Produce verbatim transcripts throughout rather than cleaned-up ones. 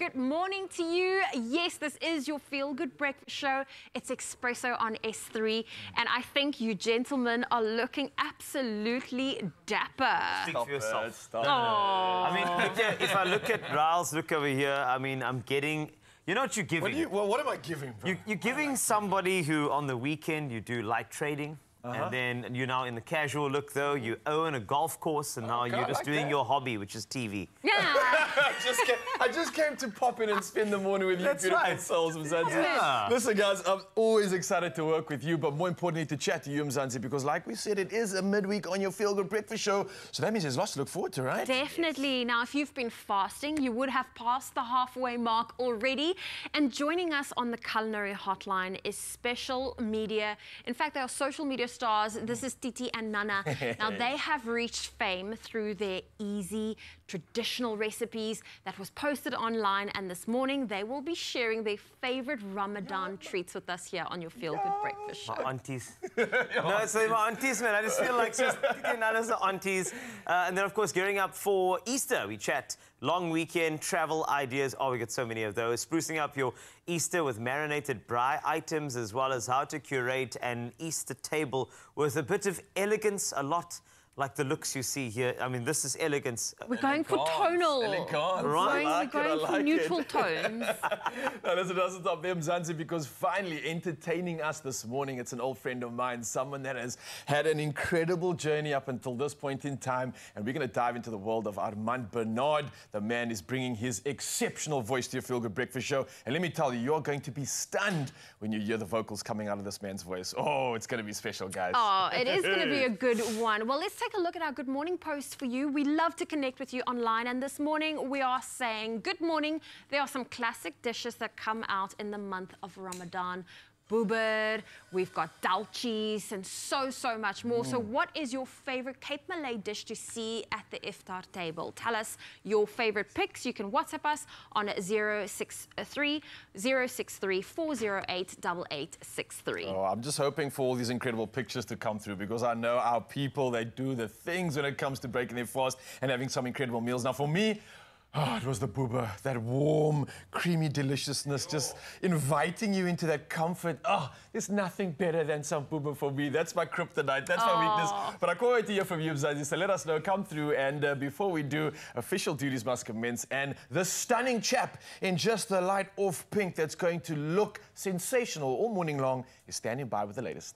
good morning to you. Yes, this is your Feel Good Breakfast Show. It's Expresso on S three, and I think you gentlemen are looking absolutely dapper. Speak for yourself. Stop oh. I mean, look at, if I look at Riles, look over here, I mean, I'm getting... You know what you're giving? What, you, well, what am I giving, bro? You, you're giving somebody who, on the weekend, you do light trading. Uh-huh. And then you're now in the casual look, though. You own a golf course, and now okay, you're just like doing that. your hobby, which is T V. Yeah. I, just came, I just came to pop in and spend the morning with you That's beautiful right. souls, Mzansi. Yeah. Listen, guys, I'm always excited to work with you, but more importantly, to chat to you, Mzansi, because like we said, it is a midweek on your Feel Good Breakfast Show, so that means there's lots to look forward to, right? Definitely. Now, if you've been fasting, you would have passed the halfway mark already. And joining us on the culinary hotline is Special Media. In fact, they are social media stars. This is Titi and Nana. Now, they have reached fame through their easy, traditional recipes that was posted online. And this morning, they will be sharing their favorite Ramadan treats with us here on your Feel Good Breakfast Show. My aunties. No, so my aunties, man. I just feel like just Titi and Nana's the aunties. Uh, and then, of course, gearing up for Easter, we chat long weekend travel ideas. Oh, we get so many of those. Sprucing up your Easter with marinated braai items, as well as how to curate an Easter table with a bit of elegance, a lot like the looks you see here. I mean, this is elegance. We're going for tonal. Elegance. Right. We're like going, it, we're I going for like neutral it. tones. Now, listen, doesn't stop there, Mzansi, because finally entertaining us this morning, it's an old friend of mine, someone that has had an incredible journey up until this point in time, and we're going to dive into the world of Armand Bernard. The man is bringing his exceptional voice to your Feel Good Breakfast Show, and let me tell you, you're going to be stunned when you hear the vocals coming out of this man's voice. Oh, it's going to be special, guys. Oh, it is going to be a good one. Well, let's take a look at our Good Morning post for you. We love to connect with you online, and this morning we are saying good morning. There are some classic dishes that come out in the month of Ramadan. Boobert, we've got dal cheese, and so, so much more. Mm. So what is your favorite Cape Malay dish to see at the iftar table? Tell us your favorite picks. You can WhatsApp us on zero six three, zero six three, four zero eight, eight eight six three. Oh, I'm just hoping for all these incredible pictures to come through, because I know our people, they do the things when it comes to breaking their fast and having some incredible meals. Now, for me, oh, it was the booba, that warm, creamy deliciousness, just inviting you into that comfort. Oh, there's nothing better than some booba for me. That's my kryptonite, that's my Aww. weakness. But I can't wait to hear from you, Mzansi, so let us know, come through. And uh, before we do, official duties must commence. And the stunning chap in just the light off pink that's going to look sensational all morning long is standing by with the latest.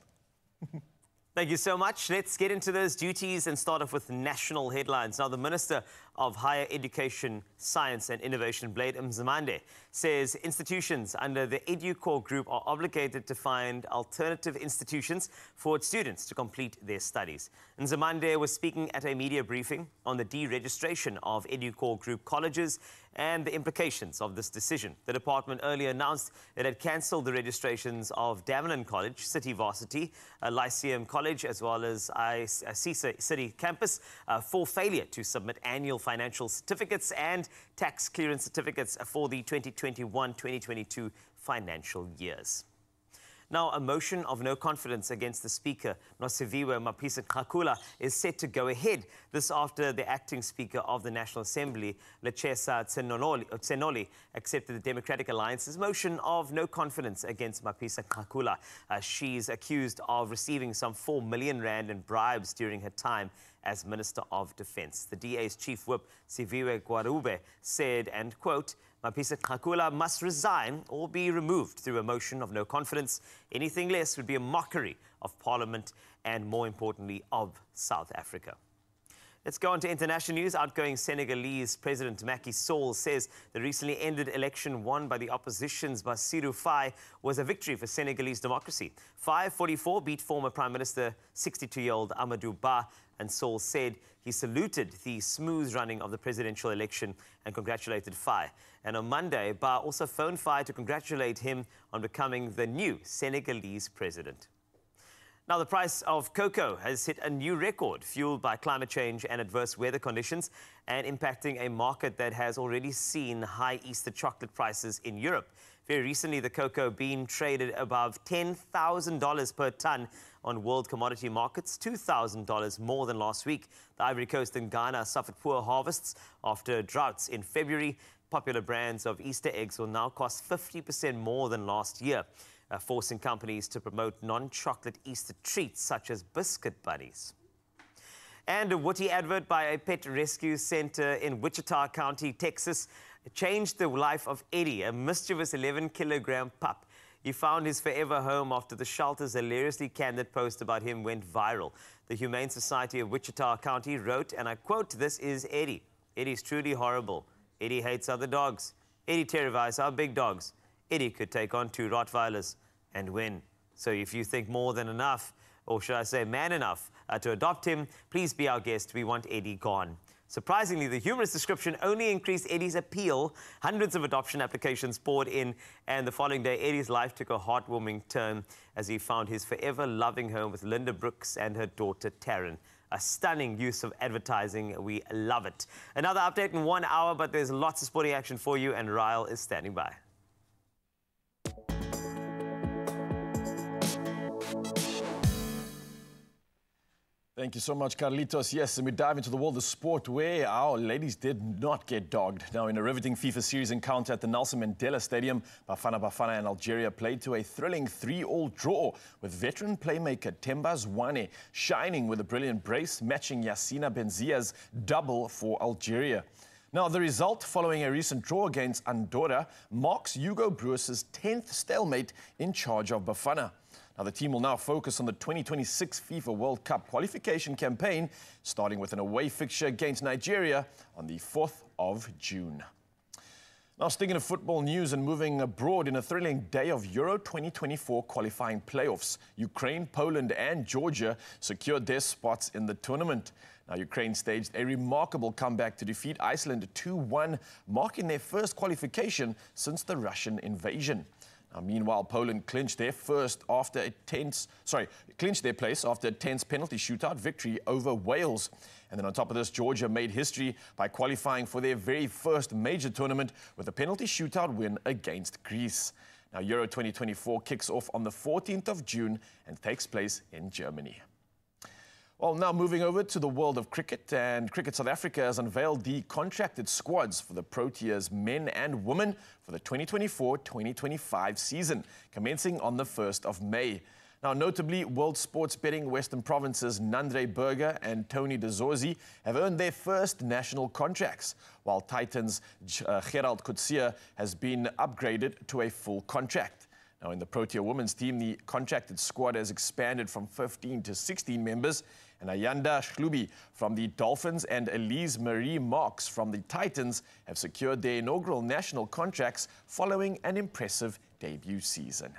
Thank you so much. Let's get into those duties and start off with national headlines. Now, the Minister of Higher Education, Science and Innovation, Blade Mzimande, says institutions under the EduCore group are obligated to find alternative institutions for its students to complete their studies. Mzimande was speaking at a media briefing on the deregistration of EduCore group colleges and the implications of this decision. The department earlier announced it had cancelled the registrations of Damelin College, City Varsity, uh, Lyceum College, as well as CISA City Campus uh, for failure to submit annual financial certificates and tax clearance certificates for the twenty twenty-one twenty twenty-two financial years. Now, a motion of no confidence against the Speaker, Nosiviwe Mapisa-Nqakula, is set to go ahead. This after the acting Speaker of the National Assembly, Lechesa Tsenoli, accepted the Democratic Alliance's motion of no confidence against Mapisa-Nqakula. Uh, she's accused of receiving some four million rand in bribes during her time as Minister of Defence. The D A's Chief Whip, Siviwe Gwarube, said, and quote, Mapisa-Nqakula must resign or be removed through a motion of no confidence. Anything less would be a mockery of Parliament and, more importantly, of South Africa. Let's go on to international news. Outgoing Senegalese President Macky Sall says the recently ended election won by the opposition's Bassirou Faye was a victory for Senegalese democracy. five forty-four beat former Prime Minister sixty-two-year-old Amadou Ba, and Sall said he saluted the smooth running of the presidential election and congratulated Faye. And on Monday, Ba also phoned Faye to congratulate him on becoming the new Senegalese president. Now, the price of cocoa has hit a new record, fueled by climate change and adverse weather conditions, and impacting a market that has already seen high Easter chocolate prices in Europe. Very recently, the cocoa bean traded above ten thousand dollars per tonne on world commodity markets, two thousand dollars more than last week. The Ivory Coast and Ghana suffered poor harvests after droughts in February. popular brands of Easter eggs will now cost fifty percent more than last year, uh, forcing companies to promote non-chocolate Easter treats such as biscuit bunnies. And a witty advert by a pet rescue center in Wichita County, Texas, changed the life of Eddie, a mischievous eleven kilogram pup. He found his forever home after the shelter's hilariously candid post about him went viral. The Humane Society of Wichita County wrote, and I quote, "This is Eddie. Eddie's truly horrible. Eddie hates other dogs. Eddie terrifies our big dogs. Eddie could take on two Rottweilers and win. So if you think more than enough, or should I say man enough, uh, to adopt him, please be our guest. We want Eddie gone." Surprisingly, the humorous description only increased Eddie's appeal. Hundreds of adoption applications poured in, and the following day, Eddie's life took a heartwarming turn as he found his forever loving home with Linda Brooks and her daughter Taryn. A stunning use of advertising. We love it. Another update in one hour, but there's lots of sporting action for you, and Ryle is standing by. Thank you so much, Carlitos. Yes, and we dive into the world of sport where our ladies did not get dogged. Now, in a riveting FIFA series encounter at the Nelson Mandela Stadium, Bafana Bafana and Algeria played to a thrilling three all draw, with veteran playmaker Themba Zwane shining with a brilliant brace, matching Yassina Benzia's double for Algeria. Now, the result, following a recent draw against Andorra, marks Hugo Broos's tenth stalemate in charge of Bafana. Now, the team will now focus on the twenty twenty-six FIFA World Cup qualification campaign, starting with an away fixture against Nigeria on the fourth of June. Now, sticking to football news and moving abroad in a thrilling day of Euro twenty twenty-four qualifying playoffs, Ukraine, Poland and Georgia secured their spots in the tournament. Now, Ukraine staged a remarkable comeback to defeat Iceland two one, marking their first qualification since the Russian invasion. Now, meanwhile, Poland clinched their first after a tense, sorry, clinched their place after a tense penalty shootout victory over Wales. And then on top of this, Georgia made history by qualifying for their very first major tournament with a penalty shootout win against Greece. Now, Euro twenty twenty-four kicks off on the fourteenth of June and takes place in Germany. Well, now moving over to the world of cricket, and Cricket South Africa has unveiled the contracted squads for the Proteas men and women for the twenty twenty-four twenty twenty-five season, commencing on the first of May. Now, notably, World Sports Betting Western Province's Nandre Berger and Tony De Zorzi have earned their first national contracts, while Titans' uh, Gerald Coetzee has been upgraded to a full contract. Now, in the Protea women's team, the contracted squad has expanded from fifteen to sixteen members, and Ayanda Shlubi from the Dolphins and Elise Marie Marks from the Titans have secured their inaugural national contracts following an impressive debut season.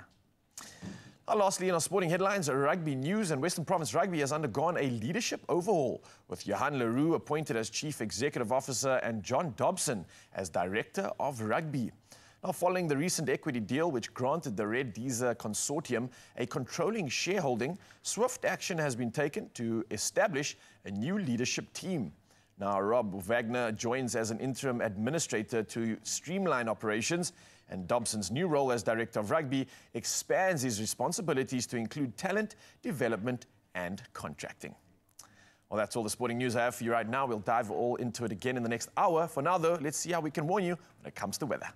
Now, lastly, in our sporting headlines, rugby news, and Western Province Rugby has undergone a leadership overhaul, with Johan Leroux appointed as Chief Executive Officer and John Dobson as Director of Rugby. Now, following the recent equity deal which granted the Red Deezer Consortium a controlling shareholding, swift action has been taken to establish a new leadership team. Now, Rob Wagner joins as an interim administrator to streamline operations, and Dobson's new role as Director of Rugby expands his responsibilities to include talent, development and contracting. Well, that's all the sporting news I have for you right now. We'll dive all into it again in the next hour. For now, though, let's see how we can warn you when it comes to weather.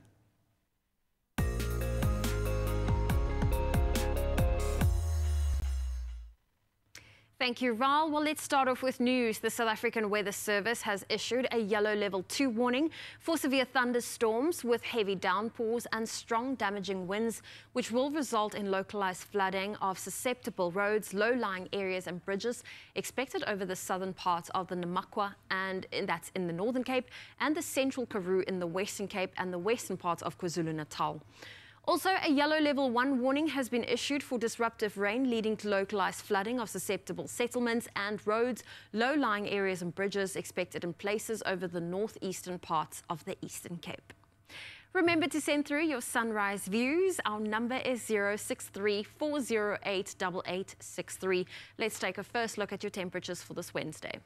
Thank you, Ryle. Well, let's start off with news. The South African Weather Service has issued a yellow level two warning for severe thunderstorms with heavy downpours and strong damaging winds, which will result in localized flooding of susceptible roads, low-lying areas and bridges expected over the southern parts of the Namakwa, and that's in the Northern Cape, and the central Karoo in the Western Cape and the western parts of KwaZulu-Natal. Also, a yellow level one warning has been issued for disruptive rain leading to localized flooding of susceptible settlements and roads, low-lying areas and bridges expected in places over the northeastern parts of the Eastern Cape. Remember to send through your sunrise views. Our number is zero six three, four zero eight, eight eight six three. Let's take a first look at your temperatures for this Wednesday.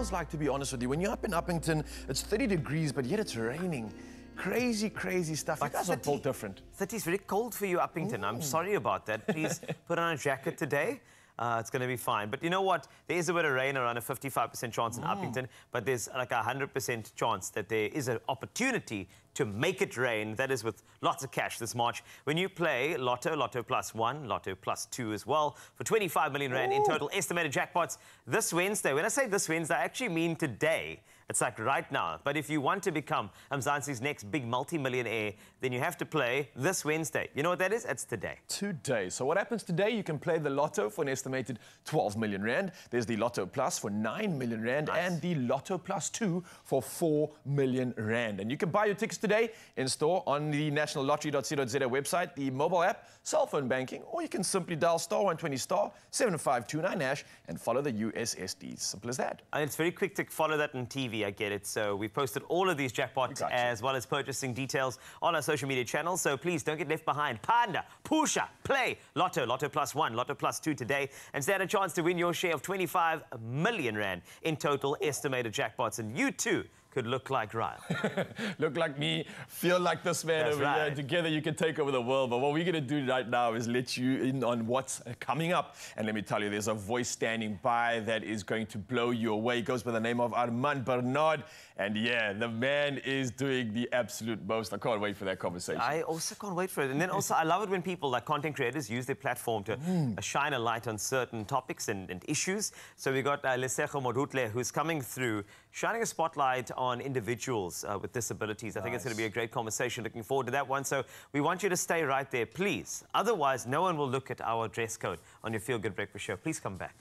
feels like, to be honest with you. When you're up in Uppington, it's thirty degrees, but yet it's raining. Crazy, crazy stuff. You guys are built different. thirty is very cold for you, Uppington. Mm. I'm sorry about that. Please put on a jacket today. Uh, it's going to be fine. But you know what? There is a bit of rain, around a fifty-five percent chance in mm. Uppington, but there's like a one hundred percent chance that there is an opportunity to make it rain. That is with lots of cash this March. When you play Lotto, Lotto Plus One, Lotto Plus Two as well, for twenty-five million rand Ooh. in total estimated jackpots this Wednesday. When I say this Wednesday, I actually mean today. It's like right now. But if you want to become Mzansi's next big multi-millionaire, then you have to play this Wednesday. You know what that is? It's today. Today. So what happens today? You can play the Lotto for an estimated twelve million rand. There's the Lotto Plus for nine million rand nice. and the Lotto Plus Two for four million rand. And you can buy your tickets today in store on the national lottery dot co dot za website, the mobile app, cell phone banking, or you can simply dial star one twenty star seven five two nine hash and follow the U S S Ds. Simple as that. And it's very quick to follow that on T V. I get it. So we posted all of these jackpots as well as purchasing details on our social media channels. So please don't get left behind. Panda, Pusha, play Lotto, Lotto Plus One, Lotto Plus Two today, and stand a chance to win your share of twenty-five million rand in total estimated jackpots. And you too could look like Ryan. Look like me, feel like this man That's over right. here. Together you can take over the world. But what we're going to do right now is let you in on what's coming up. And let me tell you, there's a voice standing by that is going to blow you away. It goes by the name of Armand Bernard. And yeah, the man is doing the absolute most. I can't wait for that conversation. I also can't wait for it. And then also, I love it when people, like content creators, use their platform to mm. uh, shine a light on certain topics and, and issues. So we got uh, Lesego Modutle, who's coming through, shining a spotlight on individuals uh, with disabilities. I nice. think it's going to be a great conversation. Looking forward to that one. So we want you to stay right there, please. Otherwise, no one will look at our dress code on your Feel Good Breakfast show. Please come back.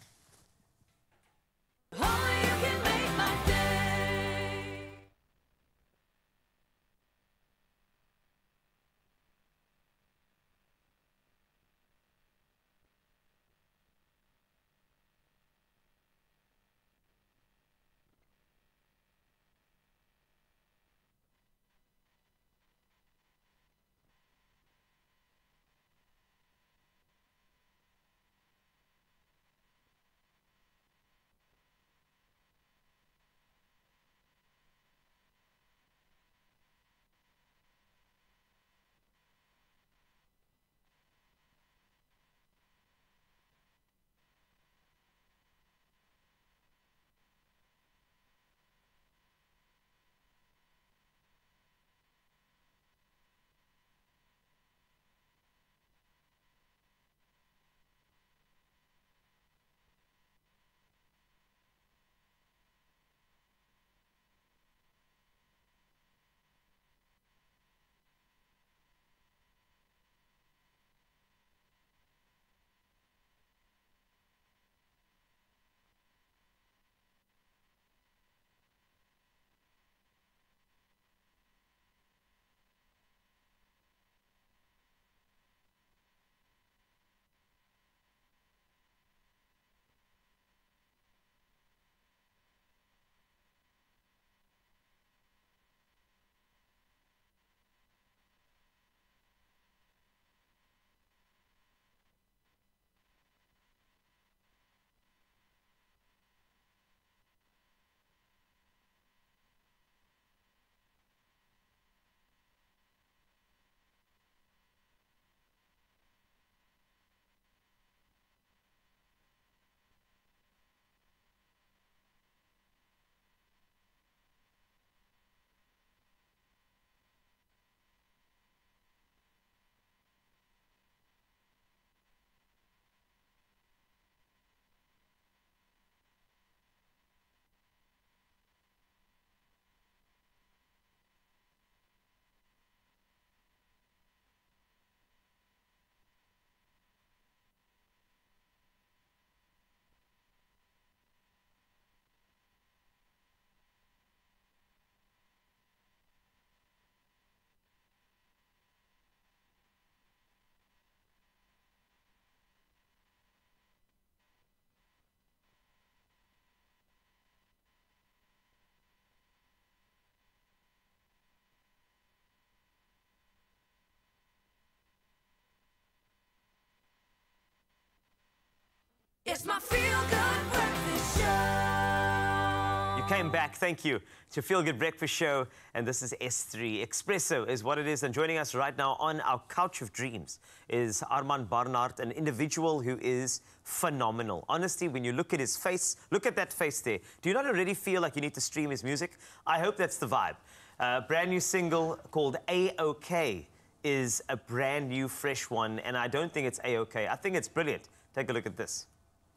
It's my Feel Good Breakfast show. You Came back, thank you. It's your Feel Good Breakfast Show, and this is S three. Espresso is what it is, and joining us right now on our Couch of Dreams is Armand Barnard, an individual who is phenomenal. Honestly, when you look at his face, look at that face there. Do you not already feel like you need to stream his music? I hope that's the vibe. A brand new single called A-OK is a brand new, fresh one, and I don't think it's A-OK. I think it's brilliant. Take a look at this.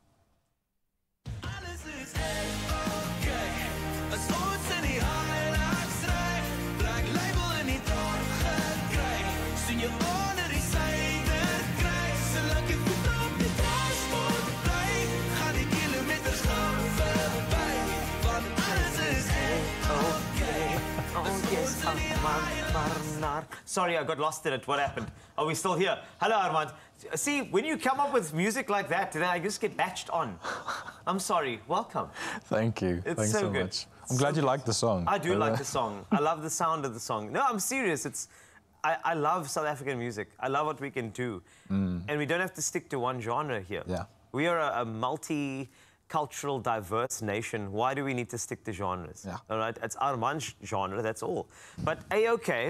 Sorry, I got lost in it. What happened? Are we still here? Hello, Armand. See, when you come up with music like that, then I just get batched on. I'm sorry. Welcome. Thank you. It's Thanks so, so good. much. I'm glad you like the song. I do like the song. I love the sound of the song. No, I'm serious. It's, I, I love South African music. I love what we can do. Mm. And we don't have to stick to one genre here. Yeah. We are a, a multi-cultural, diverse nation. Why do we need to stick to genres? Yeah. All right? It's Armand's genre, that's all. But A-OK,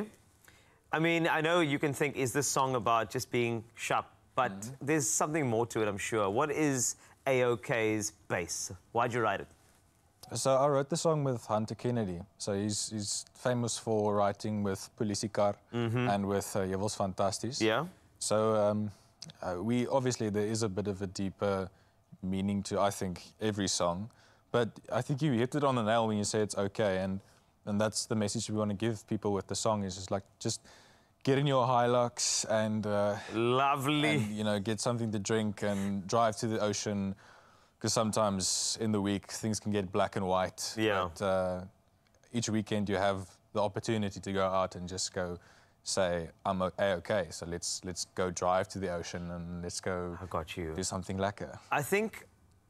I mean, I know you can think, is this song about just being sharp? But mm. there's something more to it, I'm sure. What is A-OK's base? Why'd you write it? So I wrote the song with Hunter Kennedy. So he's, he's famous for writing with Polisie Kar mm-hmm. and with uh, Jewels Fantasties. Yeah. So um, uh, we obviously there is a bit of a deeper meaning to, I think, every song. But I think you hit it on the nail when you say it's okay, and and that's the message we want to give people with the song. Is just like just get in your Hilux and uh, lovely, and, you know, get something to drink and drive to the ocean. Because sometimes in the week things can get black and white. Yeah. But uh, each weekend you have the opportunity to go out and just go say, I'm A-OK, so let's let's go drive to the ocean and let's go I got you. do something lekker. I think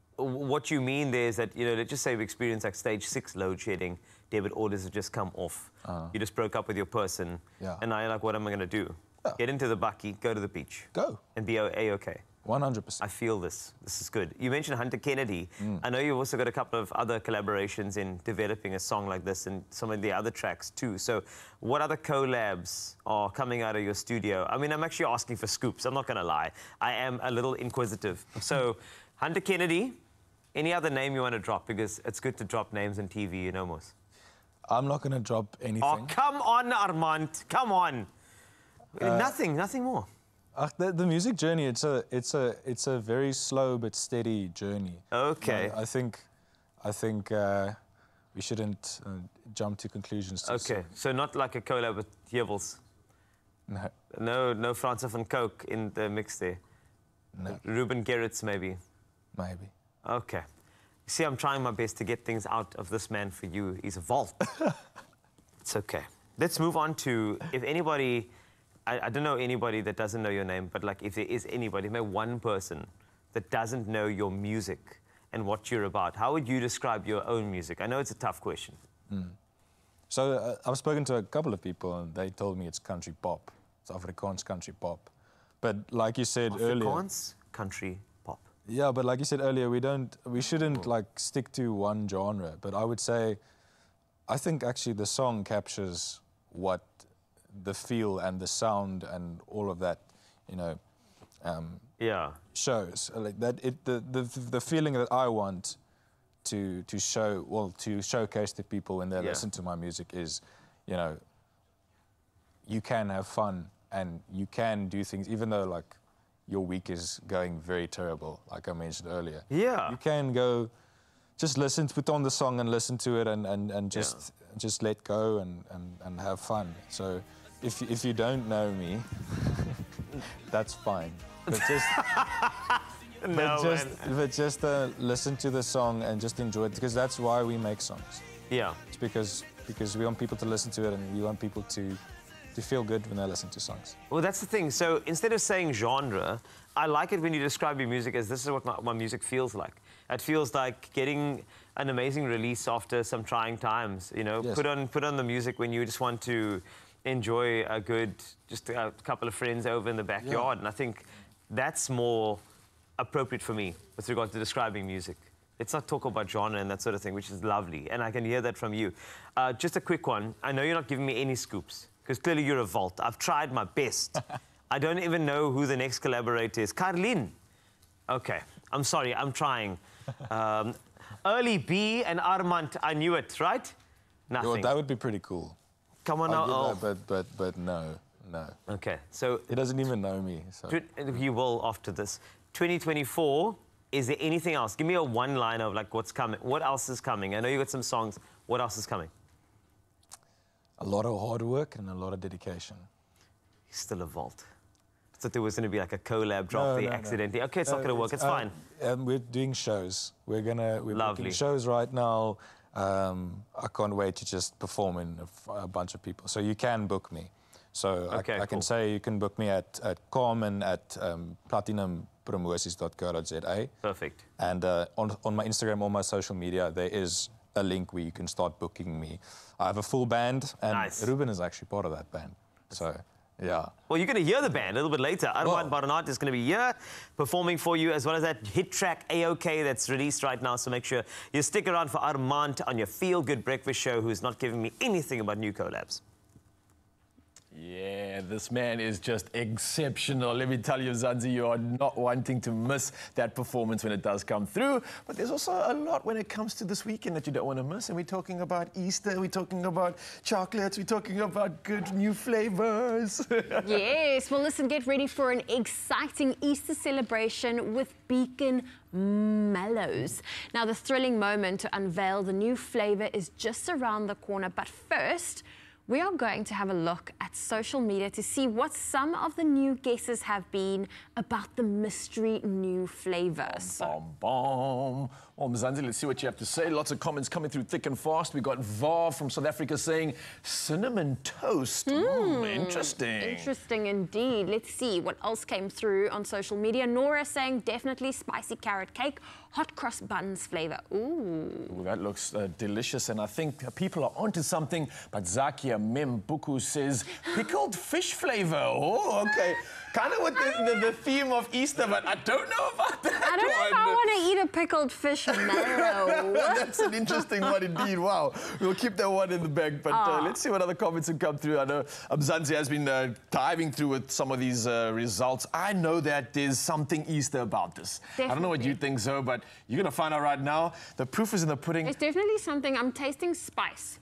what you mean there is that, you know, let's just say we experienced like stage six load shedding, debit orders have just come off. Uh-huh. You just broke up with your person, yeah. and now you're like, what am I going to do? Yeah. Get into the bucky, go to the beach. Go. And be A-OK. one hundred percent. I feel this. This is good. You mentioned Hunter Kennedy. Mm. I know you've also got a couple of other collaborations in developing a song like this and some of the other tracks too. So what other collabs are coming out of your studio? I mean, I'm actually asking for scoops. I'm not going to lie. I am a little inquisitive. So Hunter Kennedy, any other name you want to drop? Because it's good to drop names on T V, you know, Mos. I'm not going to drop anything. Oh, come on, Armand. Come on. Uh, nothing, nothing more. Uh, the, the music journey, it's a, it's a, it's a very slow but steady journey. Okay. Uh, I think, I think uh, we shouldn't uh, jump to conclusions. Too okay, soon. so not like a collab with Jewels. No. No, no Franz van Coke in the mix there. No. Ruben Gerrits maybe. Maybe. Okay. You see, I'm trying my best to get things out of this man for you. He's a vault. It's okay. Let's move on to, if anybody, I, I don't know anybody that doesn't know your name, but like if there is anybody, maybe one person that doesn't know your music and what you're about, how would you describe your own music? I know it's a tough question. Mm. So uh, I've spoken to a couple of people and they told me it's country pop. It's Afrikaans country pop. But like you said Afrikaans earlier... Afrikaans country pop. Yeah, but like you said earlier, we don't, we shouldn't like stick to one genre. But I would say, I think actually the song captures what the feel and the sound and all of that, you know, um, yeah, shows. Like that, it the, the the feeling that I want to to show, well, to showcase to people when they yeah. listen to my music is, you know, you can have fun and you can do things, even though like your week is going very terrible, like I mentioned earlier. Yeah. You can go, just listen, put on the song and listen to it and, and, and just yeah. just let go and, and, and have fun. So if, if you don't know me, that's fine. But just, no, but just, but just uh, listen to the song and just enjoy it, because that's why we make songs. Yeah. It's because, because we want people to listen to it and we want people to to feel good when they listen to songs. Well, that's the thing. So instead of saying genre, I like it when you describe your music as this is what my, my music feels like. It feels like getting an amazing release after some trying times. You know, yes. put on put on the music when you just want to enjoy a good, just a couple of friends over in the backyard. Yeah. And I think that's more appropriate for me with regard to describing music. Let's not talk about genre and that sort of thing, which is lovely. And I can hear that from you. Uh, just a quick one. I know you're not giving me any scoops, because clearly you're a vault. I've tried my best. I don't even know who the next collaborator is. Carlin. Okay. I'm sorry. I'm trying. Um, Early B and Armand, I knew it, right? Nothing. Well, that would be pretty cool. Come on I'll now. give that, but, but, but no, no. Okay, so... He doesn't even know me, so... You will after this. twenty twenty-four, is there anything else? Give me a one-liner of, like, what's coming. What else is coming? I know you got some songs. What else is coming? A lot of hard work and a lot of dedication. He's still a vault. I thought there was going to be, like, a collab drop no, there no, accidentally. No. Okay, it's no, not going to work. It's, it's fine. Um, we're doing shows. We're gonna we're Lovely. booking shows right now. Um, I can't wait to just perform in a, a bunch of people. So you can book me. So okay, I, I cool. can say you can book me at at com and at um, platinum promotions dot co dot za. Perfect. And uh, on on my Instagram, all my social media, there is a link where you can start booking me. I have a full band, and nice. Ruben is actually part of that band. So. Yeah. Well, you're going to hear the band a little bit later. Armand well, Barnard is going to be here performing for you, as well as that hit track A O K that's released right now. So make sure you stick around for Armand on your Feel Good Breakfast show, who's not giving me anything about new collabs. Yeah, this man is just exceptional. Let me tell you, Mzansi, you are not wanting to miss that performance when it does come through. But there's also a lot when it comes to this weekend that you don't want to miss. And we're talking about Easter, we're talking about chocolates, we're talking about good new flavors. Yes, well, listen, get ready for an exciting Easter celebration with Beacon Mallows. Now, the thrilling moment to unveil the new flavor is just around the corner. But first, we are going to have a look at social media to see what some of the new guesses have been about the mystery new flavors. Bom, bom. Well, Mzansi, let's see what you have to say. Lots of comments coming through thick and fast. We got Var from South Africa saying cinnamon toast. Mm, mm, interesting. Interesting indeed. Let's see what else came through on social media. Nora saying definitely spicy carrot cake, hot cross buns flavor. Ooh. Ooh, that looks uh, delicious, and I think uh, people are onto something. But Zakia Membuku says pickled fish flavor. Oh, okay. Kind of with the, the, the theme of Easter, but I don't know about that I don't know one. if I want to eat a pickled fish marrow. That's an interesting one indeed. Wow. We'll keep that one in the bag, but uh, let's see what other comments have come through. I know Mzansi has been uh, diving through with some of these uh, results. I know that there's something Easter about this. Definitely. I don't know what you think, Zoe, but you're going to find out right now. The proof is in the pudding. It's definitely something. I'm tasting spice.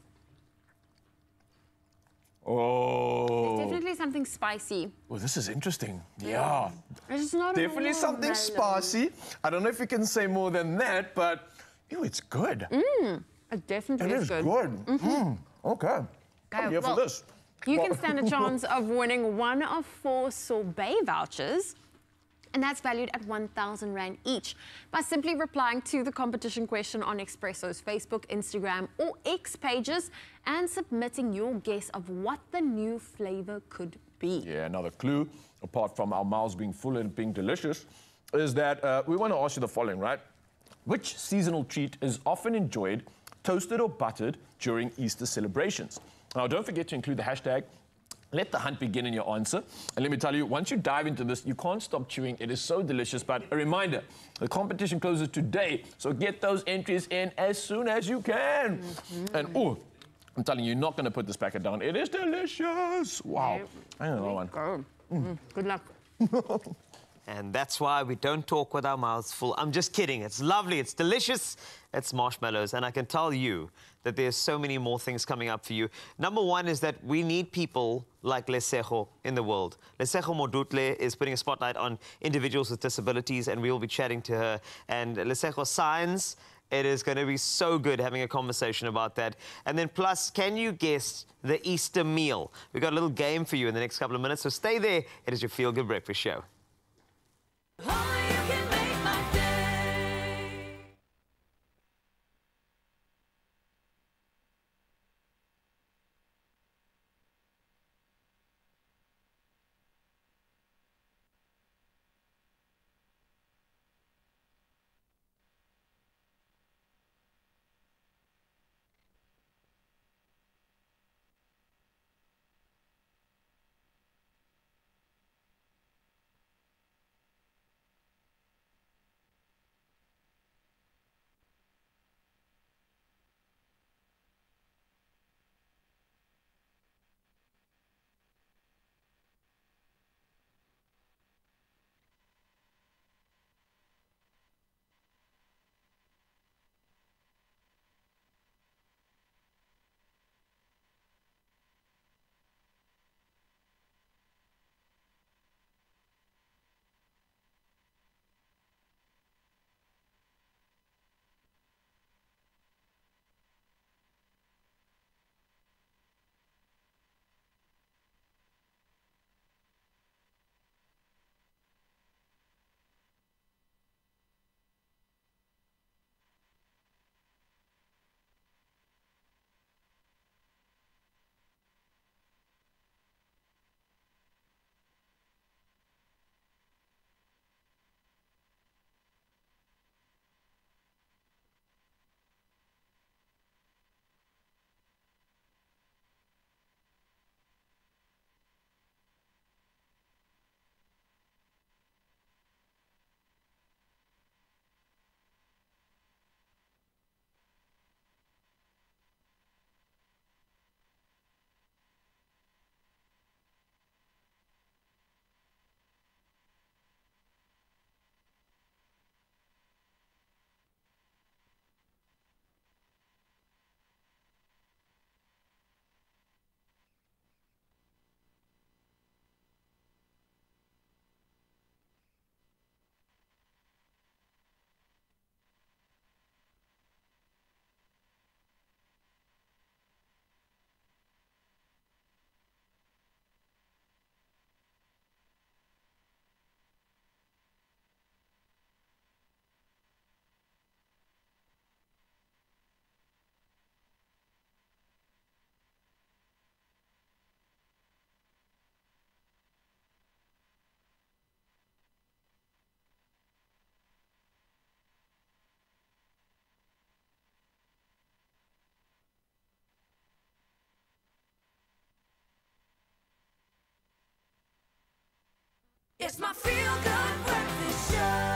Oh. There's definitely something spicy. Well, this is interesting. Yeah. It's not definitely something melon. spicy. I don't know if you can say more than that, but ew, it's good. Mm, it definitely it is, is good. good. Mm-hmm. Mm. Okay. Okay, I'm here well, for this. You well. can stand a chance of winning one of four sorbet vouchers, and that's valued at one thousand rand each, by simply replying to the competition question on Expresso's Facebook, Instagram, or X pages and submitting your guess of what the new flavor could be. Yeah, another clue, apart from our mouths being full and being delicious, is that uh, we want to ask you the following, right? Which seasonal treat is often enjoyed, toasted or buttered, during Easter celebrations? Now, don't forget to include the hashtag Let the hunt begin in your answer. And let me tell you, once you dive into this, you can't stop chewing. It is so delicious. But a reminder, the competition closes today, so get those entries in as soon as you can. Mm-hmm. And, oh, I'm telling you, you're not going to put this packet down. It is delicious. Wow. I don't know one. Go. Mm. Good luck. And that's why we don't talk with our mouths full. I'm just kidding. It's lovely. It's delicious. It's marshmallows. And I can tell you that there's so many more things coming up for you. Number one is that we need people like Lesego in the world. Lesego Modutle is putting a spotlight on individuals with disabilities, and we will be chatting to her. And Lesego Science, it is going to be so good having a conversation about that. And then plus, can you guess the Easter meal? We've got a little game for you in the next couple of minutes, so stay there. It is your Feel Good Breakfast Show. It's my feel-good breakfast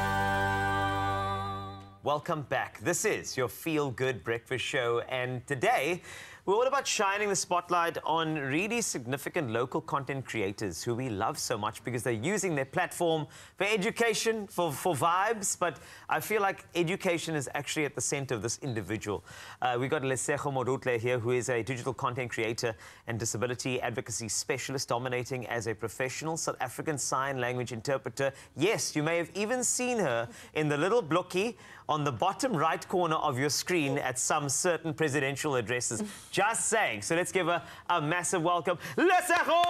show. Welcome back. This is your Feel Good Breakfast Show, and today we're all about shining the spotlight on really significant local content creators who we love so much because they're using their platform for education, for, for vibes, but I feel like education is actually at the center of this individual. Uh, we got Lesego Morutle here, who is a digital content creator and disability advocacy specialist, dominating as a professional South African Sign Language interpreter. Yes, you may have even seen her in the little blokkie on the bottom right corner of your screen at some certain presidential addresses. Just saying. So let's give her a massive welcome. Lesego!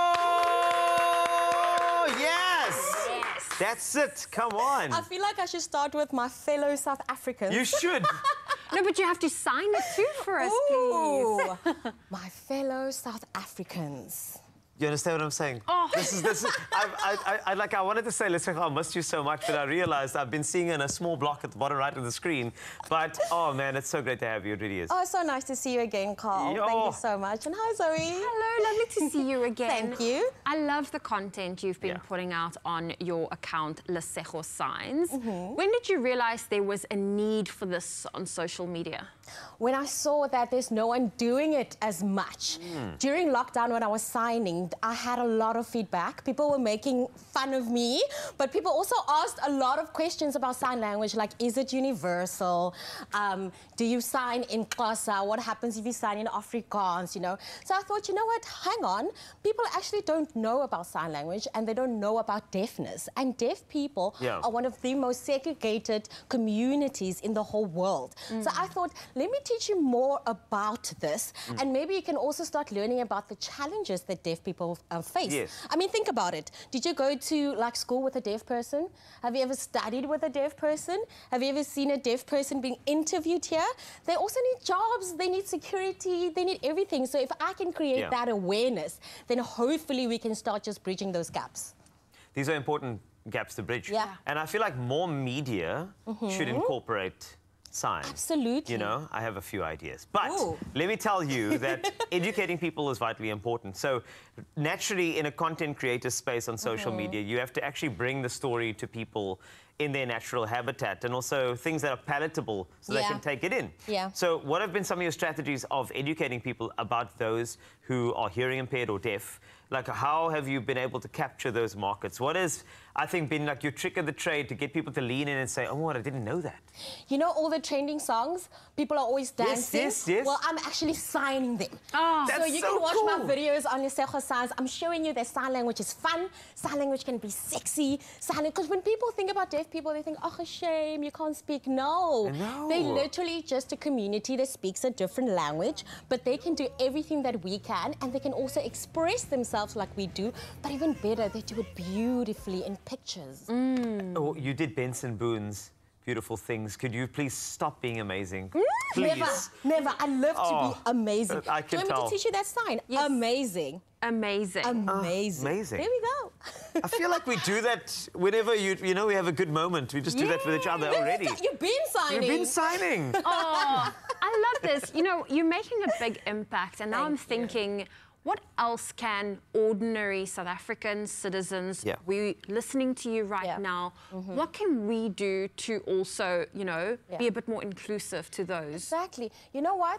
Yes! Yes. That's it. Come on. I feel like I should start with my fellow South Africans. You should. No, but you have to sign it too for us, please. Ooh, my fellow South Africans. You understand what I'm saying? Oh. This is this. Is, I, I, I, I like. I wanted to say, Lesego, I missed you so much, but I realized I've been seeing her in a small block at the bottom right of the screen. But oh man, it's so great to have you. It really is. Oh, it's so nice to see you again, Carl. Yo. Thank you so much. And hi, Zoe. Hello, lovely to see you again. Thank you. I love the content you've been Yeah. putting out on your account, Lesego Signs. Mm-hmm. When did you realize there was a need for this on social media? When I saw that there's no one doing it as much. Mm. During lockdown, when I was signing, I had a lot of feedback. People were making fun of me, but people also asked a lot of questions about sign language, like, is it universal? Um, do you sign in Xhosa? What happens if you sign in Afrikaans, you know? So I thought, you know what, hang on. People actually don't know about sign language, and they don't know about deafness. And deaf people Yeah. are one of the most segregated communities in the whole world. Mm. So I thought, let me teach you more about this, Mm. and maybe you can also start learning about the challenges that deaf people uh, face. Yes. I mean, think about it. Did you go to like school with a deaf person? Have you ever studied with a deaf person? Have you ever seen a deaf person being interviewed here? They also need jobs, they need security, they need everything. So if I can create Yeah. that awareness, then hopefully we can start just bridging those gaps. These are important gaps to bridge. Yeah. And I feel like more media should incorporate sign. Absolutely. You know, I have a few ideas. But Ooh. let me tell you that educating people is vitally important. So naturally, in a content creator space on social media, you have to actually bring the story to people in their natural habitat, and also things that are palatable so they Yeah. can take it in. Yeah. So what have been some of your strategies of educating people about those who are hearing impaired or deaf? Like, how have you been able to capture those markets? What has, I think, been like your trick of the trade to get people to lean in and say, oh, what, I didn't know that. You know all the trending songs? People are always Yes, dancing. yes, yes. Well, I'm actually signing them. Oh. So That's you so can watch cool. my videos on Lesego Signs. I'm showing you that sign language is fun. Sign language can be sexy. Sign because when people think about deaf people, they think, oh, a shame, you can't speak. No. No. They're literally just a community that speaks a different language, but they can do everything that we can, and they can also express themselves like we do, but even better, they do it beautifully in pictures. Oh, you did Benson Boone's Beautiful Things. Could you please stop being amazing? Please. Never, never. I love to Oh, be amazing. I Do can you want me tell. to teach you that sign? Yes. Amazing. Amazing. Amazing. amazing. There we go. I feel like we do that whenever you, you know, we have a good moment. We just do that with each other already. You've been signing. We've been signing. Oh, I love this. You know, you're making a big impact, and now I'm Thank you. thinking, what else can ordinary South African citizens, Yeah. we listening to you right Yeah. now, what can we do to also, you know, Yeah. be a bit more inclusive to those? Exactly. You know what?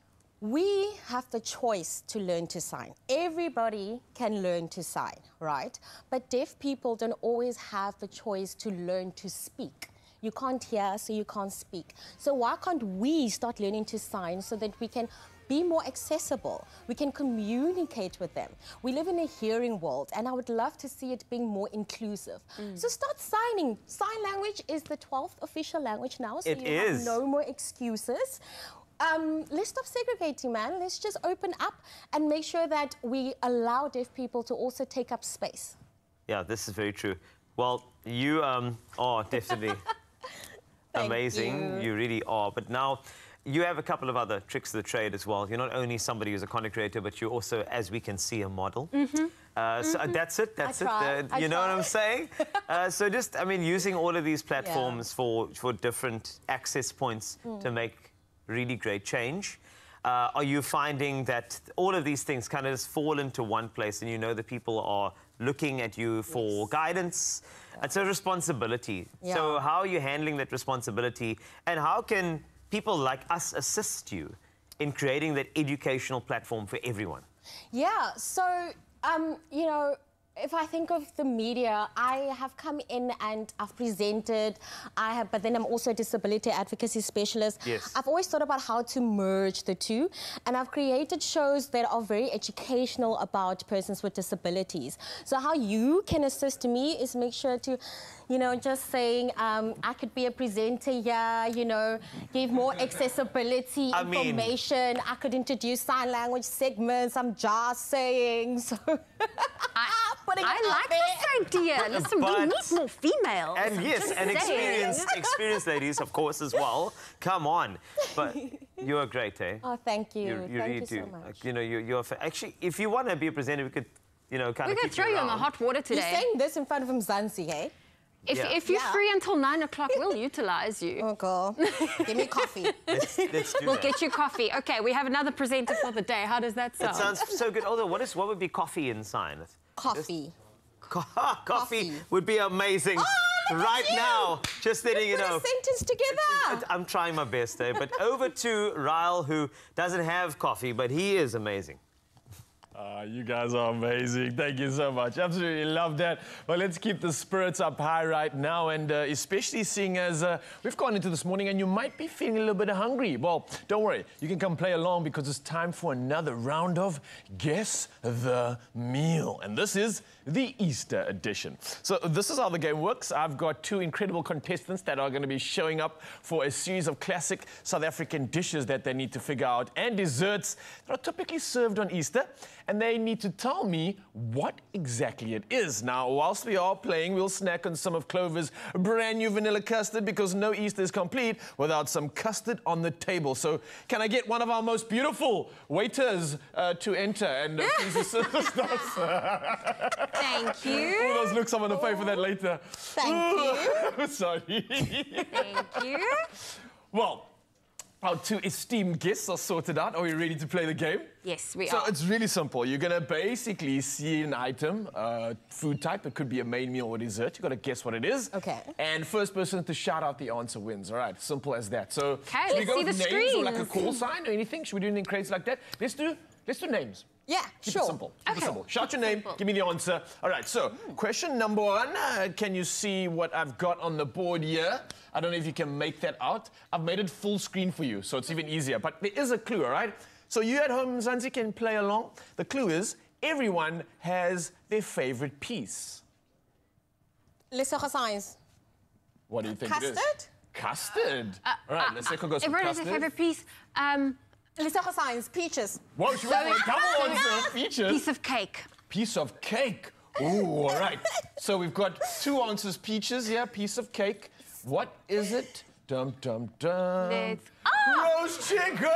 We have the choice to learn to sign. Everybody can learn to sign, right? But deaf people don't always have the choice to learn to speak. You can't hear, so you can't speak. So why can't we start learning to sign so that we can be more accessible? We can communicate with them. We live in a hearing world, and I would love to see it being more inclusive. So start signing. Sign language is the twelfth official language now, so It you is. have no more excuses. Um, let's stop segregating, man. Let's just open up and make sure that we allow deaf people to also take up space. Yeah, this is very true. Well, you um, are definitely Thank amazing. you. really are. But now, you have a couple of other tricks of the trade as well. You're not only somebody who's a content creator, but you're also, as we can see, a model. Mm-hmm. Uh, so Mm-hmm. that's it. That's I try, it. Uh, I you know what try. I'm saying? uh, so just, I mean, using all of these platforms for for different access points Mm. to make really great change. Uh, are you finding that all of these things kind of just fall into one place, and you know that people are looking at you for guidance. It's a responsibility. Yeah. So how are you handling that responsibility, and how can people like us assist you in creating that educational platform for everyone? Yeah, so, um, you know, if I think of the media, I have come in and I've presented, I have, but then I'm also a disability advocacy specialist. Yes. I've always thought about how to merge the two, and I've created shows that are very educational about persons with disabilities. So how you can assist me is make sure to, you know, just saying, um, I could be a presenter here, you know, give more accessibility I mean- information. I could introduce sign language segments, I'm just saying, so... Putting it I out like there. this idea. Listen, we But- need more females. And yes, Just and saying. experienced, experienced ladies, of course, as well. Come on. But you're great, eh? Oh, thank you. You, you thank really you do. so much. Like, you know, you, you're fa- actually, if you want to be a presenter, we could, you know, kind We're of going keep to throw you in the around. hot water You're today. saying this in front of Mzansi, hey? If, Yeah. if you're Yeah. free until nine o'clock, we'll utilize you. Oh, girl. Give me coffee. Let's, let's do We'll that. get you coffee. Okay, we have another presenter for the day. How does that sound? It sounds so good. Although, what is what would be coffee in sign? Coffee. Co- coffee, Coffee. would be amazing. Oh, look at right you. now, just letting you Put know. a sentence together. I'm trying my best, eh? But over to Ryle, who doesn't have coffee, but he is amazing. Ah, you guys are amazing. Thank you so much. Absolutely love that. Well, let's keep the spirits up high right now, and uh, especially seeing as uh, we've gone into this morning and you might be feeling a little bit hungry. Well, don't worry. You can come play along because it's time for another round of Guess the Meal. And this is the Easter edition. So this is how the game works. I've got two incredible contestants that are going to be showing up for a series of classic South African dishes that they need to figure out, and desserts that are typically served on Easter. And they need to tell me what exactly it is. Now, whilst we are playing, we'll snack on some of Clover's brand new vanilla custard, because no Easter is complete without some custard on the table. So can I get one of our most beautiful waiters uh, to enter and uh, please assist us? Thank you. All those looks, I'm going to pay for that later. Thank you. Sorry. Thank you. Well, our two esteemed guests are sorted out. Are we ready to play the game? Yes, we So are. it's really simple. You're going to basically see an item, uh, food type. It could be a main meal or dessert. You've got to guess what it is. Okay. And first person to shout out the answer wins. All right, simple as that. So Okay, should we let's go see with the names or like a screens. call sign or anything? Should we do anything crazy like that? Let's do, let's do names. Yeah, Keep sure. it simple. Keep Okay. it simple. Shout your name. Simple. Give me the answer. All right. So, question number one. Uh, can you see what I've got on the board here? I don't know if you can make that out. I've made it full screen for you, so it's even easier. But there is a clue. All right. So you at home, Zanzi, can play along. The clue is everyone has their favorite piece. Lesego science. What do you think it is? Custard? Custard. All right. Let's take a go. Everyone has their favorite piece. Um, Lesego science. Peaches. Whoa, she went for a double answer. Features. piece of cake. Piece of cake. Ooh, all right. So we've got two answers. Peaches, yeah, piece of cake. What is it? Dum, dum, dum. It's- Roast chicken!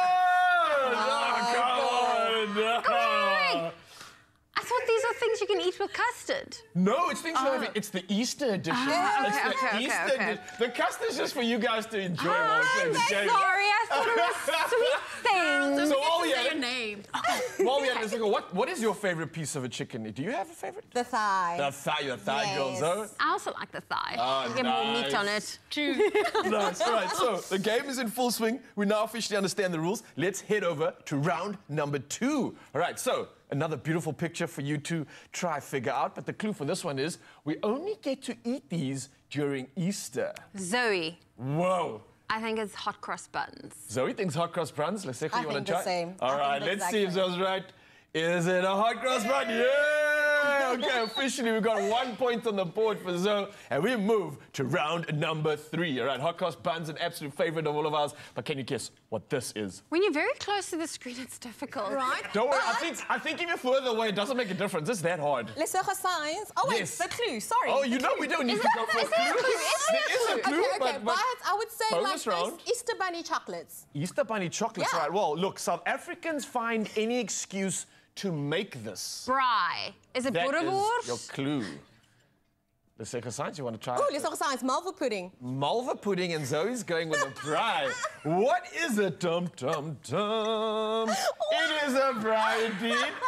Oh, come on! I thought these are things you can eat with custard. No, it's things you have. It's the Easter edition. Ah, it's okay, the okay, okay, Easter okay. edition. The custard is just for you guys to enjoy while I'm we're playing the sorry, game. I thought it was sweet things. So while we Say at your it, name. while we at it, let's go. What, what is your favorite piece of a chicken? Do you have a favorite? The thigh. The thigh, your thigh girl, Yes. Zoe. I also like the thigh. Oh, Get more meat nice. on it. Nice. All right, so the game is in full swing. We now officially understand the rules. Let's head over to round number two. All right, so another beautiful picture for you to try figure out. But the clue for this one is we only get to eat these during Easter. Zoe, Whoa. I think it's hot cross buns. Zoe thinks hot cross buns. Let's see if I you want think to the try. same. All I right, think the let's see if exact Zoe's right. Is it a hot cross bun? Yeah! Okay, officially we've got one point on the board for Zoe, and we move to round number three. All right, hot cross buns, an absolute favorite of all of ours. But can you guess what this is? When you're very close to the screen, it's difficult. Right? Don't worry, I think I think if you're further away, it doesn't make a difference. It's that hard. Lesego science. Oh, wait, Yes. the clue. Sorry. Oh, you know we don't need Is to that- go for a is there a clue. clue? Is there a There is a clue? clue, Okay, okay, but, but, but I would say my bonus round. first Easter bunny chocolates. Easter bunny chocolates, Yeah. right? Well, look, South Africans find any excuse to make this. Bry. Is it That boerewors? is your clue. The second science, you want to try Oh, it? lesego science. Malva pudding. Malva pudding, and Zoe's going with a braai. What is it? Dum, dum, dum. It is a braai indeed.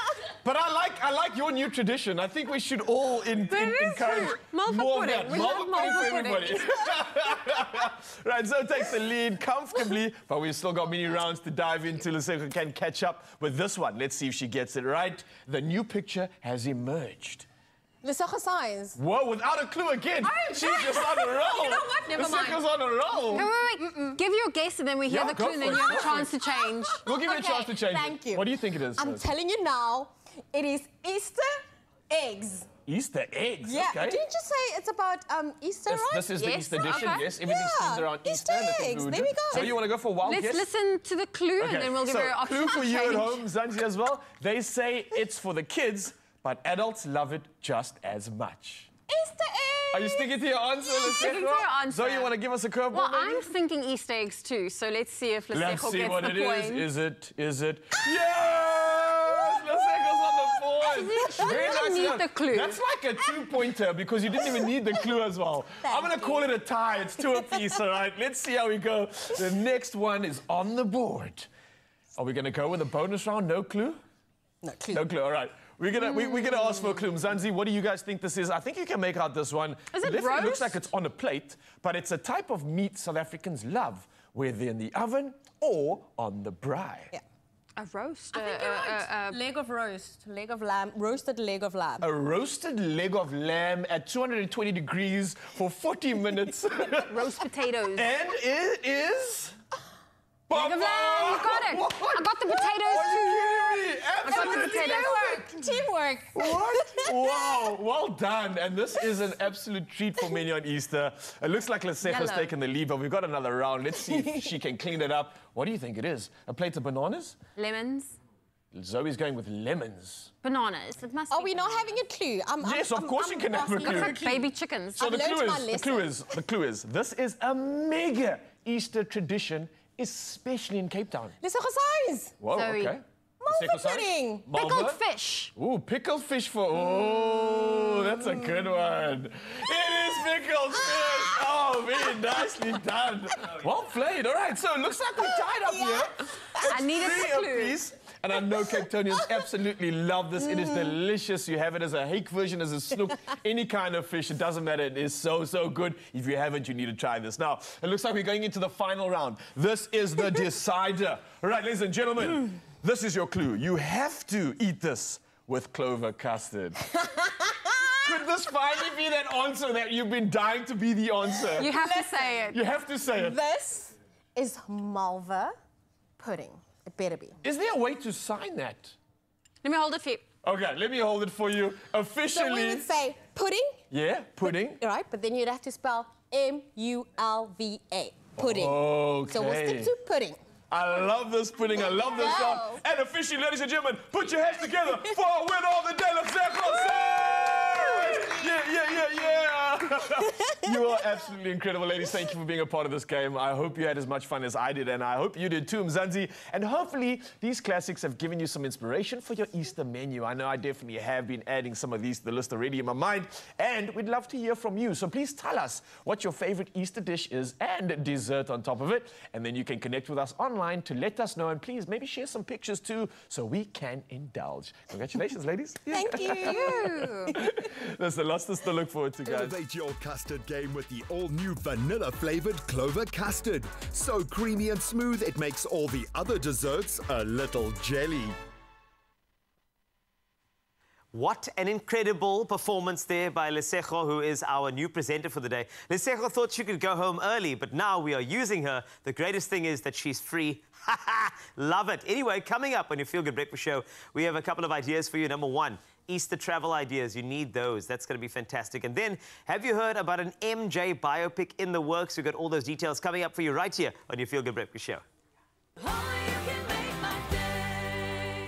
But I like I like your new tradition. I think we should all in, But in, it is encourage true. Malva more of pudding. that. We Malva love pudding for Malva pudding. everybody. Right, Zoe takes the lead comfortably, but we've still got many rounds to dive into. Lesego can catch up with this one. Let's see if she gets it right. The new picture has emerged. Lesego signs. Whoa, without a clue again. She's just on a roll. You know what? Never mind. Lesego's on a roll. Wait, wait, wait. Give your guess and then we hear Yeah, the go clue and for then it, you have a go for chance to change. We'll give you a Okay, chance to change thank it. you. What do you think it is? I'm Rose? telling you now, it is Easter eggs. Easter eggs. Yeah. Okay. Didn't you say it's about um, Easter, This, right? this is the Yes, Easter edition, okay. yes. Everything's Yeah, themed around Easter Easter. and the things eggs, would there do. we go. So you want to go for a wild Let's guess? listen to the clue and then we'll give so her an option clue to for you change. at home, Zanzi as well. They say it's for the kids, but adults love it just as much. Easter eggs. Are you sticking to your answer, Sticking to Lesego? your answer. So you want to give us a curveball? Well, maybe? I'm thinking Easter eggs too, so let's see if Lesego Let's see gets what the it is. point. Is it? Is it? Yes! Lesego's on the board. She didn't Very even nicely need done. the clue. That's like a two-pointer because you didn't even need the clue as well. I'm going to call it a tie. It's two apiece, all right? Let's see how we go. The next one is on the board. Are we going to go with a bonus round? No clue? No clue. No clue, all right. We're gonna we, we're gonna ask for a clue. Mzansi, what do you guys think this is? I think you can make out this one. Is it definitely looks roast? like it's on a plate, but it's a type of meat South Africans love, whether in the oven or on the braai. Yeah. A roast. I think uh, you're uh, right. uh, uh, leg of roast. Leg of lamb. Roasted leg of lamb. A roasted leg of lamb at two hundred twenty degrees for forty minutes. roast potatoes. And it is... Leg of lamb, you got it. I got the potatoes Are you too. kidding me? got the Absolutely. potatoes. Teamwork. What? Wow, well done. And this is an absolute treat for many on Easter. It looks like Lesego's Yellow. taken the lead, but we've got another round. Let's see if she can clean it up. What do you think it is? A plate of bananas? Lemons. Zoe's going with lemons. Bananas. It must Are be we not bananas. having a clue? I'm, Yes, I'm, of course I'm, you can I'm have a asking clue. for Like baby chickens. So I've the clue learned my is, the clue lesson. is, the clue is, this is a mega Easter tradition, especially in Cape Town. Lesego signs. Whoa, Zoe. okay. Malva Lesego sign? pudding. Pickled Malva? fish. Ooh, pickled fish for... Oh, that's a good one. It is pickled fish. Oh, very nicely done. Well played. All right, so it looks like we tied up here. I needed Three the clue. apiece. And I know Cape Townians absolutely love this. It is delicious. You have it as a hake version, as a snook, any kind of fish. It doesn't matter. It is so, so good. If you haven't, you need to try this. Now, it looks like we're going into the final round. This is the decider. All right, ladies and gentlemen, this is your clue. You have to eat this with clover custard. Could this finally be that answer that you've been dying to be the answer? You have to say it. You have to say it. This is Malva pudding. It better be. Is there a way to sign that? Let me hold it for you. Okay, let me hold it for you. So Officially. we would say pudding, Yeah, pudding. right? But then you'd have to spell M U L V A. Pudding. Okay. So we'll stick to pudding. I love this pudding. I love this Go. song. And officially, ladies and gentlemen, put your hands together for our winner of the day. Let's say Yeah, yeah, yeah, yeah. You are absolutely incredible, ladies. Thank you for being a part of this game. I hope you had as much fun as I did, and I hope you did too, Mzansi. And hopefully, these classics have given you some inspiration for your Easter menu. I know I definitely have been adding some of these to the list already in my mind, and we'd love to hear from you. So please tell us what your favorite Easter dish is and dessert on top of it, and then you can connect with us online to let us know, and please maybe share some pictures too so we can indulge. Congratulations, ladies. Thank you. There's lots to still look forward to, guys. Elevate your custard game with the all-new vanilla-flavored clover custard. So creamy and smooth, it makes all the other desserts a little jelly. What an incredible performance there by Lesego, who is our new presenter for the day. Lesego thought she could go home early, but now we are using her. The greatest thing is that she's free. Love it. Anyway, coming up on your Feel Good Breakfast Show, we have a couple of ideas for you. Number one, Easter travel ideas. You need those. That's going to be fantastic. And then, have you heard about an M J biopic in the works? We've got all those details coming up for you right here on your Feel Good Breakfast Show. Only you can make my day.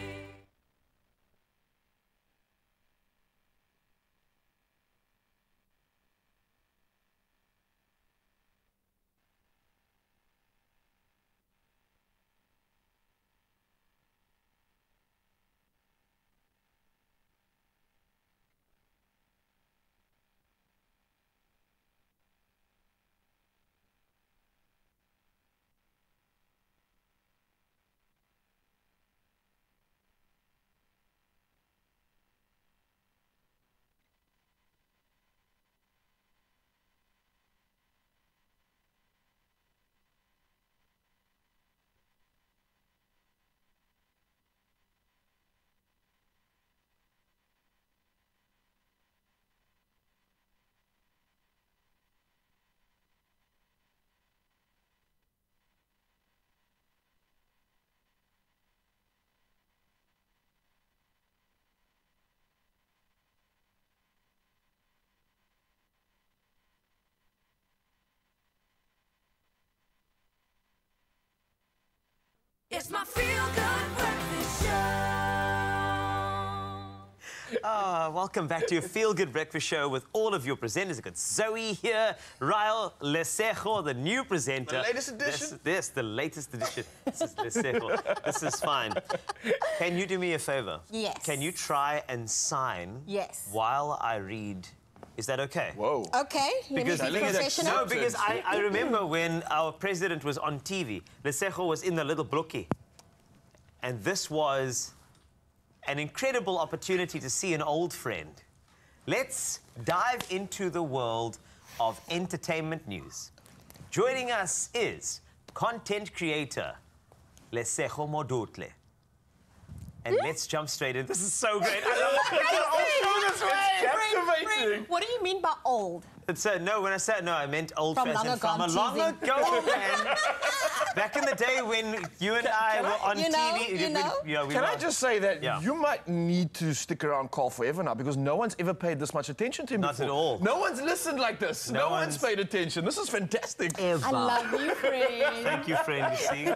It's my feel-good breakfast show. Ah, welcome back to your Feel Good Breakfast Show with all of your presenters. We've got Zoe here, Ryle Lesego, the new presenter. The latest edition? This, this the latest edition. This is Lesego. This is fine. Can you do me a favor? Yes. Can you try and sign Yes. while I read? Is that okay? Whoa. Okay, let Because me be professional. no, because I, I remember when our president was on T V, Lesego was in the little blokkie. And this was an incredible opportunity to see an old friend. Let's dive into the world of entertainment news. Joining us is content creator Lesego Modutle. And let's jump straight in. This is so great. I love it. It's an old show this way. Captivating. What do you mean by old? It's uh, no, when I said no, I meant old From fashioned. long From a ago long on T V. ago, man. Back in the day when you and I were on You know, T V. you know? Yeah, we Can were. I just say that Yeah. you might need to stick around Carl forever now because no one's ever paid this much attention to him Not before. at all. No one's listened like this. No No, one's one's- paid attention. This is fantastic. I love you, friend. Thank you, friend. You see,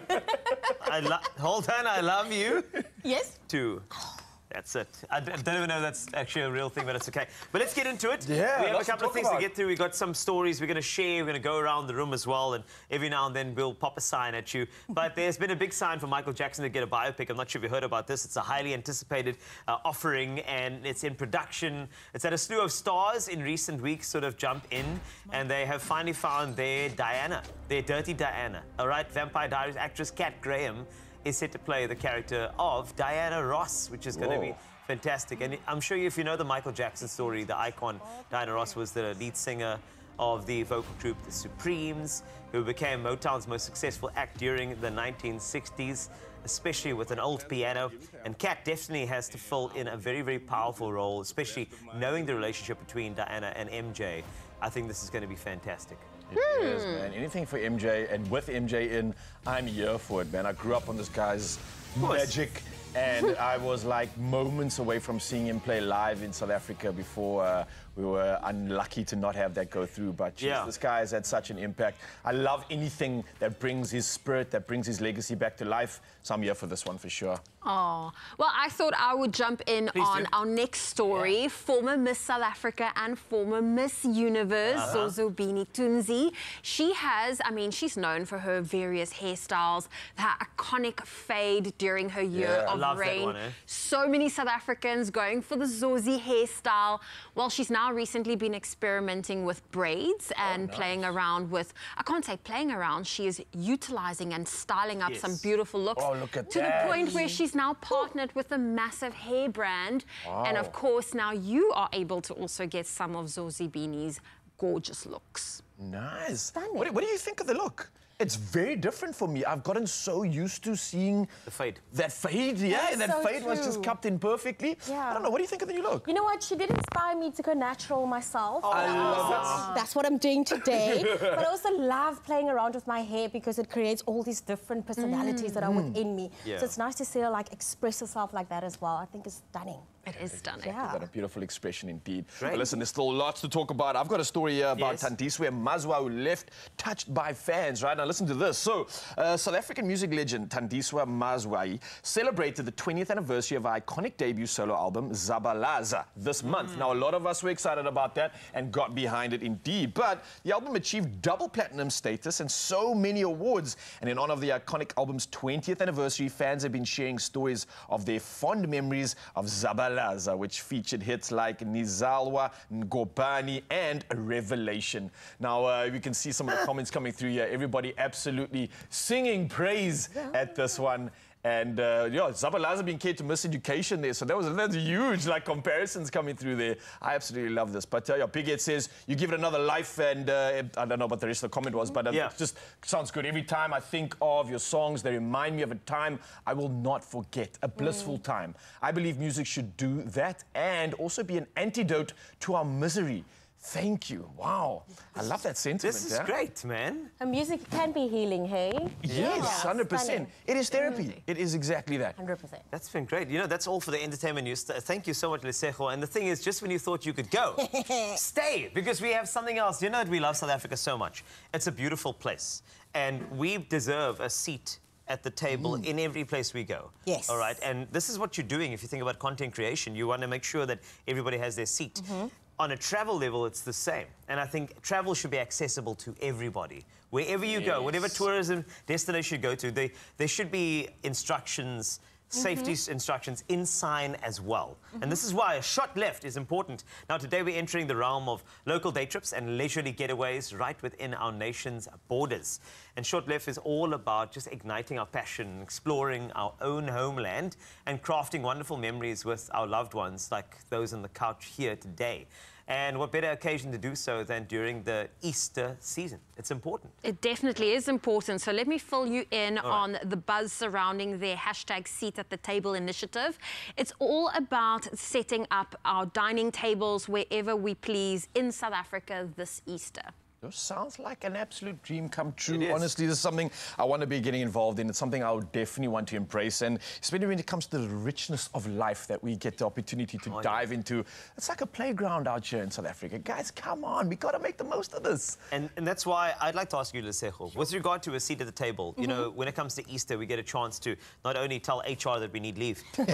I lo- hold on. I love you Yes? too. That's it. I d- don't even know that's actually a real thing, but it's okay. But let's get into it. Yeah, we have a lots to couple of talk things to about. get through. We've got some stories we're going to share. We're going to go around the room as well, and every now and then we'll pop a sign at you. But there's been a big sign for Michael Jackson to get a biopic. I'm not sure if you heard about this. It's a highly anticipated uh, offering, and it's in production. It's had a slew of stars in recent weeks sort of jump in, and they have finally found their Diana, their dirty Diana. All right, Vampire Diaries actress Kat Graham is set to play the character of Diana Ross, which is going to be Whoa. fantastic. And I'm sure if you know the Michael Jackson story, the icon Diana Ross was the lead singer of the vocal group The Supremes, who became Motown's most successful act during the nineteen sixties, especially with an old piano. And Kat definitely has to fill in a very, very powerful role, especially knowing the relationship between Diana and M J. I think this is going to be fantastic. It is, man. Anything for M J, and with M J in, I'm here for it, man. I grew up on this guy's course. magic, and I was like moments away from seeing him play live in South Africa before uh, we were unlucky to not have that go through. But geez, Yeah. this guy has had such an impact. I love anything that brings his spirit, that brings his legacy back to life. So I'm here for this one for sure. Oh, well, I thought I would jump in Please on do. our next story. Former Miss South Africa and former Miss Universe, Uh-huh. Zozobini Tunzi. She has, I mean, she's known for her various hairstyles, her iconic fade during her year Yeah. I of love that reign. one, eh? So many South Africans going for the Zozi hairstyle. Well, she's now recently been experimenting with braids and playing around with, I can't say playing around, she is utilizing and styling up Yes. some beautiful looks. Oh, look at to that. the point where she's now partnered with a massive hair brand. And of Wow. course, now you are able to also get some of Zozibini's gorgeous looks. Nice. Stunning. What, do- what do you think of the look? It's very different for me. I've gotten so used to seeing The fade. that fade, yeah, That's and that so fade was just true. cupped in perfectly. Yeah. I don't know. What do you think of the new look? You know what? She did inspire me to go natural myself. I love that's, that's what I'm doing today. But I also love playing around with my hair because it creates all these different personalities that are within me. Yeah. So it's nice to see her like express herself like that as well. I think it's stunning. It is stunning. Yeah. Got a beautiful expression indeed. Great. But listen, there's still lots to talk about. I've got a story here about Yes. Thandiswe Mazwa, who left touched by fans, right? Now listen to this. So, uh, South African music legend Thandiswe Mazwa celebrated the twentieth anniversary of her iconic debut solo album, Zabalaza, this month. Now, a lot of us were excited about that and got behind it indeed. But the album achieved double platinum status and so many awards. And in honor of the iconic album's twentieth anniversary, fans have been sharing stories of their fond memories of Zabalaza, which featured hits like Nizalwa, Ngobani, and Revelation. Now, uh, we can see some of the comments coming through here. Everybody absolutely singing praise at this one. And, uh, yeah, Zabalaza being cared to Miss Education there. So that was that's huge, like, comparisons coming through there. I absolutely love this. But, uh, yeah, Big Ed says, you give it another life. And uh, I don't know what the rest of the comment was, but uh, Yeah. it just sounds good. Every time I think of your songs, they remind me of a time I will not forget, a blissful time. I believe music should do that and also be an antidote to our misery. Thank you. Wow. I love that sentiment. This is yeah? great, man. And music can be healing, hey? Yes, one hundred percent. stunning. It is therapy. It is exactly that. one hundred percent. That's been great. You know, that's all for the entertainment news. Th- Thank you so much, Lesego. And the thing is, just when you thought you could go, stay, because we have something else. You know that we love South Africa so much. It's a beautiful place. And we deserve a seat at the table in every place we go. Yes. All right, and this is what you're doing if you think about content creation. You want to make sure that everybody has their seat. On a travel level, it's the same. And I think travel should be accessible to everybody. Wherever you go, whatever tourism destination you go to, they, there should be instructions, safety instructions in sign as well. And this is why a shot left is important. Now, today we're entering the realm of local day trips and leisurely getaways right within our nation's borders. And shot left is all about just igniting our passion, exploring our own homeland, and crafting wonderful memories with our loved ones, like those on the couch here today. And what better occasion to do so than during the Easter season? It's important. It definitely is important. So let me fill you in right. on the buzz surrounding their hashtag Seat at the Table initiative. It's all about setting up our dining tables wherever we please in South Africa this Easter. This sounds like an absolute dream come true. It is. Honestly, this is something I want to be getting involved in. It's something I would definitely want to embrace. And especially when it comes to the richness of life that we get the opportunity to Oh, yeah. dive into. It's like a playground out here in South Africa. Guys, come on. We got to make the most of this. And, and that's why I'd like to ask you, Lesego, with regard to a seat at the table, you know, when it comes to Easter, we get a chance to not only tell H R that we need leave, uh,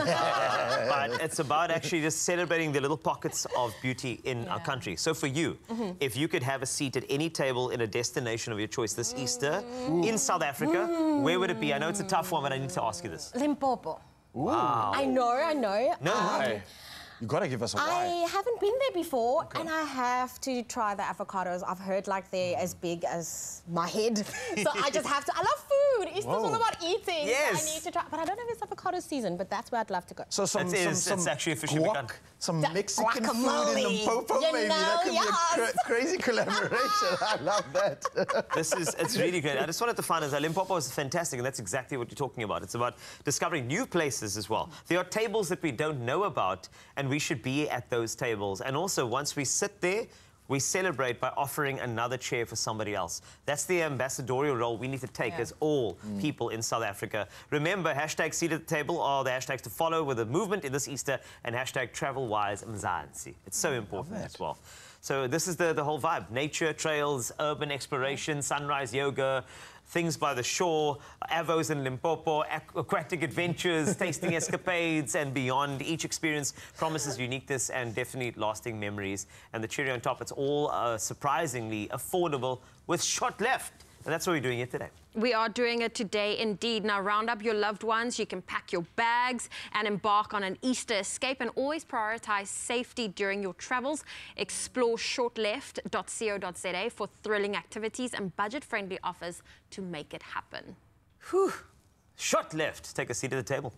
but it's about actually just celebrating the little pockets of beauty in our country. So for you, if you could have a seat at any table in a destination of your choice this Easter in South Africa, where would it be? I know it's a tough one, but I need to ask you this. Limpopo. Wow. I know, I know. No, Um, Hey, you got to give us a I why. haven't been there before, and I have to try the avocados. I've heard like they're as big as my head, so I just have to. I love food. Easter's all Whoa. about eating. Yes. So I need to try, but I don't know if it's avocado season. But that's where I'd love to go. So some, It some, is. some It's actually officially guac, begun. some That Mexican food in guacamole. Limpopo, You maybe. That know, could yes. be a cra crazy collaboration. I love that. This is, it's really great. I just wanted to find out that Limpopo is fantastic, and that's exactly what you're talking about. It's about discovering new places as well. There are tables that we don't know about, and we should be at those tables. And also, once we sit there, we celebrate by offering another chair for somebody else. That's the ambassadorial role we need to take as all people in South Africa. Remember, hashtag Seat at the Table are the hashtags to follow with the movement in this Easter, and hashtag TravelWise Mzansi. It's so important as well. So this is the, the whole vibe. Nature, trails, urban exploration, sunrise yoga, things by the shore, avos in Limpopo, aqu aquatic adventures, tasting escapades, and beyond. Each experience promises uniqueness and definitely lasting memories. And the cherry on top, it's all uh, surprisingly affordable with shot left. And that's what we're doing here today. We are doing it today indeed. Now round up your loved ones, you can pack your bags and embark on an Easter escape, and always prioritize safety during your travels. Explore shortleft dot co dot za for thrilling activities and budget-friendly offers to make it happen. Whew. Shot left. Take a seat at the table.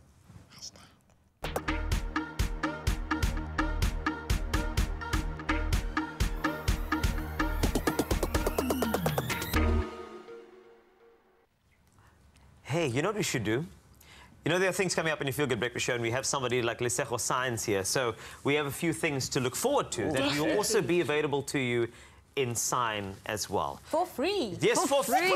Hey, you know what we should do? You know, there are things coming up in your Feel Good Breakfast Show, and we have somebody like Lesego Science here. So we have a few things to look forward to that will also be available to you in sign as well. For free. Yes, for, free.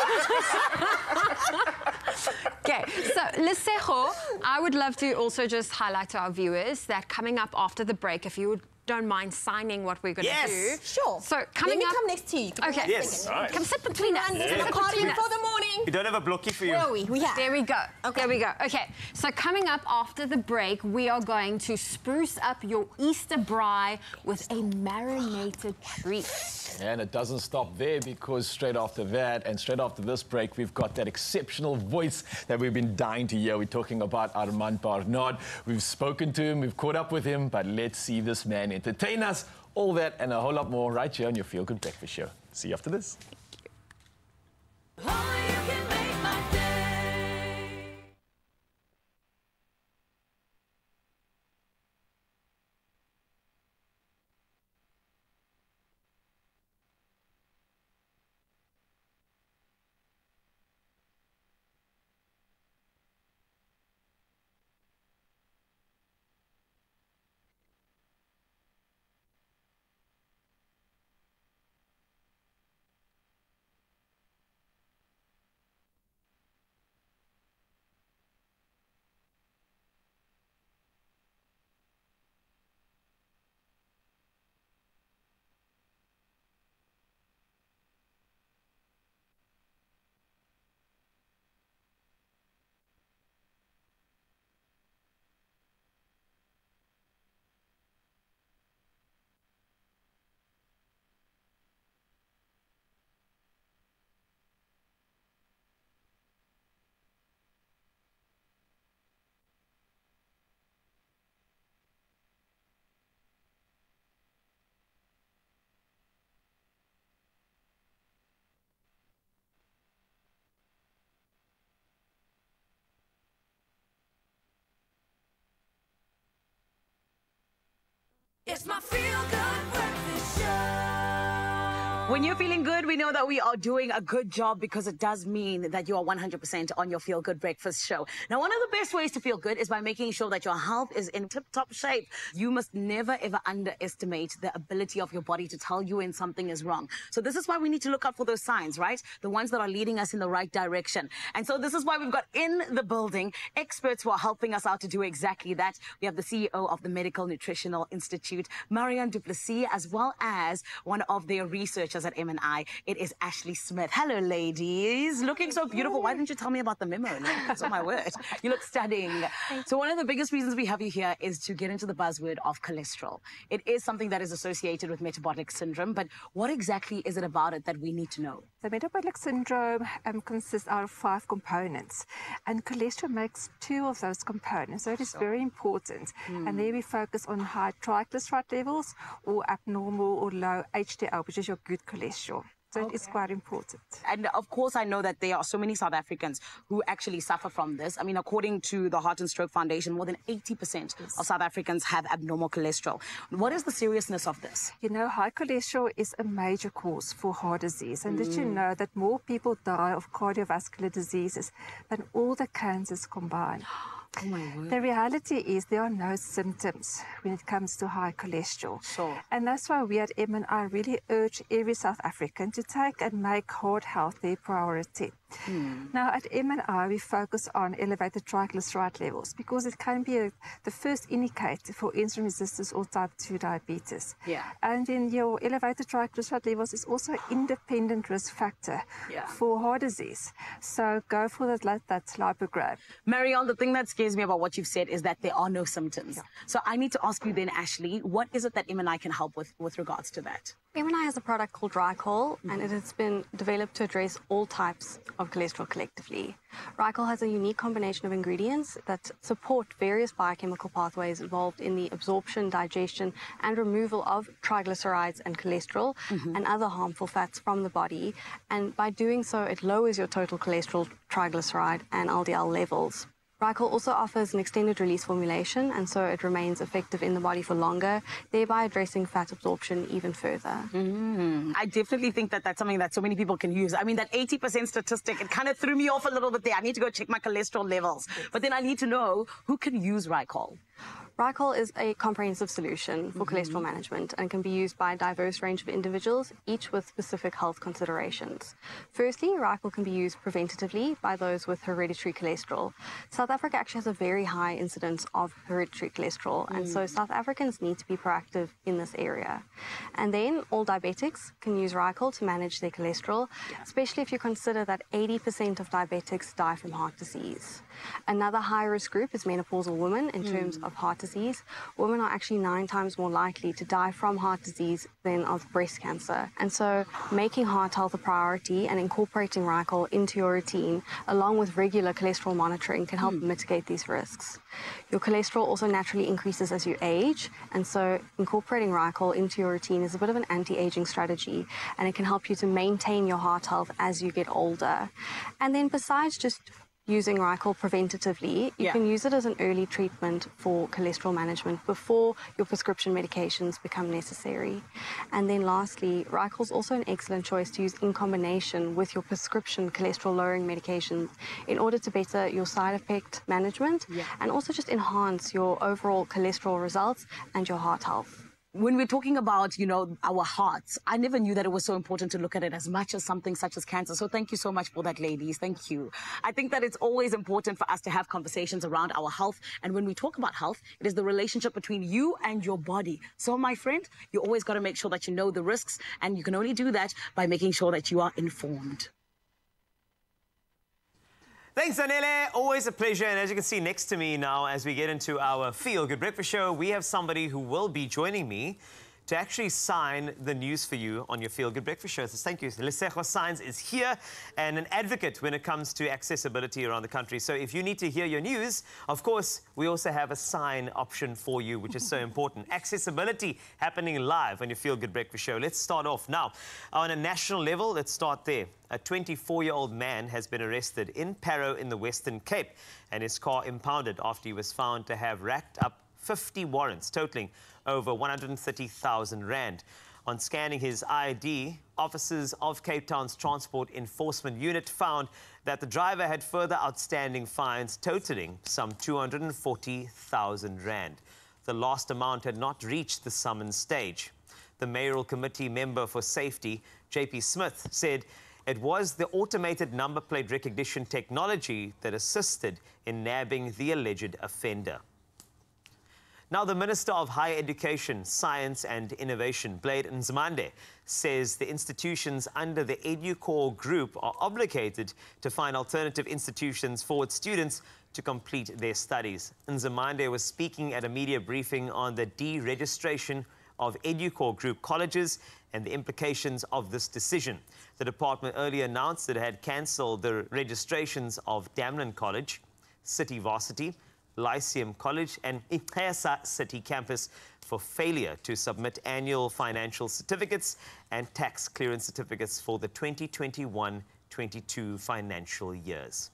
Okay, so Lesego, I would love to also just highlight to our viewers that coming up after the break, if you would, don't mind signing what we're going to Yes. do. Sure. So Let coming me up... come next to you. Give me Okay. one Yes. second. Right. Come sit between us. And Sit there's a between party us. for the morning. We don't have a blokkie for you. Where are we? We have. There we go. Okay. There we go. Okay, so coming up after the break, we are going to spruce up your Easter braai with a marinated treat. And it doesn't stop there, because straight after that and straight after this break, we've got that exceptional voice that we've been dying to hear. We're talking about Armand Barnard. We've spoken to him, we've caught up with him, but let's see this man entertain us. All that and a whole lot more right here on your Feel Good Breakfast Show. See you after this. Only you can make my day. It's my Feel Good Breakfast Show. When you're feeling good, we know that we are doing a good job because it does mean that you are one hundred percent on your Feel Good Breakfast Show. Now, one of the best ways to feel good is by making sure that your health is in tip-top shape. You must never, ever underestimate the ability of your body to tell you when something is wrong. So this is why we need to look out for those signs, right? The ones that are leading us in the right direction. And so this is why we've got in the building experts who are helping us out to do exactly that. We have the C E O of the Medical Nutritional Institute, Marianne du Plessis, as well as one of their researchers at M and I. It is Ashley Smith. Hello, ladies. Looking so beautiful. Why didn't you tell me about the memo? That's not my word. You look stunning. So one of the biggest reasons we have you here is to get into the buzzword of cholesterol. It is something that is associated with metabolic syndrome, but what exactly is it about it that we need to know? The metabolic syndrome um, consists out of five components, and cholesterol makes two of those components, so it is very important. Mm. And there we focus on high triglyceride levels or abnormal or low H D L, which is your good cholesterol. So okay. It is quite important. And of course, I know that there are so many South Africans who actually suffer from this. I mean, according to the Heart and Stroke Foundation, more than eighty percent yes. of South Africans have abnormal cholesterol. What is the seriousness of this? You know, high cholesterol is a major cause for heart disease. And mm. did you know that more people die of cardiovascular diseases than all the cancers combined? Oh my word. The reality is there are no symptoms when it comes to high cholesterol. Sure. And that's why we at M and I really urge every South African to take and make heart health their priority. Hmm. Now, at M and I, we focus on elevated triglyceride levels because it can be a, the first indicator for insulin resistance or type two diabetes. Yeah. And then your elevated triglyceride levels is also an independent risk factor yeah. for heart disease. So go for that, that lipogram. Marianne, the thing that scares me about what you've said is that there are no symptoms. Yeah. So I need to ask you then, Ashley, what is it that M and I can help with with regards to that? M and I has a product called Rycol, mm-hmm. and it has been developed to address all types of cholesterol collectively. Rycol has a unique combination of ingredients that support various biochemical pathways involved in the absorption, digestion, and removal of triglycerides and cholesterol mm-hmm. and other harmful fats from the body. And by doing so, it lowers your total cholesterol, triglyceride, and L D L levels. Rycol also offers an extended release formulation, and so it remains effective in the body for longer, thereby addressing fat absorption even further. Mm-hmm. I definitely think that that's something that so many people can use. I mean, that eighty percent statistic, it kind of threw me off a little bit there. I need to go check my cholesterol levels. But then I need to know who can use Rycol. Rycol is a comprehensive solution for mm-hmm. cholesterol management and can be used by a diverse range of individuals, each with specific health considerations. Firstly, Rycol can be used preventatively by those with hereditary cholesterol. South Africa actually has a very high incidence of hereditary cholesterol, mm. and so South Africans need to be proactive in this area. And then all diabetics can use Rycol to manage their cholesterol, yeah. especially if you consider that eighty percent of diabetics die from heart disease. Another high-risk group is menopausal women in mm. terms of heart disease. Women are actually nine times more likely to die from heart disease than of breast cancer. And so making heart health a priority and incorporating Rycol into your routine, along with regular cholesterol monitoring, can help mm. mitigate these risks. Your cholesterol also naturally increases as you age, and so incorporating Rycol into your routine is a bit of an anti-aging strategy, and it can help you to maintain your heart health as you get older. And then besides just using Rycol preventatively, you yeah. can use it as an early treatment for cholesterol management before your prescription medications become necessary. And then lastly, Rycol is also an excellent choice to use in combination with your prescription cholesterol-lowering medications in order to better your side effect management yeah. and also just enhance your overall cholesterol results and your heart health. When we're talking about, you know, our hearts, I never knew that it was so important to look at it as much as something such as cancer. So thank you so much for that, ladies. Thank you. I think that it's always important for us to have conversations around our health. And when we talk about health, it is the relationship between you and your body. So, my friend, you always got to make sure that you know the risks. And you can only do that by making sure that you are informed. Thanks, Daniele. Always a pleasure. And as you can see next to me now, as we get into our Feel Good Breakfast Show, we have somebody who will be joining me to actually sign the news for you on your Feel Good Breakfast Show. So thank you. Lesego Signs is here and an advocate when it comes to accessibility around the country. So if you need to hear your news, of course, we also have a sign option for you, which is so important. Accessibility happening live on your Feel Good Breakfast Show. Let's start off now. On a national level, let's start there. A twenty-four-year-old man has been arrested in Parow in the Western Cape and his car impounded after he was found to have racked up fifty warrants totaling over one hundred thirty thousand rand. On scanning his I D, officers of Cape Town's Transport Enforcement Unit found that the driver had further outstanding fines totaling some two hundred forty thousand rand. The last amount had not reached the summons stage. The mayoral committee member for safety, J P Smith, said it was the automated number plate recognition technology that assisted in nabbing the alleged offender. Now, the Minister of Higher Education, Science and Innovation, Blade Nzimande, says the institutions under the EduCore group are obligated to find alternative institutions for its students to complete their studies. Nzimande was speaking at a media briefing on the deregistration of EduCore group colleges and the implications of this decision. The department earlier announced that it had cancelled the registrations of Damlin College, City Varsity, Lyceum College and Ipesa City Campus for failure to submit annual financial certificates and tax clearance certificates for the twenty twenty-one twenty-two financial years.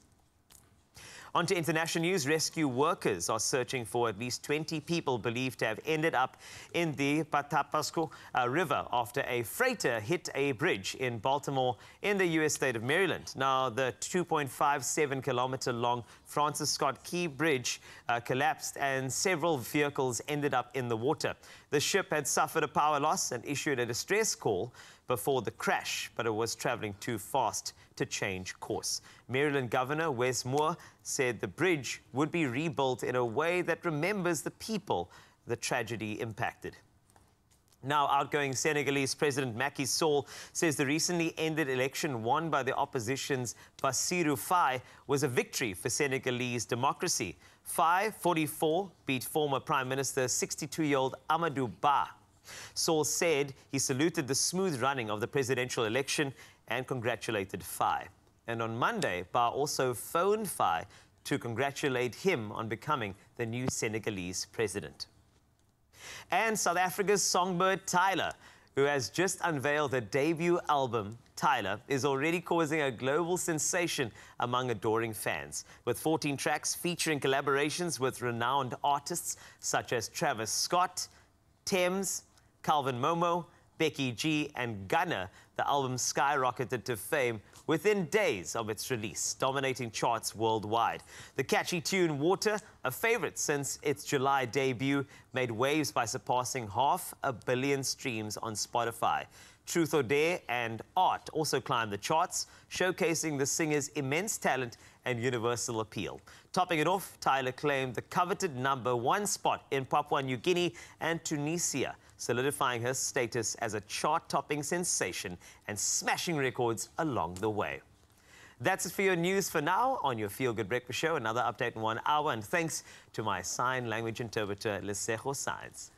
On to international news. Rescue workers are searching for at least twenty people believed to have ended up in the Patapsco uh, River after a freighter hit a bridge in Baltimore in the U S state of Maryland. Now, the two point five seven kilometer long Francis Scott Key Bridge uh, collapsed and several vehicles ended up in the water. The ship had suffered a power loss and issued a distress call before the crash, but it was traveling too fast to change course. Maryland Governor Wes Moore said the bridge would be rebuilt in a way that remembers the people the tragedy impacted. Now, outgoing Senegalese President Macky Sall says the recently ended election won by the opposition's Bassirou Faye was a victory for Senegalese democracy. Faye, forty-four, beat former Prime Minister sixty-two-year-old Amadou Ba. Sall said he saluted the smooth running of the presidential election and congratulated Faye. And on Monday, Ba also phoned Faye to congratulate him on becoming the new Senegalese president. And South Africa's songbird Tyler, who has just unveiled her debut album, Tyler, is already causing a global sensation among adoring fans. With fourteen tracks featuring collaborations with renowned artists such as Travis Scott, Thames, Calvin Momo, Becky G and Gunna, the album skyrocketed to fame within days of its release, dominating charts worldwide. The catchy tune Water, a favorite since its July debut, made waves by surpassing half a billion streams on Spotify. Truth or Dare and Art also climbed the charts, showcasing the singer's immense talent and universal appeal. Topping it off, Tyler claimed the coveted number one spot in Papua New Guinea and Tunisia, solidifying her status as a chart-topping sensation and smashing records along the way. That's it for your news for now on your Feel Good Breakfast Show. Another update in one hour, and thanks to my sign language interpreter, Lesego Science.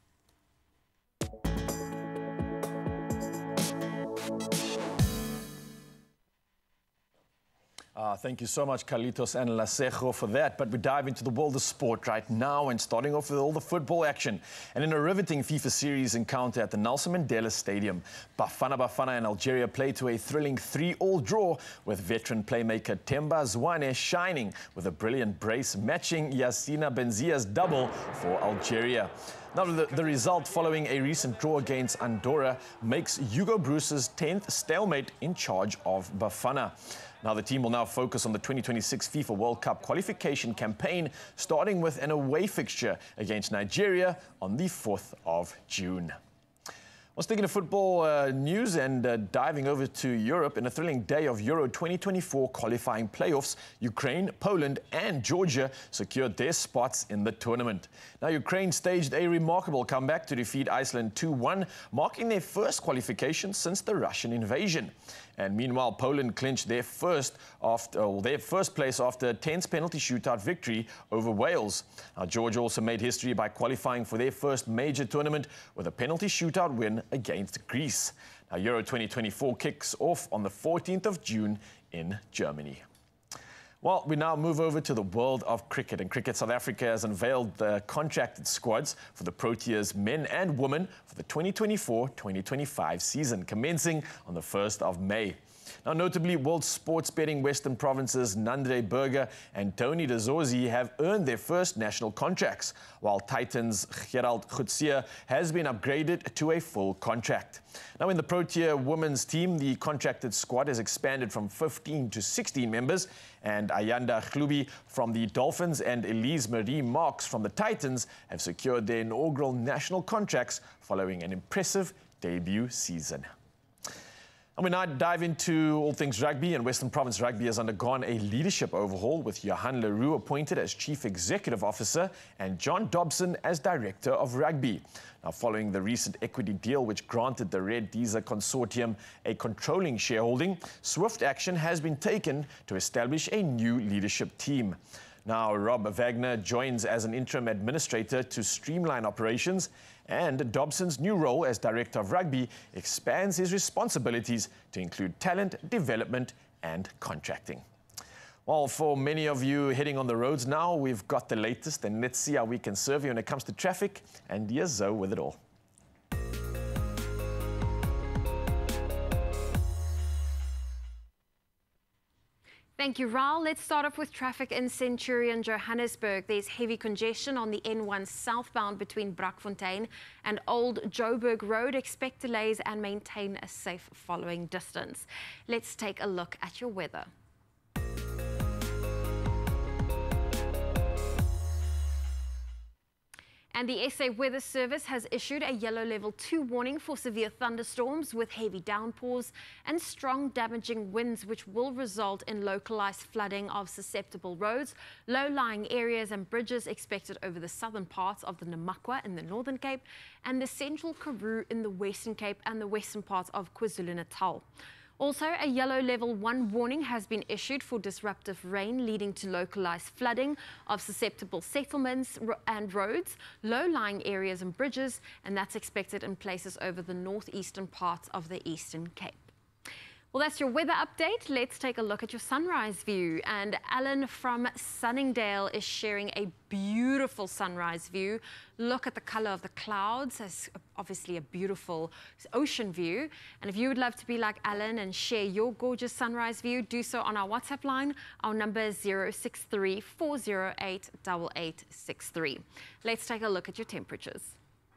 Uh, thank you so much, Carlitos and Lesego, for that. But we dive into the world of sport right now, and starting off with all the football action. And in a riveting FIFA Series encounter at the Nelson Mandela Stadium, Bafana Bafana and Algeria played to a thrilling three all draw, with veteran playmaker Themba Zwane shining with a brilliant brace matching Yassina Benzia's double for Algeria. Now, the, the result following a recent draw against Andorra makes Hugo Broos's tenth stalemate in charge of Bafana. Now, the team will now focus on the twenty twenty-six FIFA World Cup qualification campaign, starting with an away fixture against Nigeria on the fourth of June. Well, sticking to football uh, news and uh, diving over to Europe, in a thrilling day of Euro twenty twenty-four qualifying playoffs, Ukraine, Poland and Georgia secured their spots in the tournament. Now, Ukraine staged a remarkable comeback to defeat Iceland two one, marking their first qualification since the Russian invasion. And meanwhile, Poland clinched their first, after, well, their first place after a tense penalty shootout victory over Wales. Now, Georgia also made history by qualifying for their first major tournament with a penalty shootout win against Greece. Now, Euro twenty twenty-four kicks off on the fourteenth of June in Germany. Well, we now move over to the world of cricket. And Cricket South Africa has unveiled the contracted squads for the Proteas men and women for the twenty twenty-four twenty twenty-five season, commencing on the first of May. Now, notably, World Sports Betting Western Province's Nandre Berger and Tony de Zorzi have earned their first national contracts, while Titans' Gerald Gutsia has been upgraded to a full contract. Now, in the Protea women's team, the contracted squad has expanded from fifteen to sixteen members, and Ayanda Khlubi from the Dolphins and Elise Marie Marks from the Titans have secured their inaugural national contracts following an impressive debut season. And we now dive into all things rugby, and Western Province Rugby has undergone a leadership overhaul with Johan Leroux appointed as Chief Executive Officer and John Dobson as Director of Rugby. Now, following the recent equity deal which granted the Red Deezer Consortium a controlling shareholding, swift action has been taken to establish a new leadership team. Now, Rob Wagner joins as an interim administrator to streamline operations, and Dobson's new role as Director of Rugby expands his responsibilities to include talent development and contracting. Well, for many of you heading on the roads now, we've got the latest, and let's see how we can serve you when it comes to traffic. And here's Zoe with it all. Thank you, Raul. Let's start off with traffic in Centurion, Johannesburg. There's heavy congestion on the N one southbound between Brakfontein and Old Joburg Road. Expect delays and maintain a safe following distance. Let's take a look at your weather. And the S A Weather Service has issued a yellow level two warning for severe thunderstorms with heavy downpours and strong damaging winds, which will result in localized flooding of susceptible roads, low-lying areas and bridges expected over the southern parts of the Namakwa in the Northern Cape and the central Karoo in the Western Cape and the western parts of KwaZulu-Natal. Also, a yellow level one warning has been issued for disruptive rain leading to localized flooding of susceptible settlements and roads, low-lying areas and bridges, and that's expected in places over the northeastern parts of the Eastern Cape. Well, that's your weather update. Let's take a look at your sunrise view. And Alan from Sunningdale is sharing a beautiful sunrise view. Look at the color of the clouds. It's obviously a beautiful ocean view. And if you would love to be like Alan and share your gorgeous sunrise view, do so on our WhatsApp line. Our number is zero six three, four zero eight, eight eight six three. Let's take a look at your temperatures.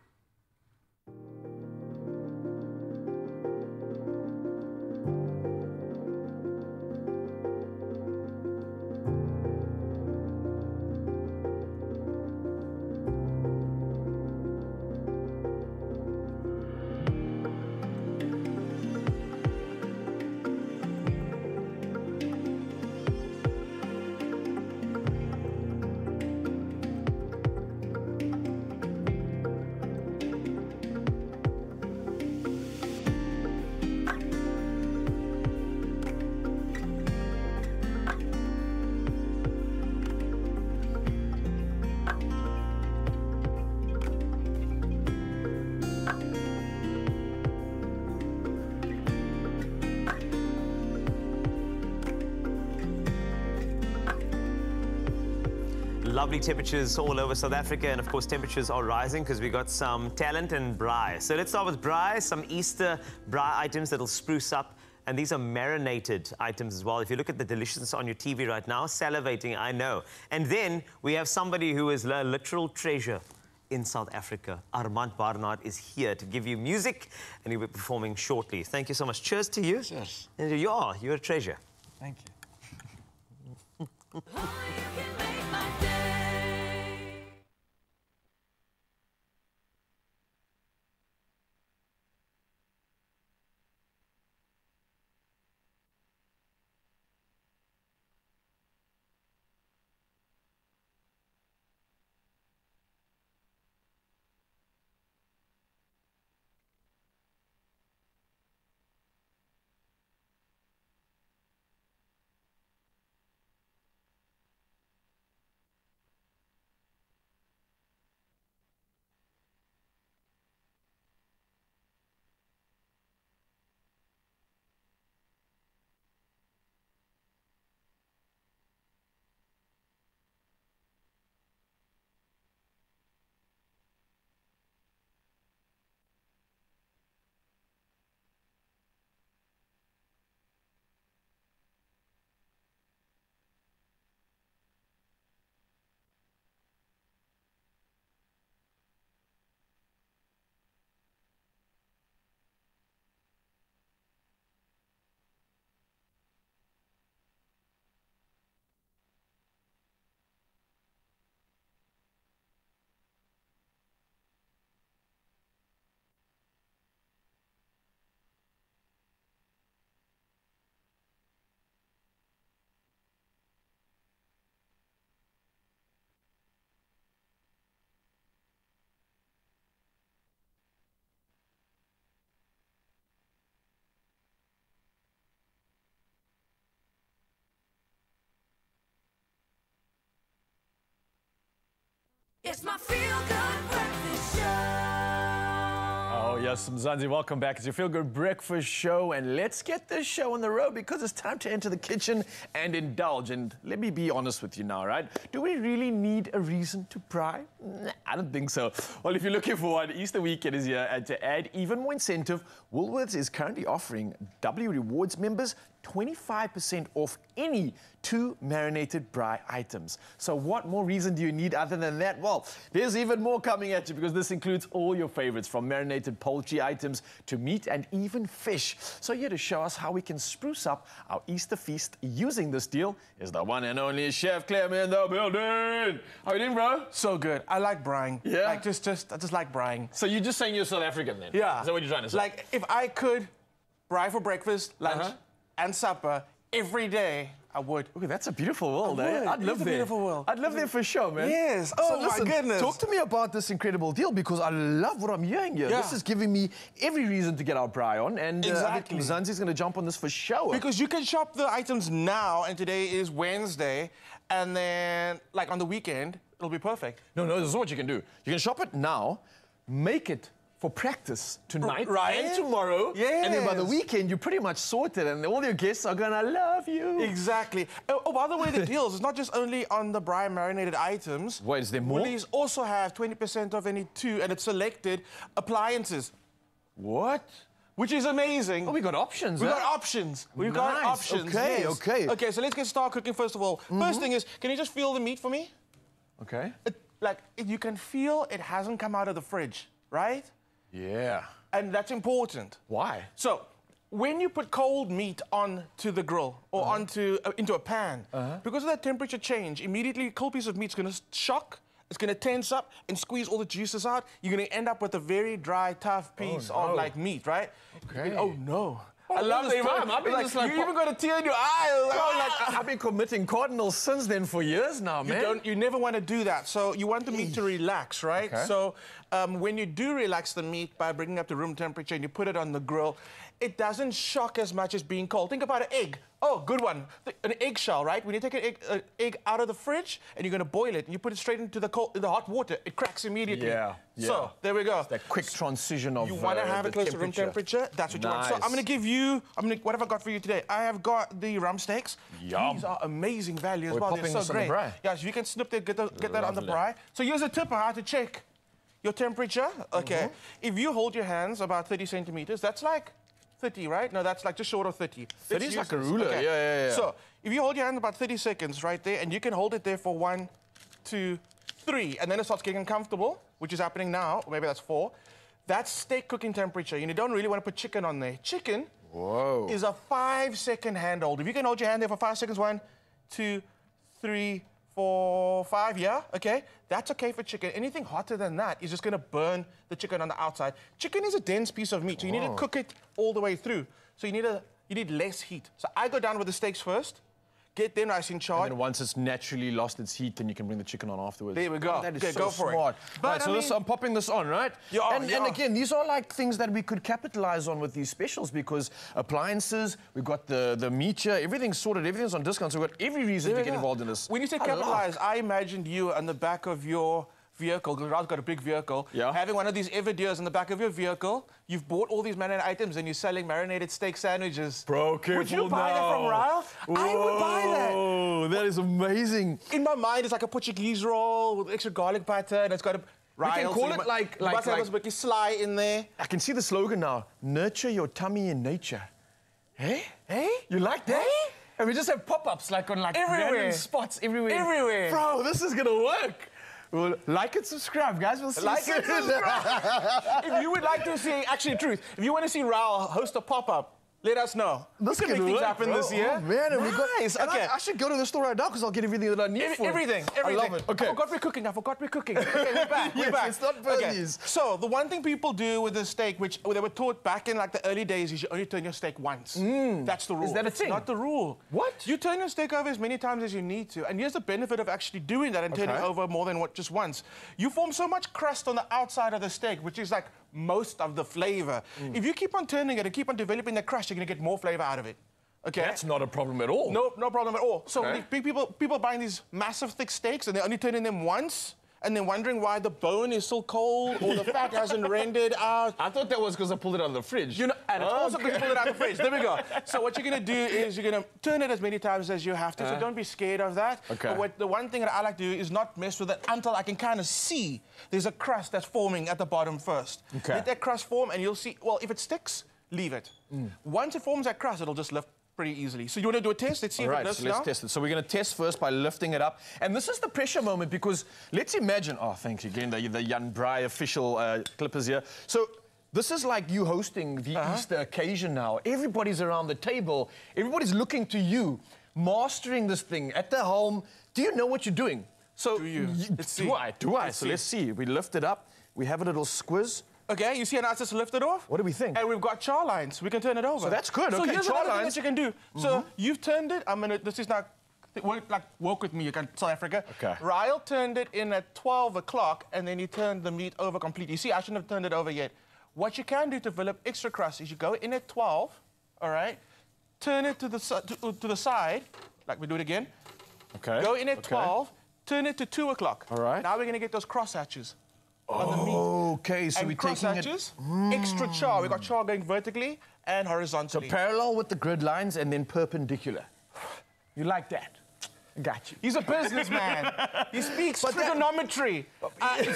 Lovely temperatures all over South Africa, and of course temperatures are rising because we got some talent and braai. So let's start with braai, some Easter braai items that'll spruce up, and these are marinated items as well. If you look at the deliciousness on your T V right now, salivating, I know. And then we have somebody who is a literal treasure in South Africa. Armand Barnard is here to give you music, and he'll be performing shortly. Thank you so much. Cheers to you. Cheers. And you are, you're a treasure. Thank you. It's my Feel Good Breakfast Show. Oh, yes, Mzansi, welcome back. It's your Feel Good Breakfast Show, and let's get this show on the road because it's time to enter the kitchen and indulge. And let me be honest with you now, right? Do we really need a reason to pry? Nah, I don't think so. Well, if you're looking for one, Easter weekend is here, and to add even more incentive, Woolworths is currently offering W Rewards members twenty-five percent off any two marinated braai items. So what more reason do you need other than that? Well, there's even more coming at you because this includes all your favorites, from marinated poultry items to meat and even fish. So here to show us how we can spruce up our Easter feast using this deal is the one and only Chef Clem in the building. How you doing, bro? So good. I like braaiing. Yeah? Like, just, just, I just like braaiing. So you're just saying you're South African then? Yeah. Is that what you're trying to say? Like, if I could braai for breakfast, lunch, Uh-huh. and supper every day, I would. Okay, that's a beautiful world, I eh? would. I'd It live is a there. beautiful world. I'd live there for sure, man. Yes. Oh, my listen, goodness. Talk to me about this incredible deal because I love what I'm hearing here. Yeah. This is giving me every reason to get our braai on, and Exactly. uh, I think Mzansi's going to jump on this for sure. Because you can shop the items now, and today is Wednesday, and then, like, on the weekend, it'll be perfect. No, no, this is what you can do. You can shop it now, make it for practice tonight Right. and tomorrow, and then by the Yes. weekend, you're pretty much sorted, and all your guests are gonna love you. Exactly. Oh, oh, by the way, the deals is not just only on the braai marinated items. Wait, is there more? Woolies also have twenty percent off any two, and it's selected appliances, What? which is amazing. Oh, we got options, We huh? got options. We've got Nice. options. Okay, yes. okay. Okay, so let's get started cooking first of all. First thing is, can you just feel the meat for me? Okay. It, like, it, you can feel it hasn't come out of the fridge, right? Yeah. And that's important. Why? So, when you put cold meat onto the grill or Uh-huh. onto uh, into a pan, because of that temperature change, immediately a cold piece of meat's going to shock. It's going to tense up and squeeze all the juices out. You're going to end up with a very dry, tough piece no. of like meat, right? Okay. Oh no! Oh, I all love this the time, I've been like, just like, you even got a tear in your eye. Oh, like, like, I've been committing cardinal sins then for years now, You man. don't. You never want to do that. So you want the meat to relax, right? Okay. So um, when you do relax the meat by bringing up to room temperature and you put it on the grill, it doesn't shock as much as being cold. Think about an egg. Oh, good one. The- An eggshell, right? When you take an egg, uh, egg out of the fridge and you're going to boil it and you put it straight into the cold, the hot water, it cracks immediately. Yeah, yeah. So there we go. That quick transition of You want to uh, have the it close to room temperature. That's what you want. So I'm Nice. going to give you. I'm going to. What have I got for you today? I have got the rump steaks. Yum. These are amazing value as We're well. They're popping so this on the great. braai. Yeah, so you can snip that, get, the, get that on the Lovely. braai. So here's a tip on how to check your temperature. Okay, Mm-hmm. if you hold your hands about thirty centimeters, that's like thirty, right? No, that's like just short of thirty. thirty is Let's like a use this. ruler. Yeah, yeah, yeah. So if you hold your hand about thirty seconds right there, and you can hold it there for one, two, three, and then it starts getting uncomfortable, which is happening now, or maybe that's four. That's steak cooking temperature. You don't really want to put chicken on there. Chicken Whoa. is a five second hand hold. If you can hold your hand there for five seconds, one, two, three, four, five, yeah, okay? That's okay for chicken. Anything hotter than that is just gonna burn the chicken on the outside. Chicken is a dense piece of meat, so you need to cook it all the way through. So you need a you need less heat. So I go down with the steaks first, get them nice and charred. And then once it's naturally lost its heat, then you can bring the chicken on afterwards. There we go. Oh, that is Okay, so go for it. smart. But, Right, so I this, mean- I'm popping this on, right? Yeah, and, yeah. and again, these are like things that we could capitalize on with these specials because appliances, we've got the, the meat here, everything's sorted, everything's on discount, so we've got every reason There to we get go. involved in this. When you say I like. capitalize, I imagined you on the back of your vehicle, because Ra's got a big vehicle, Yeah. having one of these Everdeers in the back of your vehicle. You've bought all these marinated items and you're selling marinated steak sandwiches. Bro, careful Would you buy that from now. Rael? I would buy that. Oh, that is amazing. In my mind, it's like a Portuguese roll with extra garlic butter, and it's got a. We can Rael, call so you it mu- like- you like- must have like- a bit of sly in there. I can see the slogan now. Nurture your tummy in nature. Hey? Hey? You like that? Hey? And we just have pop-ups like on like Everywhere. random spots everywhere. Everywhere. Bro, this is gonna work. Well, like and subscribe, guys. We'll see Like you and soon. subscribe. If you would like to see, actually, truth, if you want to see Raul host a pop-up, let us know. This we can could make things work, happen bro. this year. Oh, man, and we got, Nice, and okay. I, I should go to the store right now because I'll get everything that I need Every- for it. everything, everything. I love it. Okay. I forgot we're cooking. I forgot we're cooking. Okay, we're back. We're Yes, back. it's not burn okay. these. So the one thing people do with the steak, which they were taught back in like the early days, is you only turn your steak once. That's the rule. that a It's thing? not the rule. What? You turn your steak over as many times as you need to, and here's the benefit of actually doing that and turning Okay. over more than what just once. You form so much crust on the outside of the steak, which is like most of the flavor. If you keep on turning it and keep on developing the crust, you're gonna get more flavor out of it. Okay. That's not a problem at all. No, no problem at all. So Okay. the big people, people buying these massive thick steaks and they're only turning them once, and then wondering why the bone is still cold or the fat hasn't rendered out. I thought that was because I pulled it out of the fridge. You know, and it's Oh, also because okay. you pulled it out of the fridge. There we go. So what you're going to do is you're going to turn it as many times as you have to, so Uh. don't be scared of that. Okay. But what, the one thing that I like to do is not mess with it until I can kind of see there's a crust that's forming at the bottom first. Okay. Let that crust form and you'll see, well, if it sticks, leave it. Mm. Once it forms that crust, it'll just lift pretty easily. So you want to do a test? Let's see All if right, it lifts so let's now. test it. So we're going to test first by lifting it up. And this is the pressure moment because let's imagine... Oh, thanks again, the, the Jan Bry official uh, clippers here. So this is like you hosting the Uh-huh. Easter occasion now. Everybody's around the table. Everybody's looking to you, mastering this thing at the helm. Do you know what you're doing? So Do you? y- Let's do see. I? Do I? Let's so see. let's see. We lift it up. We have a little squiz. Okay, you see how nice it's lifted off? What do we think? And we've got char lines. We can turn it over. So that's good. So Okay, here's char another thing lines. that you can do. So you've turned it. I'm gonna. This is not. Work, like work with me. You can South Africa. Okay. Ryle turned it in at twelve o'clock, and then he turned the meat over completely. You see, I shouldn't have turned it over yet. What you can do to develop extra crust is you go in at twelve. All right. Turn it to the si- to, to the side, like we do it again. Okay. Go in at okay. twelve. Turn it to two o'clock. All right. Now we're gonna get those cross hatches on the meat. Okay, so And we're cross taking it... hatches, extra char. We've got char going vertically and horizontally. Parallel with the grid lines and then perpendicular. You like that? Got you. He's a businessman. He speaks But that- trigonometry. Uh,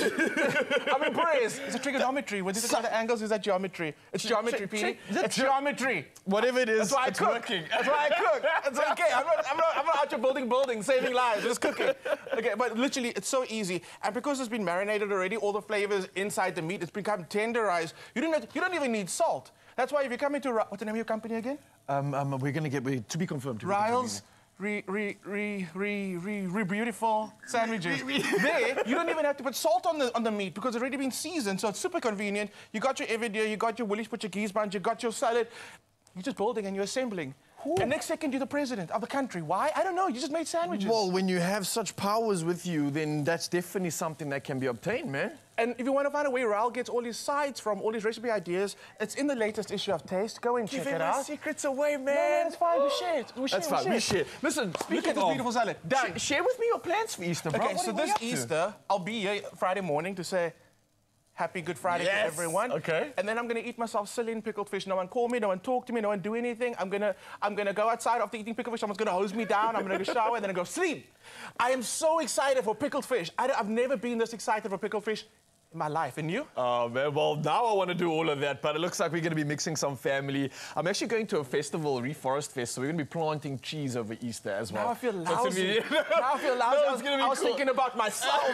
I mean, Perez, it's a trigonometry. When this is the angles, is that geometry? It's geometry, check- Petey. check- is it It's ge- geometry. Whatever it is, That's why I it's cook. working. That's why I cook. It's okay. I'm not, I'm not, I'm not out here building buildings, saving lives, just cooking. Okay, but literally, it's so easy. And because it's been marinated already, all the flavors inside the meat, it's become tenderized. You don't, have, you don't even need salt. That's why if you come into... Ry- What's the name of your company again? Um, um, we're going to get... We, to be confirmed. To be Ryle's re, re, re, re, re, re beautiful sandwiches. There, you don't even have to put salt on the on the meat because it's already been seasoned, so it's super convenient. You got your Everdeer, you got your Woolies Portuguese bunch, you got your salad. You're just building and you're assembling. And next second, you're the president of the country. Why? I don't know. You just made sandwiches. Well, when you have such powers with you, then that's definitely something that can be obtained, man. And if you want to find out where Raul gets all his sides from, all his recipe ideas, it's in the latest issue of Taste. Go and check Giving it my out. secrets away, man. No, no, it's fine. We share it. We share, That's we fine. share. We share. Listen, Look speaking at this of- beautiful salad. Done. Sh- share with me your plans for Easter, bro. Okay, What so are- what are this you up to? Easter, I'll be here Friday morning to say Happy Good Friday to Yes, everyone. okay. And then I'm gonna eat myself silly in pickled fish. No one call me, no one talk to me, no one do anything. I'm gonna I'm gonna go outside after eating pickled fish. Someone's gonna hose me down. I'm gonna go shower and then I go sleep. I am so excited for pickled fish. I, I've never been this excited for pickled fish in my life. And you? Oh, man, well, now I want to do all of that, but it looks like we're going to be mixing some family. I'm actually going to a festival, Reforest Fest, so we're going to be planting trees over Easter as well. Now I feel That's gonna lousy. be- Now I feel lousy. No, I it's was, gonna be I was cool. thinking about myself.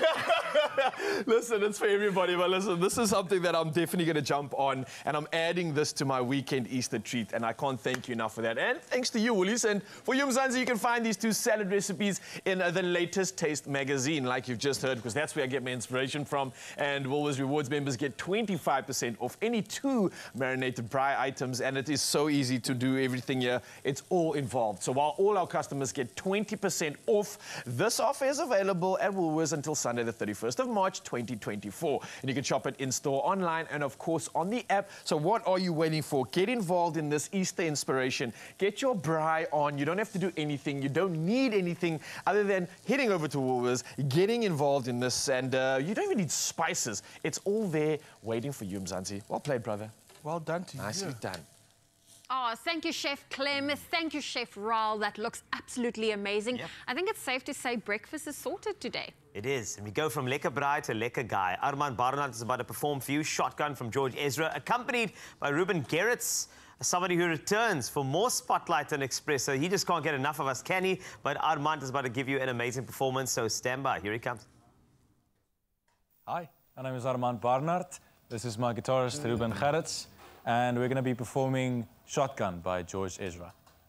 Listen, it's for everybody, but listen, this is something that I'm definitely going to jump on, and I'm adding this to my weekend Easter treat, and I can't thank you enough for that. And thanks to you, Woolies. And for you, Mzansi, you can find these two salad recipes in uh, the latest Taste magazine, like you've just heard, because that's where I get my inspiration from. And Woolworths Rewards members get twenty-five percent off any two marinated braai items, and it is so easy to do everything here. It's all involved. So while all our customers get twenty percent off, this offer is available at Woolworths until Sunday, the thirty-first of March, twenty twenty-four. And you can shop it in-store, online, and of course on the app. So what are you waiting for? Get involved in this Easter inspiration. Get your braai on. You don't have to do anything. You don't need anything other than heading over to Woolworths, getting involved in this, and uh, you don't even need spices. It's all there waiting for you, Mzansi. Well played, brother. Well done to Nicely you. done. Oh, thank you, Chef Clem. Thank you, Chef Raul. That looks absolutely amazing. Yep. I think it's safe to say breakfast is sorted today. It is. And we go from lekker braai to lekker guy. Armand Barnard is about to perform for you. Shotgun from George Ezra, accompanied by Ruben Gerrits, somebody who returns for more spotlight on Expresso. He just can't get enough of us, can he? But Armand is about to give you an amazing performance, so stand by. Here he comes. Hi, my name is Armand Barnard. This is my guitarist, Ruben Gerrits, and we're going to be performing Shotgun by George Ezra.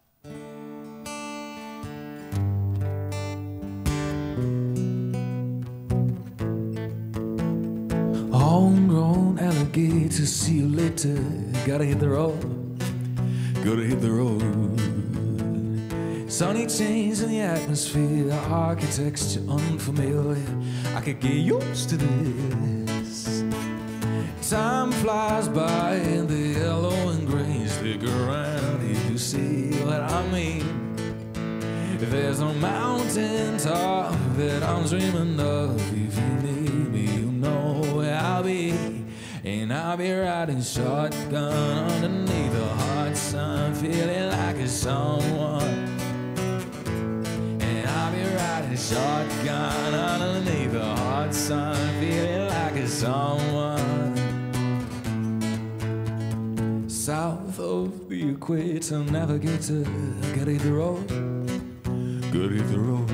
Homegrown alligator, see you later. Gotta hit the road, gotta hit the road. Sunny change in the atmosphere, architecture unfamiliar. I could get used to this. Time flies by and the yellow and gray stick around if you see what I mean. There's a mountain top that I'm dreaming of if you need And I'll be riding shotgun underneath the hot sun, feeling like a someone. And I'll be riding shotgun underneath the hot sun, feeling like a someone. South of the equator, navigator, gotta hit the road, gotta hit the road.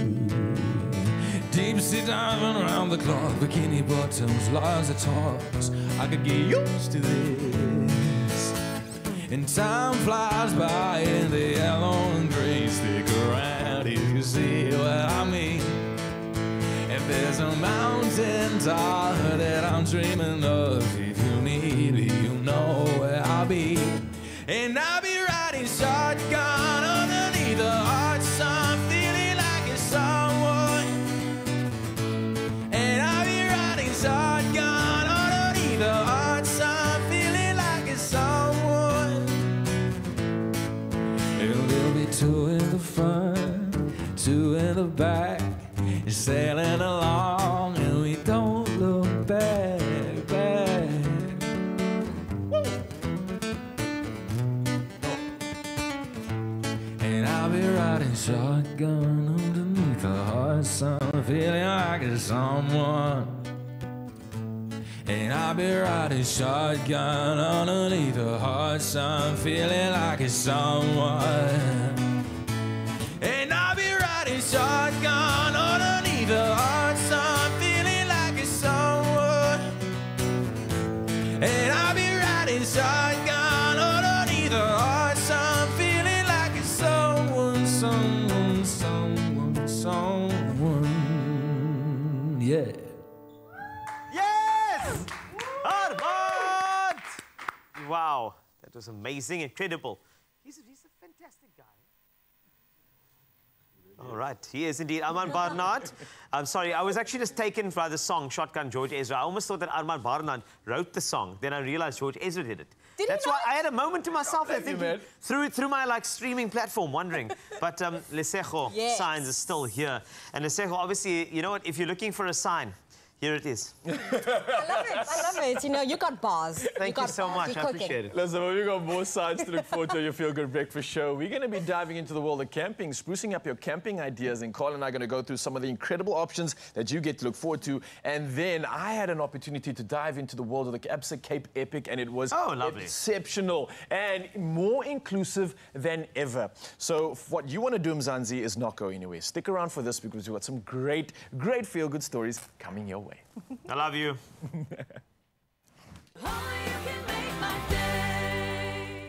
Deep sea diving around the clock, bikini bottoms, lots of talks. I could get used to this. And time flies by in the yellow and gray. Stick around if you see what I mean. If there's a mountain top that I'm dreaming of, if you need me, you know where I'll be. And I'll be riding shotgun underneath the hot sun, feeling like it's someone. And I'll be riding shotgun underneath the hot sun, feeling like it's someone. And there'll be two in the front, two in the back, sailing along, and we don't look back, back. And I'll be riding shotgun underneath the hot sun, feeling like it's someone. And I'll be riding shotgun underneath the hot sun, feeling like it's someone. And I'll be riding shotgun underneath the hot sun, feeling like it's someone. And I'll be riding shotgun underneath the hot sun, feeling like it's someone, someone, someone, someone. Yeah. Yes! Armand! Wow, that was amazing, incredible. He's a, he's a fantastic guy. All right, he is indeed Armand Barnard. I'm sorry, I was actually just taken by the song Shotgun George Ezra. I almost thought that Armand Barnard wrote the song. Then I realized George Ezra did it. Did That's he why not? I had a moment to myself there Thank you, thinking man. through through my like streaming platform, wondering. But um, Lesego Yes. signs are still here, and Lesego, obviously, you know what? If you're looking for a sign, here it is. I love it. I love it. You know, you got bars. Thank you, got so bars. much. You're I cooking. appreciate it. Listen, we've got more sides to look forward to on your Feel Good Breakfast Show. We're going to be diving into the world of camping, sprucing up your camping ideas, and Carl and I are going to go through some of the incredible options that you get to look forward to. And then I had an opportunity to dive into the world of the Absa Cape Epic, and it was Oh, lovely. exceptional and more inclusive than ever. So what you want to do, Mzansi, is not go anywhere. Stick around for this because we've got some great, great feel-good stories coming your way. I love you. Only you can make my day.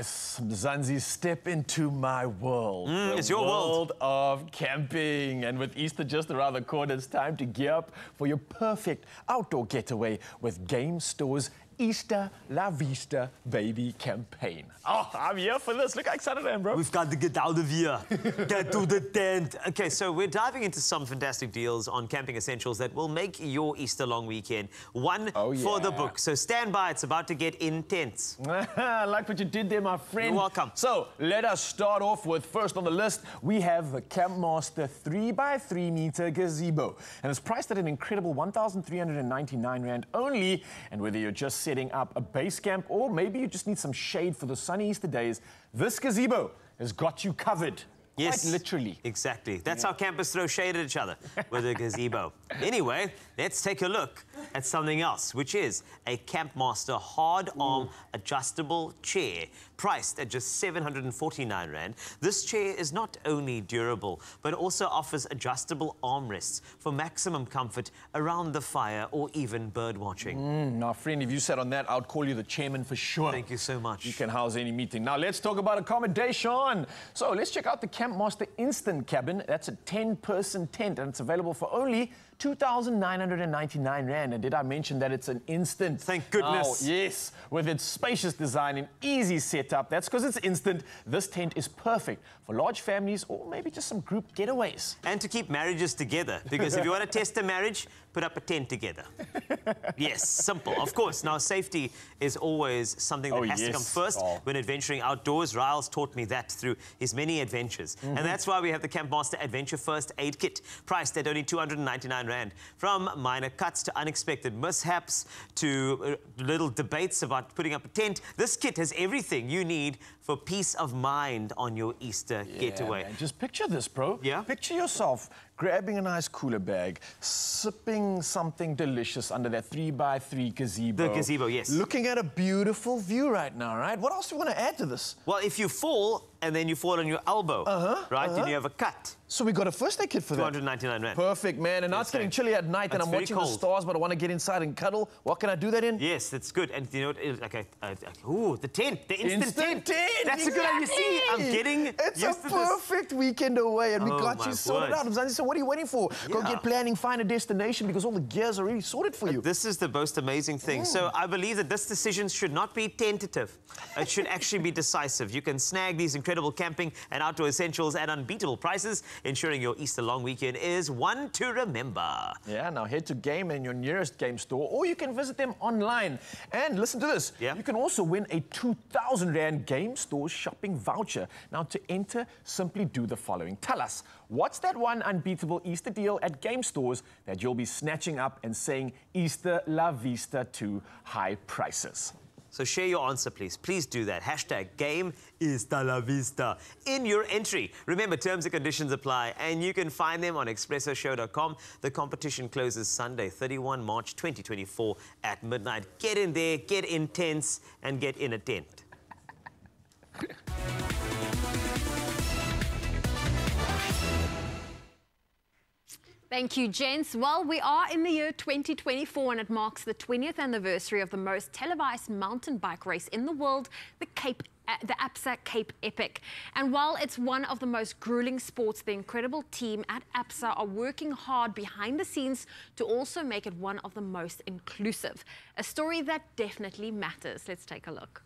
nice. Mzansi, step into my world. Mm, the it's your world. world of camping. And with Easter just around the corner, it's time to gear up for your perfect outdoor getaway with Game Store's Easter La Vista Baby campaign. Oh, I'm here for this. Look how excited I am, bro. We've got to get out of here. Get to the tent. Okay, so we're diving into some fantastic deals on camping essentials that will make your Easter long weekend one Oh, for the yeah. book. So stand by. It's about to get intense. I like what you did there, my friend. You're welcome. So let us start off with, first on the list, we have the Campmaster three by three meter gazebo. And it's priced at an incredible one thousand three hundred ninety-nine rand only. And whether you're just setting up a base camp or maybe you just need some shade for the sunny Easter days, this gazebo has got you covered. Yes. Quite literally. Exactly. That's how campers throw shade at each other with a gazebo. Anyway, let's take a look at something else, which is a Campmaster hard arm adjustable chair, priced at just seven hundred forty-nine rand. This chair is not only durable, but also offers adjustable armrests for maximum comfort around the fire or even bird watching. Mm, now, friend, if you sat on that, I'd call you the chairman for sure. Thank you so much. You can house any meeting. Now, let's talk about accommodation. So, let's check out the Campmaster Instant Cabin. That's a ten person tent, and it's available for only two thousand nine hundred ninety-nine rand. And did I mention that it's an instant? Thank goodness. Oh, yes. With its spacious design and easy setup, that's because it's instant. This tent is perfect for large families or maybe just some group getaways. And to keep marriages together, because if you want to test a marriage, put up a tent together. Yes, simple. Of course, now safety is always something that Oh, has to yes. come first Oh. when adventuring outdoors. Riles taught me that through his many adventures. And that's why we have the Campmaster Adventure First Aid Kit, priced at only two hundred ninety-nine rand. From minor cuts to unexpected mishaps to uh, little debates about putting up a tent, this kit has everything you need for peace of mind on your Easter getaway. Man, just picture this, bro. Yeah? Picture yourself grabbing a nice cooler bag, sipping something delicious under that three by three gazebo. The gazebo, yes. Looking at a beautiful view right now, right? What else do you want to add to this? Well, if you fall and then you fall on your elbow, Uh-huh, right, uh-huh. then you have a cut. So we got a first aid kit for two that. hundred ninety-nine rand. Perfect, man. And now Yes, it's getting sir. chilly at night and It's I'm very watching the cold. stars, but I want to get inside and cuddle. What can I do that in? Yes, that's good. And you know what? it is? Okay, uh, okay. Ooh, the tent, the instant, Instant tent. That's a good idea. You see, I'm getting It's used a to this. perfect weekend away, and we Oh, got my you sorted word. out. Mzansi, so what are you waiting for? Go Yeah. get planning, find a destination, because all the gears are already sorted for you. This is the most amazing thing. So I believe that this decision should not be tentative. It should actually be decisive. You can snag these incredible camping and outdoor essentials at unbeatable prices, ensuring your Easter long weekend is one to remember. Yeah, now head to Game in your nearest game store, or you can visit them online. And listen to this. Yeah. You can also win a two thousand rand Game Store shopping voucher. Now, to enter, simply do the following. Tell us, what's that one unbeatable Easter deal at Game Stores that you'll be snatching up and saying Easter La Vista to high prices? So share your answer, please. Please do that. Hashtag Game Easter La Vista in your entry. Remember, terms and conditions apply, and you can find them on expresso show dot com. The competition closes Sunday, thirty-first of March twenty twenty-four at midnight. Get in there, get intense, and get in a tent. Thank you, gents. Well, we are in the year twenty twenty-four, and it marks the twentieth anniversary of the most televised mountain bike race in the world, the Cape uh, the ABSA Cape Epic. And while it's one of the most grueling sports, the incredible team at ABSA are working hard behind the scenes to also make it one of the most inclusive. A story that definitely matters. Let's take a look.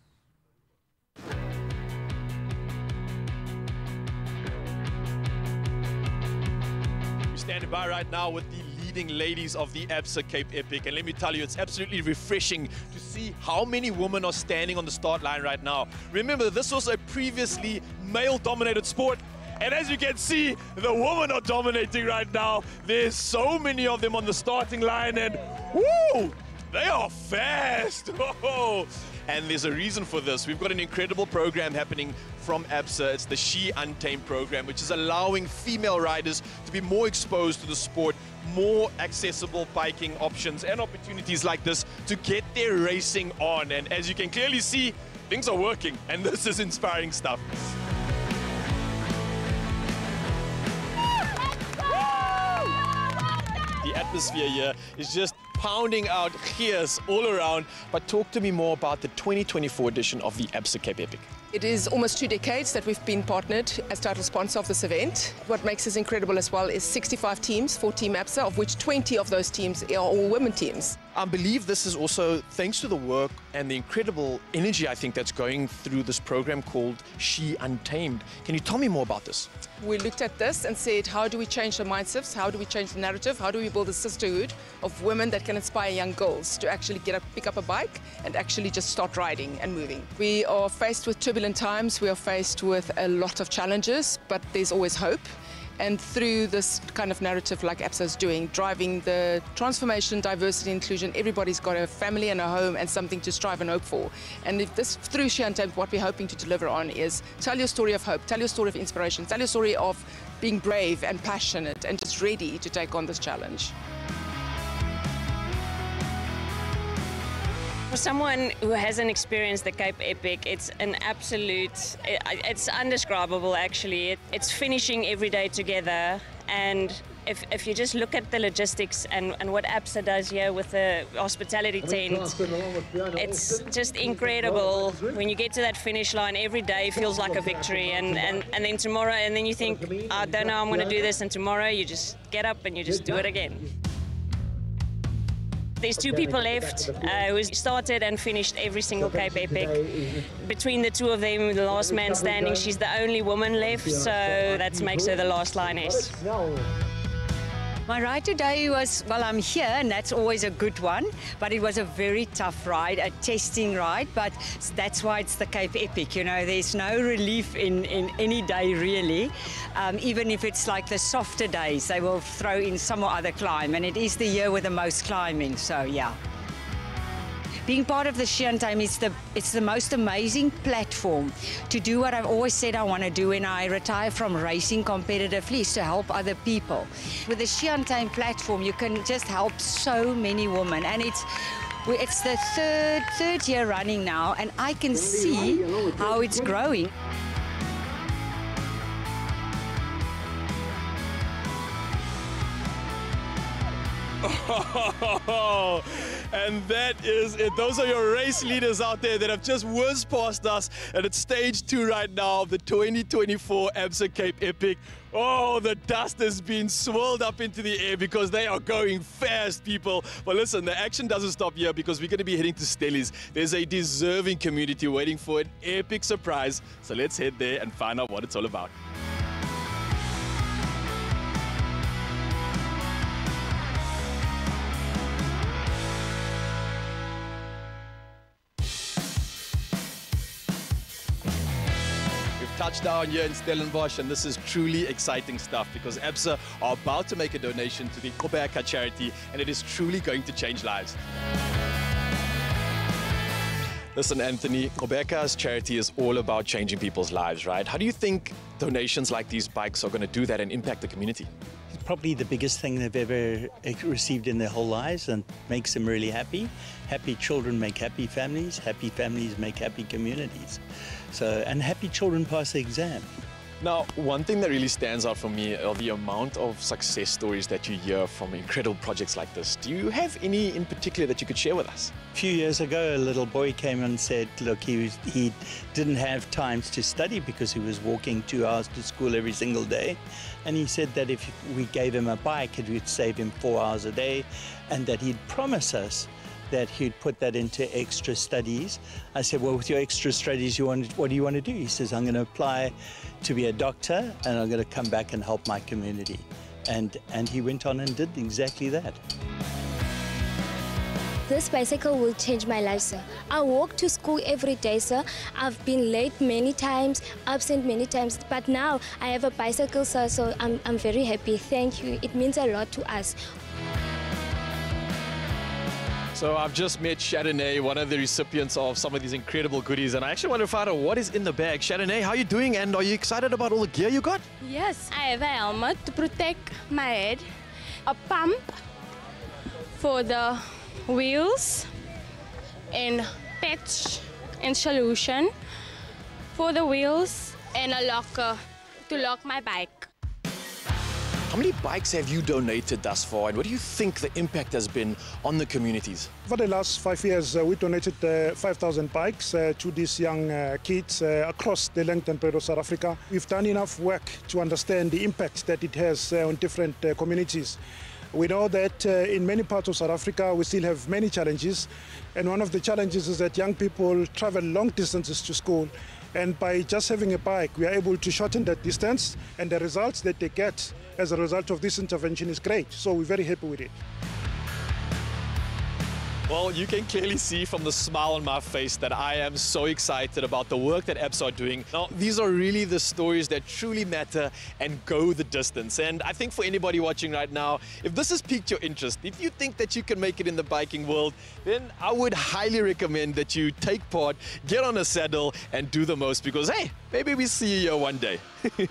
We're standing by right now with the leading ladies of the ABSA Cape Epic, and let me tell you, it's absolutely refreshing to see how many women are standing on the start line right now. Remember, this was a previously male-dominated sport, and as you can see, the women are dominating right now. There's so many of them on the starting line, and woo! They are fast! Oh, and there's a reason for this. We've got an incredible program happening from ABSA. It's the She Untamed program, which is allowing female riders to be more exposed to the sport, more accessible biking options and opportunities like this to get their racing on. And as you can clearly see, things are working, and this is inspiring stuff. The atmosphere here is just pounding out cheers all around. But talk to me more about the twenty twenty-four edition of the ABSA Cape Epic. It is almost two decades that we've been partnered as title sponsor of this event. What makes us incredible as well is sixty-five teams for Team ABSA, of which twenty of those teams are all women teams. I believe this is also thanks to the work and the incredible energy, I think, that's going through this program called She Untamed. Can you tell me more about this? We looked at this and said, how do we change the mindsets? How do we change the narrative? How do we build a sisterhood of women that can inspire young girls to actually get up, pick up a bike and actually just start riding and moving? We are faced with turbulent times. We are faced with a lot of challenges, but there's always hope. And through this kind of narrative like ABSA is doing, driving the transformation, diversity, inclusion, everybody's got a family and a home and something to strive and hope for. And if this, through She Untamed, what we're hoping to deliver on is tell your story of hope, tell your story of inspiration, tell your story of being brave and passionate and just ready to take on this challenge. For someone who hasn't experienced the Cape Epic, it's an absolute, it, it's undescribable actually. It, it's finishing every day together, and if, if you just look at the logistics and, and what ABSA does here with the hospitality tent, it's just incredible. When you get to that finish line, every day feels like a victory, and, and, and then tomorrow, and then you think, I don't know, I'm going to do this, and tomorrow you just get up and you just do it again. There's two people left uh, who started and finished every single Cape Epic. Between the two of them, the last man standing, she's the only woman left, so that makes her the last lioness. My ride today was, well, I'm here, and that's always a good one, but it was a very tough ride, a testing ride, but that's why it's the Cape Epic, you know, there's no relief in, in any day, really. Um, even if it's like the softer days, they will throw in some or other climb, and it is the year with the most climbing, so yeah. Being part of the She Untamed, it's the, it's the most amazing platform to do what I've always said I want to do when I retire from racing competitively, is to help other people. With the She Untamed platform, you can just help so many women, and it's it's the third, third year running now, and I can see how it's growing. Oh, and that is it. Those are your race leaders out there that have just whizzed past us, and it's stage two right now of the twenty twenty-four ABSA Cape Epic. Oh, the dust has been swirled up into the air because they are going fast, people. But listen, the action doesn't stop here, because we're going to be heading to Stellies. There's a deserving community waiting for an epic surprise. So let's head there and find out what it's all about. Touchdown here in Stellenbosch, and this is truly exciting stuff, because ABSA are about to make a donation to the Gqobeka charity, and it is truly going to change lives. Listen, Anthony, Gqobeka's charity is all about changing people's lives, right? How do you think donations like these bikes are going to do that and impact the community? It's probably the biggest thing they've ever received in their whole lives, and makes them really happy. Happy children make happy families. Happy families make happy communities. So, and happy children pass the exam. Now, one thing that really stands out for me are the amount of success stories that you hear from incredible projects like this. Do you have any in particular that you could share with us? A few years ago, a little boy came and said, look, he, was, he didn't have time to study because he was walking two hours to school every single day. And he said that if we gave him a bike, it would save him four hours a day, and that he'd promise us that he'd put that into extra studies. I said, well, with your extra studies, you want, what do you want to do? He says, I'm going to apply to be a doctor, and I'm going to come back and help my community. And, and he went on and did exactly that. This bicycle will change my life, sir. I walk to school every day, sir. I've been late many times, absent many times, but now I have a bicycle, sir, so I'm, I'm very happy. Thank you. It means a lot to us. So I've just met Chardonnay, one of the recipients of some of these incredible goodies, and I actually want to find out what is in the bag. Chardonnay, how are you doing, and are you excited about all the gear you got? Yes, I have a helmet to protect my head, a pump for the wheels, and patch and solution for the wheels, and a locker to lock my bike. How many bikes have you donated thus far, and what do you think the impact has been on the communities? For the last five years, uh, we donated uh, five thousand bikes uh, to these young uh, kids uh, across the length and breadth of South Africa. We've done enough work to understand the impact that it has uh, on different uh, communities. We know that uh, in many parts of South Africa, we still have many challenges. And one of the challenges is that young people travel long distances to school. And by just having a bike, we are able to shorten that distance. And the results that they get as a result of this intervention is great. So we're very happy with it. Well, you can clearly see from the smile on my face that I am so excited about the work that ABSA are doing. Now, these are really the stories that truly matter and go the distance. And I think for anybody watching right now, if this has piqued your interest, if you think that you can make it in the biking world, then I would highly recommend that you take part, get on a saddle and do the most because, hey, maybe we see you here one day.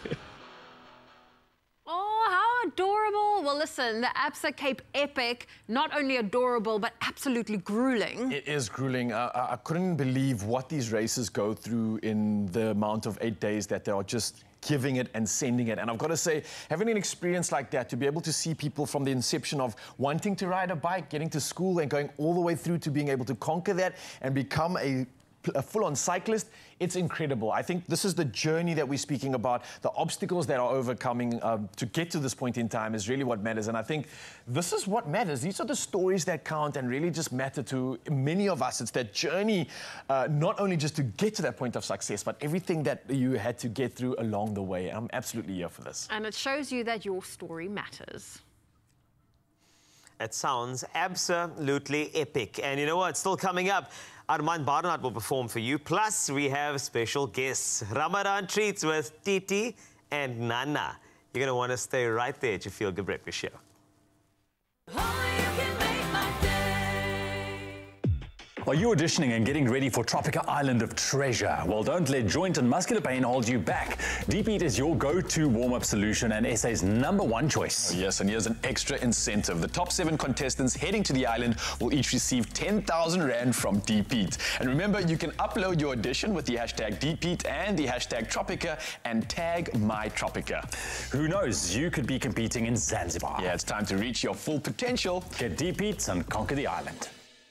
Oh, how adorable. Well, listen, the ABSA Cape Epic, not only adorable, but absolutely grueling. It is grueling. Uh, I I couldn't believe what these races go through in the amount of eight days that they are just giving it and sending it. And I've got to say, having an experience like that, to be able to see people from the inception of wanting to ride a bike, getting to school and going all the way through to being able to conquer that and become a a full-on cyclist, it's incredible. I think this is the journey that we're speaking about. The obstacles that are overcoming uh, to get to this point in time is really what matters. And I think this is what matters. These are the stories that count and really just matter to many of us. It's that journey, uh, not only just to get to that point of success, but everything that you had to get through along the way. I'm absolutely here for this. And it shows you that your story matters. It sounds absolutely epic. And you know what? Still coming up, Armand Barnard will perform for you. Plus, we have special guests, Ramadan treats with Titi and Nana. You're going to want to stay right there at your Feel Good Breakfast Show. Are you auditioning and getting ready for Tropica Island of Treasure? Well, don't let joint and muscular pain hold you back. Deep Heat is your go-to warm-up solution and S A's number one choice. Oh, yes, and here's an extra incentive. The top seven contestants heading to the island will each receive ten thousand rand from Deep Heat. And remember, you can upload your audition with the hashtag Deep Heat and the hashtag Tropica and tag MyTropica. Who knows, you could be competing in Zanzibar. Yeah, it's time to reach your full potential. Get Deep Heat and conquer the island.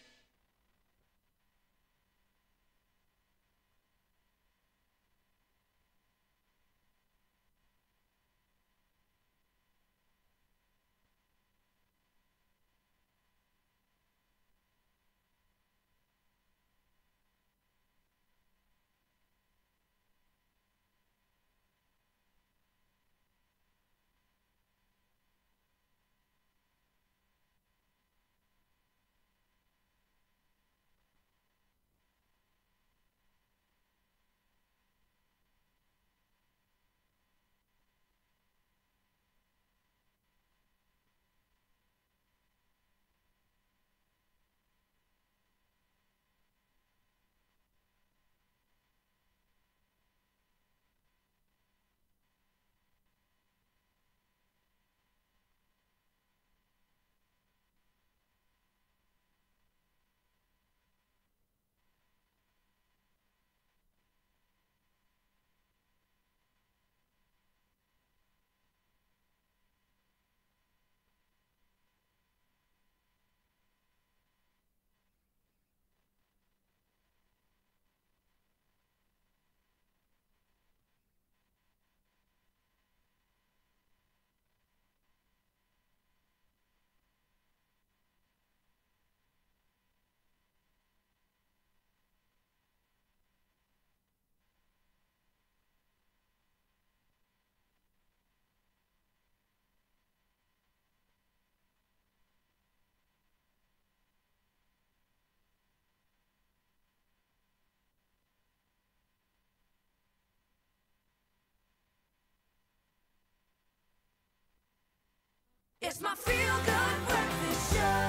It's my Feel Good Breakfast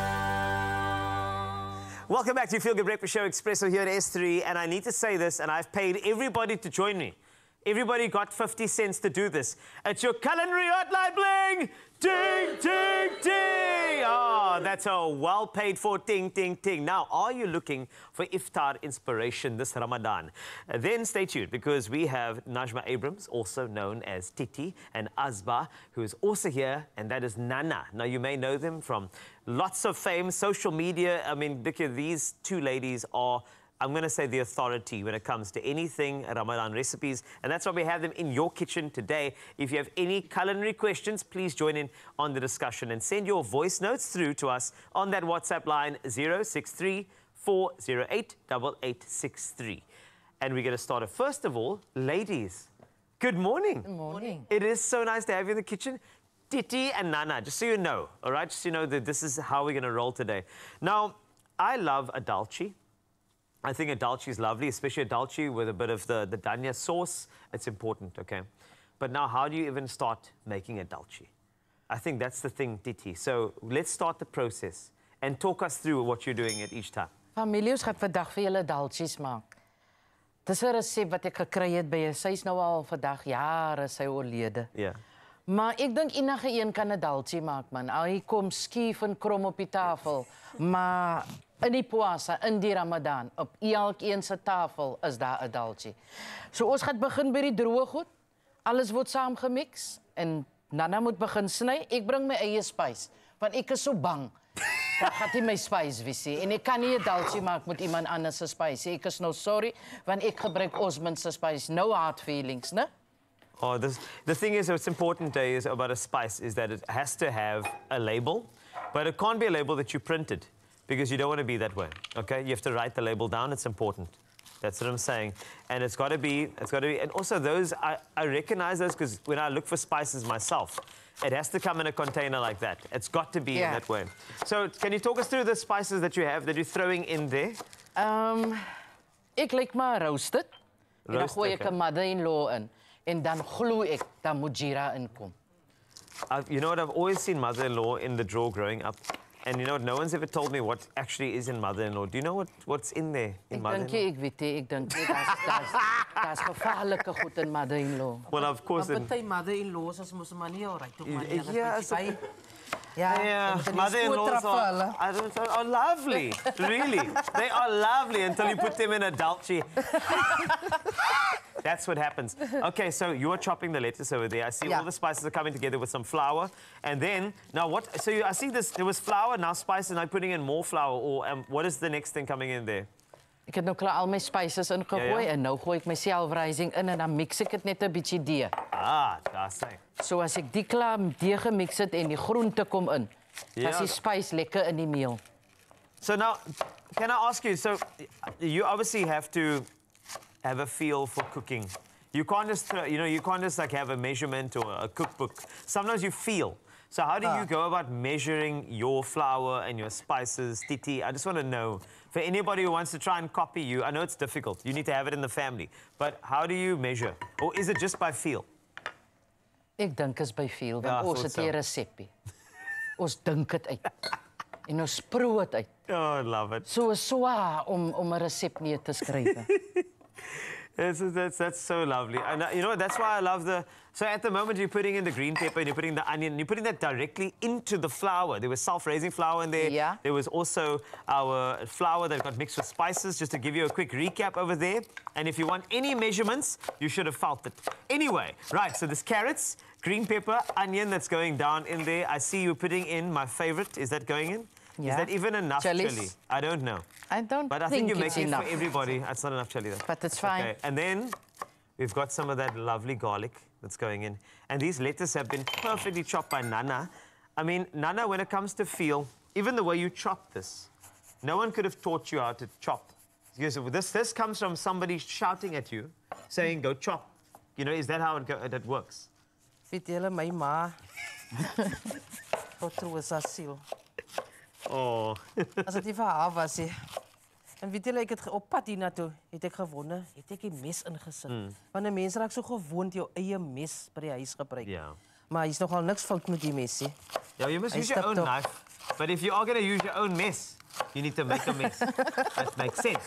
Show. Welcome back to Feel Good Breakfast Show Expresso here at S three. And I need to say this, and I've paid everybody to join me. Everybody got fifty cents to do this. It's your culinary hotline bling! Ding, ding, ding! are. That's a well paid for ting, ting, ting. Now, are you looking for iftar inspiration this Ramadan? Uh, then stay tuned because we have Najma Abrams, also known as Titi, and Azba, who is also here, and that is Nana. Now, you may know them from lots of fame, social media. I mean, because these two ladies are, I'm going to say, the authority when it comes to anything Ramadan recipes. And that's why we have them in your kitchen today. If you have any culinary questions, please join in on the discussion and send your voice notes through to us on that WhatsApp line zero six three, four zero eight, eight eight six three. And we're going to start it. First of all, ladies, good morning. Good morning. It is so nice to have you in the kitchen. Titi and Nana, just so you know, all right? Just so you know that this is how we're going to roll today. Now, I love a dalchi. I think a dalchi is lovely, especially a dalchi with a bit of the, the dania sauce. It's important, okay? But now, how do you even start making a dalchi? I think that's the thing, Titi. So let's start the process and talk us through what you're doing at each time. Familie, ons gaan vandag vir julle dalchies maak. Dis 'n resep wat ek gekry het by 'n sy's nou al vandag jare sy oorlede. Ja. Maar ek dink enige een kan 'n dalchi maak, man. Al hier kom skief en krom op die tafel, maar in die poasa, in die Ramadan, op elkeen se tafel is daar 'n dalchi. So ons gaan begin by die droë goed. Alles word saamgemix en Nana moet begin sny. Ek bring my eie spys, want ek is so bang. Dat gaat nie my spys wees nie. En ek kan nie 'n dalchi maak met iemand anders se spys nie. Ek is nou sorry, want ek gebruik Osmond se spys. No hard feelings, né? Oh, this, the thing is, what's important uh, is about a spice is that it has to have a label, but it can't be a label that you printed because you don't want to be that way, okay? You have to write the label down. It's important. That's what I'm saying. And it's got to be, it's got to be, and also those, I, I recognize those because when I look for spices myself, it has to come in a container like that. It's got to be Yeah. in that way. So can you talk us through the spices that you have, that you're throwing in there? Um, ek like maar roasted. En dan Roasted, gooi ek okay. 'n mother-in-law in. En dan glo ek dat moet jeera inkom. I've, you know what, I've always seen mother-in-law in the drawer growing up. And you know what, no one's ever told me what actually is in mother-in-law. Do you know what, what's in there in Ek dink mother-in-law? jy, ek weet nie, ek dink nie, daar's daar's daar's gevaarlike goed in mother-in-law. Well, of course. Maar in- party mother-in-laws as mos maar nie alright ook maar Yeah, nie. yeah, Hulle so- is baie- Ja, Yeah, en mother-in-laws skoot are, hulle. I don't know, are lovely. Really. They are lovely until you put them in a dalchi. That's what happens. Okay, so you are chopping the lettuce over there. I see Yeah. all the spices are coming together with some flour. And then, now what, so you, I see this, there was flour, now spices, now putting in more flour. Or um, what is the next thing coming in there? Ek het nou klaar al my spices ingegooi Ja, ja. en nou gooi ek my self-rising in en dan mix ek dit net 'n bietjie deeg. Ah, that's it. So as ek die klaar deeg gemix het en die groente kom in, Ja. dan is die spys lekker in die meel. So now, can I ask you, so you obviously have to have a feel for cooking. You can't just, throw, you know, you can't just like have a measurement or a cookbook. Sometimes you feel. So how do you go about measuring your flour and your spices, Titi? I just want to know, for anybody who wants to try and copy you, I know it's difficult. You need to have it in the family. But how do you measure? Or is it just by feel? Ek dink is by veel, Ja, want ons thought het so. hier 'n resepie. Ons dink dit uit. En ons proe dit uit. Oh, I love it. So is swaar om om 'n resep neer te skryf. That's, that's, that's so lovely. And uh, you know, that's why I love the... So at the moment, you're putting in the green pepper and you're putting the onion, and you're putting that directly into the flour. There was self-raising flour in there. Yeah. There was also our flour that got mixed with spices, just to give you a quick recap over there. And if you want any measurements, you should have felt it. Anyway, right, so there's carrots, green pepper, onion that's going down in there. I see you putting in my favorite. Is that going in? Is Yeah. that even enough Chilies. chili? I don't know. I don't But I think think you're it's making it enough. for everybody. It's not enough chili, though. But it's fine. Okay, and then we've got some of that lovely garlic that's going in. And these lettuce have been perfectly chopped by Nana. I mean, Nana, when it comes to feel, even the way you chop this, no one could have taught you how to chop. Because this, this comes from somebody shouting at you, saying, go chop. You know, is that how it, go, it works? Weet julle my ma? Tot troos as siel. Oh. As dit nie vir haar was nie. En weet julle, ek het ge- op pad hiernatoe, het ek gewonder, het ek die mes ingesit. Mm. Want 'n mens raak so gewoond jou eie mes by die huis gebruik. Ja. Maar hier's nogal niks fout met die mes nie. Yeah, you must Hy use your stap own toch. knife. But if you are going to use your own mess, you need to make a mess. That makes sense.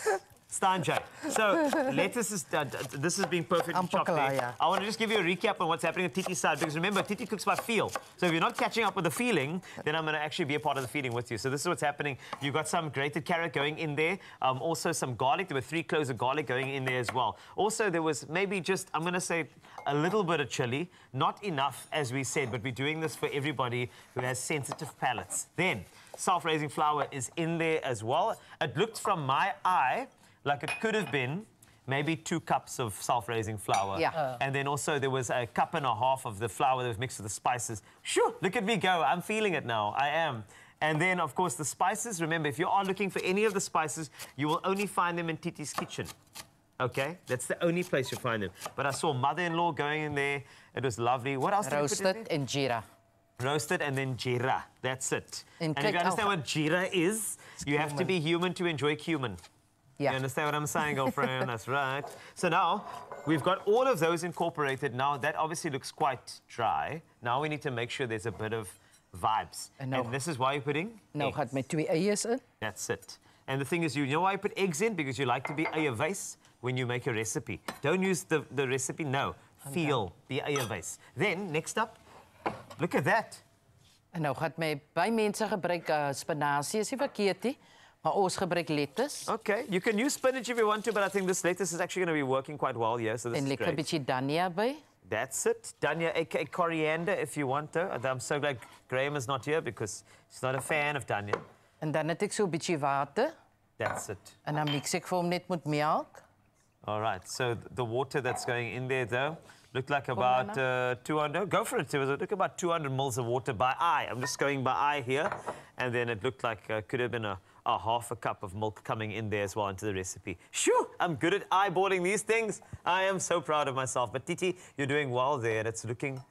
Stanjay. So lettuce is, uh, this is being perfectly chopped there. yeah. I want to just give you a recap on what's happening at Titi's side, because remember, Titi cooks by feel. So if you're not catching up with the feeling, then I'm going to actually be a part of the feeling with you. So this is what's happening. You've got some grated carrot going in there, um, also some garlic. There were three cloves of garlic going in there as well. Also, there was maybe just, I'm going to say, a little bit of chili. Not enough, as we said, but we're doing this for everybody who has sensitive palates. Then, self-raising flour is in there as well. It looked from my eye like it could have been maybe two cups of self-raising flour. Yeah. Uh. And then also there was a cup and a half of the flour that was mixed with the spices. Sure, look at me go. I'm feeling it now. I am. And then, of course, the spices. Remember, if you are looking for any of the spices, you will only find them in Titi's kitchen. Okay? That's the only place you'll find them. But I saw mother-in-law going in there. It was lovely. What else did you put in Roasted there? and jeera. Roasted and then jeera. That's it. And And if you kijk, understand oh. what jeera is, you have to be human to enjoy cumin. Yeah. You understand what I'm saying, girlfriend? That's right. So now, we've got all of those incorporated. Now, that obviously looks quite dry. Now we need to make sure there's a bit of vibes. And now- and this is why you're putting Nou eggs. gaat met twee eiers in. That's it. And the thing is, you know why you put eggs in? Because you like to be eierwys when you make a recipe. Don't use the, the recipe, no. Feel the eierwys. Then, next up, look at that. En nou gaat my baie mense gebruik uh, spinasie, is nie verkeerd nie, maar ons gebruik lettuce. Okay, you can use spinach if you want to, but I think this lettuce is actually going to be working quite well here, so this En is lekker great. bietjie dhania by. That's it. Danya, aka coriander, if you want to. I'm so glad Graham is not here because he's not a fan of Danya. En dan het ek so 'n bietjie water. That's it. En dan mix ek vir hom net met melk. All right, so th- the water that's going in there, though, looked like about uh, two hundred. Go for it. It was look about two hundred mils of water by eye. I'm just going by eye here. And then it looked like uh, could have been a, a half a cup of milk coming in there as well into the recipe. Shoo! I'm good at eyeballing these things. I am so proud of myself. But Titi, you're doing well there. It's looking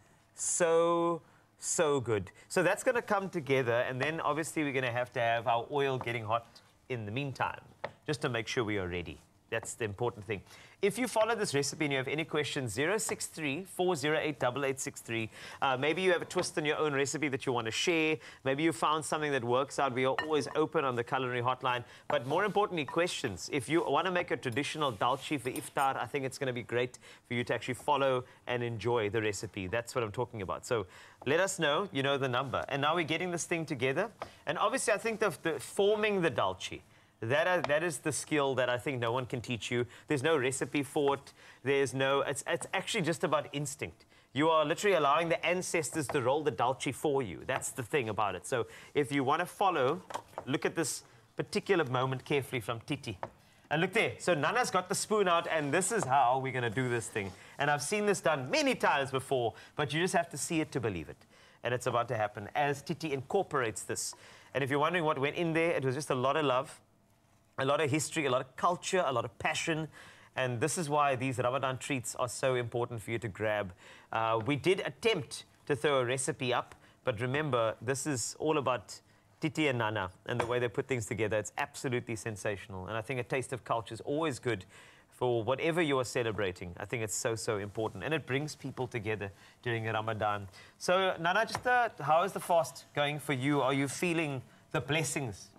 so, so good. So that's going to come together. And then obviously we're going to have to have our oil getting hot in the meantime, just to make sure we are ready. That's the important thing. If you follow this recipe and you have any questions, zero six three, four zero eight, eight eight six three. Uh, maybe you have a twist in your own recipe that you want to share. Maybe you found something that works out. We are always open on the culinary hotline. But more importantly, questions. If you want to make a traditional dalchi for iftar, I think it's going to be great for you to actually follow and enjoy the recipe. That's what I'm talking about. So let us know. You know the number. And now we're getting this thing together. And obviously, I think the, the forming the dalchi, That, are, that is the skill that I think no one can teach you. There's no recipe for it. There's no, it's, it's actually just about instinct. You are literally allowing the ancestors to roll the dalchi for you. That's the thing about it. So if you want to follow, look at this particular moment carefully from Titi. And look there. So Nana's got the spoon out, and this is how we're going to do this thing. And I've seen this done many times before, but you just have to see it to believe it. And it's about to happen as Titi incorporates this. And if you're wondering what went in there, it was just a lot of love. A lot of history, a lot of culture, a lot of passion. And this is why these Ramadan treats are so important for you to grab. Uh, we did attempt to throw a recipe up, but remember, this is all about Titi and Nana and the way they put things together. It's absolutely sensational. And I think a taste of culture is always good for whatever you are celebrating. I think it's so, so important. And it brings people together during Ramadan. So, Nana, just uh, how is the fast going for you? Are you feeling the blessings?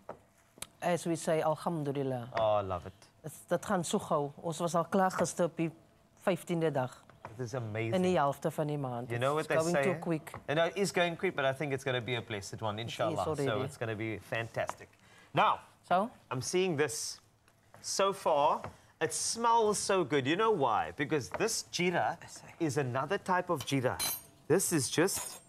As we say, alhamdulillah. Oh, I love it. It's, dat gaan so gauw. Ons was al klaar gister op die vyftiende dag. It is amazing. In die helfte van die maand. You know what It's they going say? too quick. I know it is going quick, but I think it's going to be a blessed one, inshallah. already. So it's going to be fantastic. Now, so? I'm seeing this. So far, it smells so good. You know why? Because this jeera is another type of jeera. This is just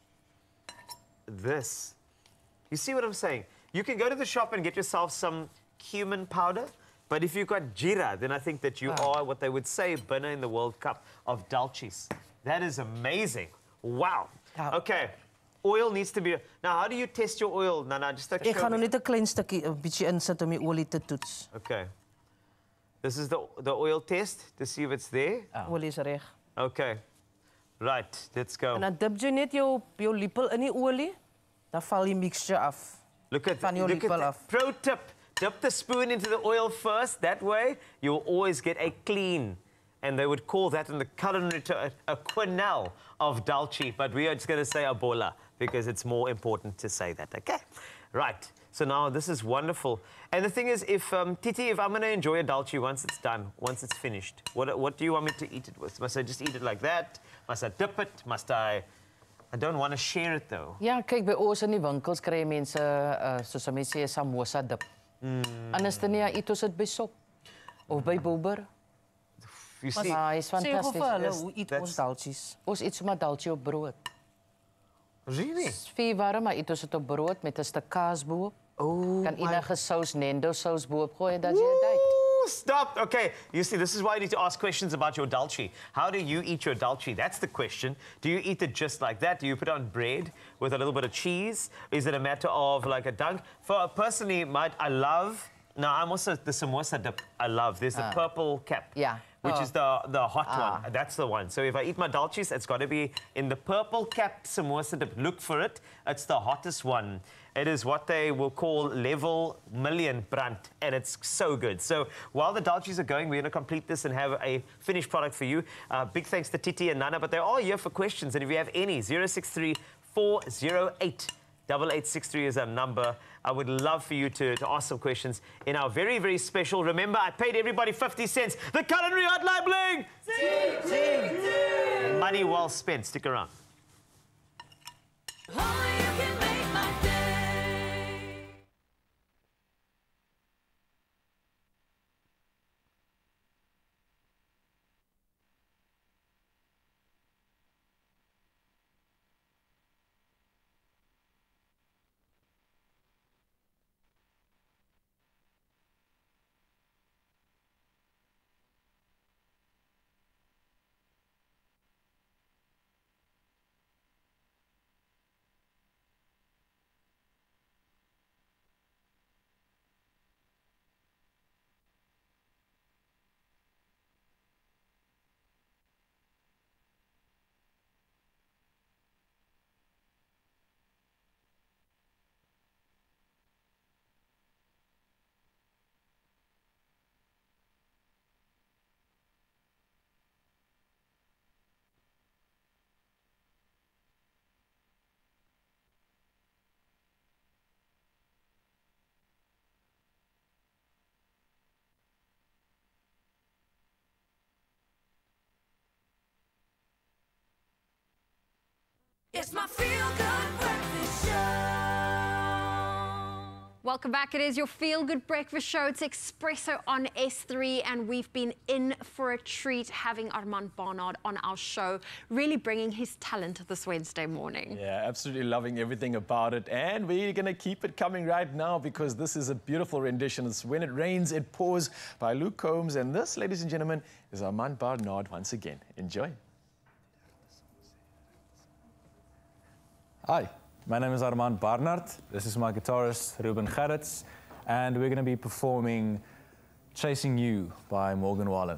this. You see what I'm saying? You can go to the shop and get yourself some cumin powder, but if you've got jeera, then I think that you Oh. are what they would say winner in the World Cup of dalchis. That is amazing. Wow. Okay. Oil needs to be... Now, how do you test your oil, Nana? Just like Ek show gaan me. nog net 'n klein stukkie 'n bietjie insit om die olie te toets. Okay. This is the, the oil test to see if it's there. Olie is reg. Okay. Right, let's go. En dan dip jy net jou jou lepel in die olie, dan val die mixture af. Look at, Van jou look at lepel that. af. Pro tip, dip the spoon into the oil first. That way, you'll always get a clean. And they would call that in the culinary term a quenelle of dalchi. But we are just going to say a bola because it's more important to say that, okay? Right. So now this is wonderful. And the thing is, if um, Titi, if I'm going to enjoy a dalchi once it's done, once it's finished, what what do you want me to eat it with? Must I just eat it like that? Must I dip it? Must I? I don't want to share it though. Ja, kyk, by ons in die winkels kry mense uh, soos mense sê samosa dip. Mm. Anders dan ja, eet ons dit by sop of by bober. You see, maar is fantasties. Sê hulle hoe eet ons dalchies? Ons eet sommer dalchi op brood. Really? Vier warm, maar eet ons dit op brood met 'n stuk kaas bo. Oh, kan enige sous, Nendo sous bo gooi dat jy dit eet. Stop. Okay, you see, this is why you need to ask questions about your dalchi. How do you eat your dalchi? That's the question. Do you eat it just like that? Do you put on bread with a little bit of cheese? Is it a matter of like a dunk? For personally, my, I love, now I'm also the samosa dip I love. There's the Ah. purple cap. Yeah. Which Oh. is the, the hot Ah. one. That's the one. So if I eat my dalchis, it's got to be in the purple cap samosa dip. Look for it. It's the hottest one. It is what they will call level million brand, and it's so good. So while the dalchis are going, we're going to complete this and have a finished product for you. Uh, big thanks to Titi and Nana, but they're all here for questions. And if you have any, zero six three, four zero eight, eight eight six three is our number. I would love for you to, to ask some questions in our very, very special. Remember, I paid everybody fifty cents. The culinary hotline bling! Sing, sing, sing. Money well spent. Stick around. It's my feel-good breakfast show. Welcome back. It is your Feel Good Breakfast Show. It's Espresso on S three, and we've been in for a treat having Armand Barnard on our show, really bringing his talent this Wednesday morning. Yeah, absolutely loving everything about it. And we're going to keep it coming right now because this is a beautiful rendition. It's When It Rains, It Pours by Luke Combs. And this, ladies and gentlemen, is Armand Barnard once again. Enjoy. Hi, my name is Armand Barnard. This is my guitarist, Ruben Gerrits, and we're going to be performing Chasing You by Morgan Wallen.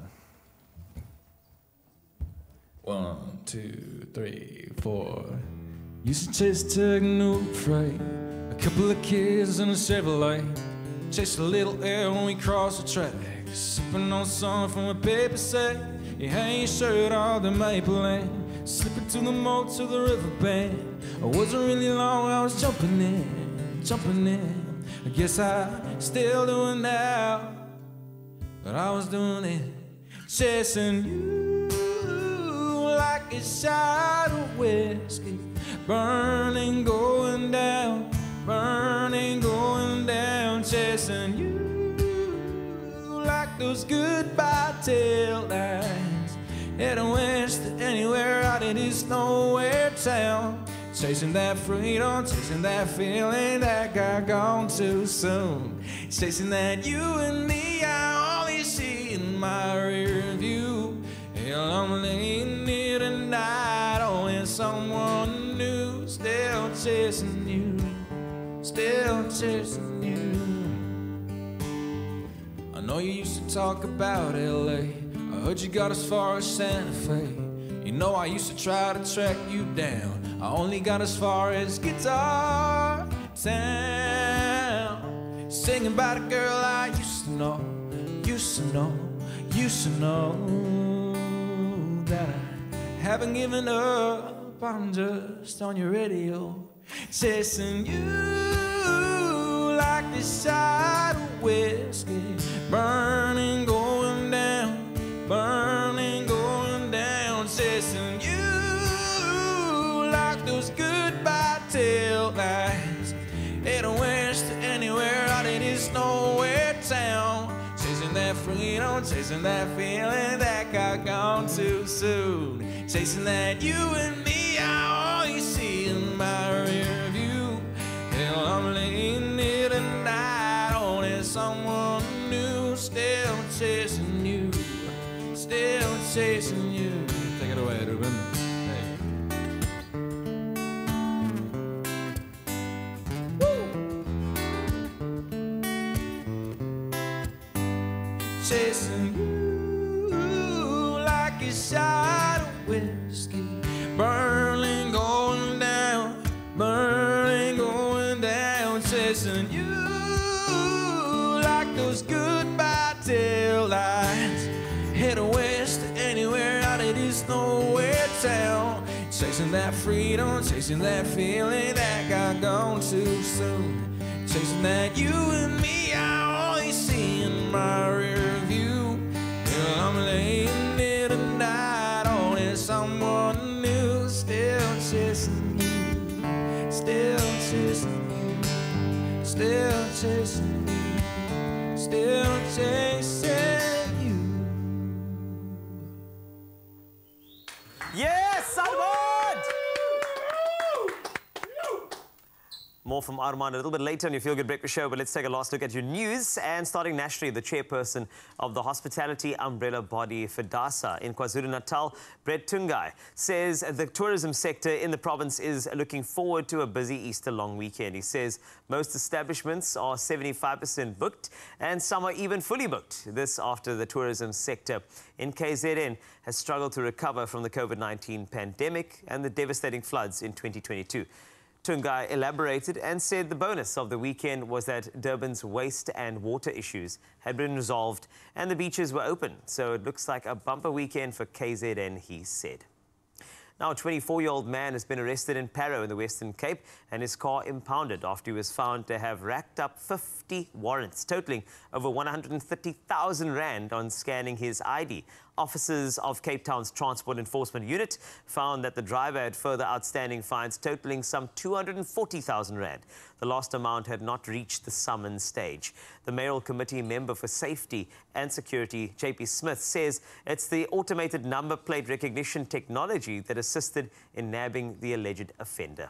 One, two, three, four. Used to chase techno freight, a couple of kids in a Chevrolet. Chased a little air when we crossed the track, sipping on something from a paper sack. You hang your shirt on the maple land, slipping to the moat to the riverbed. I wasn't really long, I was jumping in, jumping in. I guess I still doing now, but I was doing it, chasing you like a shot of whiskey, burning, going down, burning, going down, chasing you like those goodbye tail lights, heading west to anywhere out of this nowhere town. Chasing that freedom, chasing that feeling that got gone too soon. Chasing that you and me I only see in my rear view. Hell, I'm laying here tonight, only someone new. Still chasing you, still chasing you. I know you used to talk about L A, I heard you got as far as Santa Fe. You know I used to try to track you down, I only got as far as Guitar Town. Singing about a girl I used to know, used to know, used to know. That I haven't given up, I'm just on your radio, chasing you a shot of whiskey, burning, going down, burning, going down, chasing you like those goodbye tail lights. Head west to anywhere out in this nowhere town, chasing that freedom, chasing that feeling that got gone too soon, chasing that you and me I always see in my rear view. Hell, I'm laying here tonight, only someone new, still chasing you, still chasing you. Take it away, Ruben. Hey. Chasing you like a shot of whiskey, burning, going down, burning, going down, chasing you like those goodbye tail lights. Head west to anywhere out of this nowhere town, chasing that freedom, chasing that feeling that got gone too soon, chasing that you and me I always see in my rear view. Well, I'm laying here tonight, only someone new, still chasing you, still chasing you, still chasing you, still chasing you. Yes, Armand! More from Armand a little bit later on your Feel Good Breakfast Show, but let's take a last look at your news. And starting nationally, the chairperson of the hospitality umbrella body FEDASA in KwaZulu-Natal, Brett Tungai, says the tourism sector in the province is looking forward to a busy Easter long weekend. He says most establishments are seventy-five percent booked and some are even fully booked. This after the tourism sector in K Z N has struggled to recover from the COVID nineteen pandemic and the devastating floods in twenty twenty-two. Tungai elaborated and said the bonus of the weekend was that Durban's waste and water issues had been resolved and the beaches were open. So it looks like a bumper weekend for K Z N, he said. Now, a twenty-four-year-old man has been arrested in Parow in the Western Cape and his car impounded after he was found to have racked up fifty warrants, totaling over one hundred thirty thousand rand on scanning his I D. Officers of Cape Town's Transport Enforcement Unit found that the driver had further outstanding fines totaling some two hundred forty thousand rand. The last amount had not reached the summons stage. The Mayoral Committee member for Safety and Security, J P Smith, says it's the automated number plate recognition technology that assisted in nabbing the alleged offender.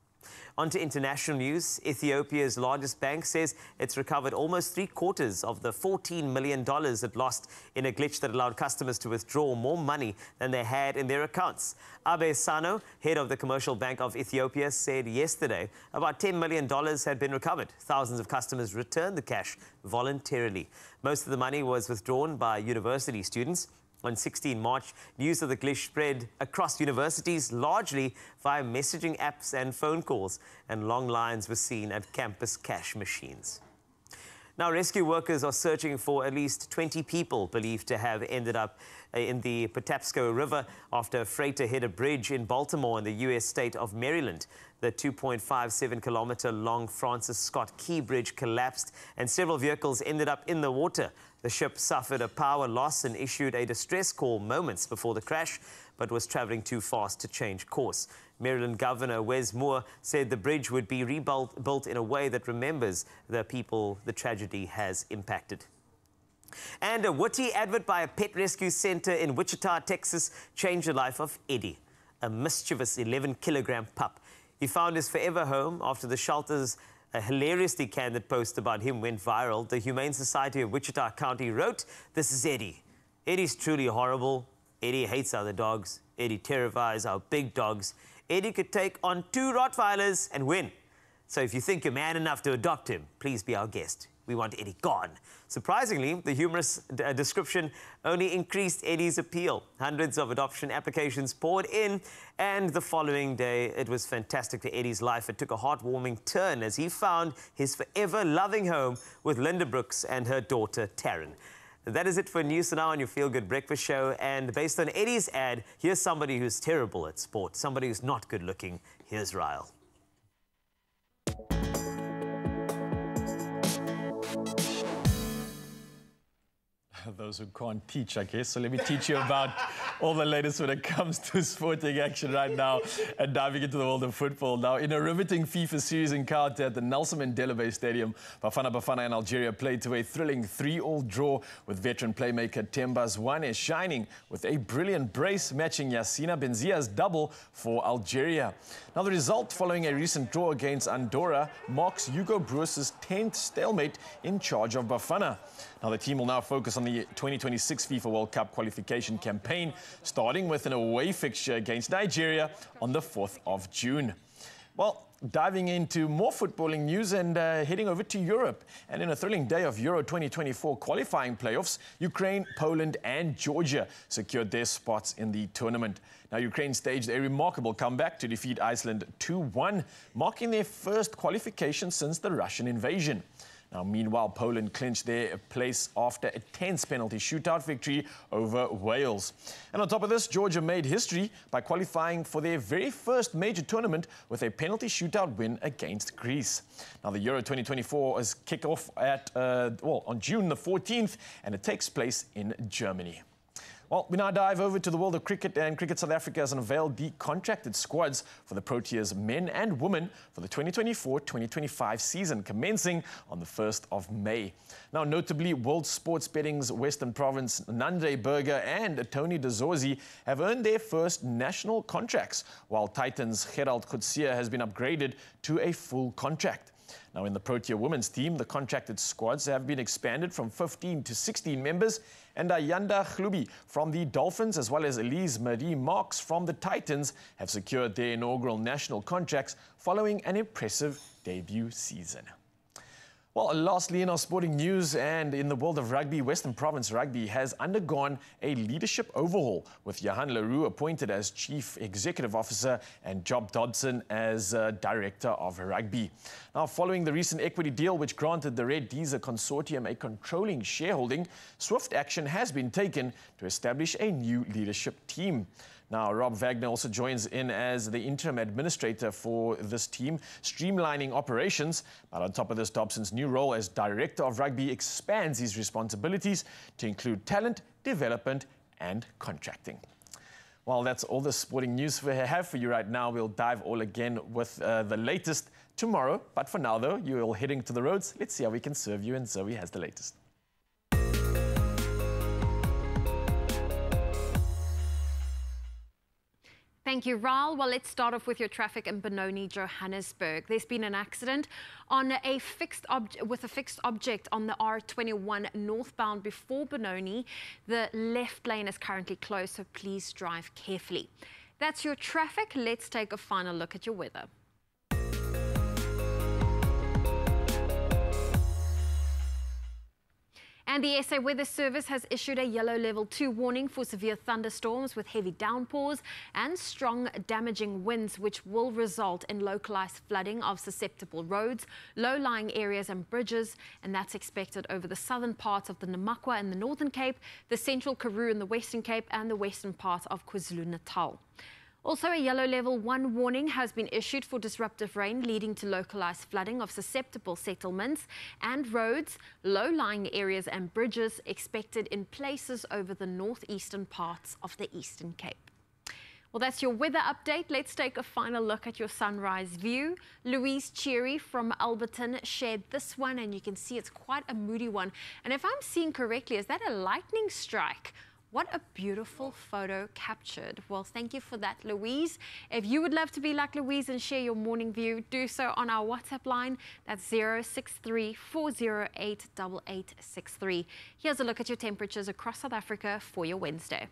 On to international news. Ethiopia's largest bank says it's recovered almost three quarters of the fourteen million dollars it lost in a glitch that allowed customers to withdraw more money than they had in their accounts. Abe Sano, head of the Commercial Bank of Ethiopia, said yesterday about ten million dollars had been recovered. Thousands of customers returned the cash voluntarily. Most of the money was withdrawn by university students. On the sixteenth of March, news of the glitch spread across universities, largely via messaging apps and phone calls, and long lines were seen at campus cash machines. Now, rescue workers are searching for at least twenty people believed to have ended up in the Patapsco River after a freighter hit a bridge in Baltimore in the U S state of Maryland. The two point five seven kilometer long Francis Scott Key Bridge collapsed and several vehicles ended up in the water. The ship suffered a power loss and issued a distress call moments before the crash, but was traveling too fast to change course. Maryland Governor Wes Moore said the bridge would be rebuilt built in a way that remembers the people the tragedy has impacted. And a witty advert by a pet rescue center in Wichita, Texas, changed the life of Eddie, a mischievous eleven kilogram pup. He found his forever home after the shelter's a hilariously candid post about him went viral. The Humane Society of Wichita County wrote, "This is Eddie. Eddie's truly horrible. Eddie hates other dogs. Eddie terrifies our big dogs. Eddie could take on two Rottweilers and win. So if you think you're man enough to adopt him, please be our guest. We want Eddie gone." Surprisingly, the humorous uh, description only increased Eddie's appeal. Hundreds of adoption applications poured in, and the following day, it was fantastic for Eddie's life. It took a heartwarming turn as he found his forever loving home with Linda Brooks and her daughter, Taryn. That is it for News Now on your Feel Good Breakfast Show. And based on Eddie's ad, here's somebody who's terrible at sport, somebody who's not good looking. Here's Ryle. Those who can't teach, I guess. So let me teach you about all the latest when it comes to sporting action right now and diving into the world of football. Now, in a riveting FIFA series encounter at the Nelson Mandela Bay Stadium, Bafana Bafana and Algeria played to a thrilling three all draw with veteran playmaker Themba Zwane shining with a brilliant brace matching Yassina Benzia's double for Algeria. Now, the result following a recent draw against Andorra marks Hugo Broos's tenth stalemate in charge of Bafana. Now, the team will now focus on the twenty twenty-six FIFA World Cup qualification campaign, starting with an away fixture against Nigeria on the fourth of June. Well, diving into more footballing news and uh, heading over to Europe. And in a thrilling day of Euro twenty twenty-four qualifying playoffs, Ukraine, Poland and Georgia secured their spots in the tournament. Now, Ukraine staged a remarkable comeback to defeat Iceland two one, marking their first qualification since the Russian invasion. Now, meanwhile, Poland clinched their place after a tense penalty shootout victory over Wales. And on top of this, Georgia made history by qualifying for their very first major tournament with a penalty shootout win against Greece. Now, the Euro twenty twenty-four is kick off at, uh, well, on June the fourteenth, and it takes place in Germany. Well, we now dive over to the world of cricket, and Cricket South Africa has unveiled decontracted squads for the Proteas men and women for the twenty twenty-four twenty twenty-five season, commencing on the first of May. Now, notably, World Sports Betting's Western Province, Nandre Berger and Tony de Zorzi have earned their first national contracts, while Titans' Gerald Coetzee has been upgraded to a full contract. Now, in the Protea women's team, the contracted squads have been expanded from fifteen to sixteen members, and Ayanda Khlubi from the Dolphins, as well as Elise Marie Marks from the Titans, have secured their inaugural national contracts following an impressive debut season. Well, lastly, in our sporting news and in the world of rugby, Western Province Rugby has undergone a leadership overhaul, with Johan Leroux appointed as Chief Executive Officer and Job Dodson as uh, Director of Rugby. Now, following the recent equity deal which granted the Red Deezer Consortium a controlling shareholding, swift action has been taken to establish a new leadership team. Now, Rob Wagner also joins in as the interim administrator for this team, streamlining operations. But on top of this, Dobson's new role as Director of Rugby expands his responsibilities to include talent, development and contracting. Well, that's all the sporting news we have for you right now. We'll dive all again with uh, the latest tomorrow. But for now, though, you're all heading to the roads. Let's see how we can serve you, and Zoe has the latest. Thank you, Raul. Well, let's start off with your traffic in Benoni, Johannesburg. There's been an accident on a fixed with a fixed object on the R twenty-one northbound before Benoni. The left lane is currently closed, so please drive carefully. That's your traffic. Let's take a final look at your weather. And the S A Weather Service has issued a yellow level two warning for severe thunderstorms with heavy downpours and strong damaging winds, which will result in localized flooding of susceptible roads, low-lying areas and bridges, and that's expected over the southern parts of the Namakwa in the Northern Cape, the central Karoo in the Western Cape and the western part of KwaZulu-Natal. Also, a yellow level one warning has been issued for disruptive rain leading to localized flooding of susceptible settlements and roads, low-lying areas and bridges expected in places over the northeastern parts of the Eastern Cape. Well, that's your weather update. Let's take a final look at your sunrise view. Louise Cherry from Alberton shared this one, and you can see it's quite a moody one. And if I'm seeing correctly, is that a lightning strike? What a beautiful photo captured. Well, thank you for that, Louise. If you would love to be like Louise and share your morning view, do so on our WhatsApp line. That's zero six three, four zero eight, eight eight six three. Here's a look at your temperatures across South Africa for your Wednesday.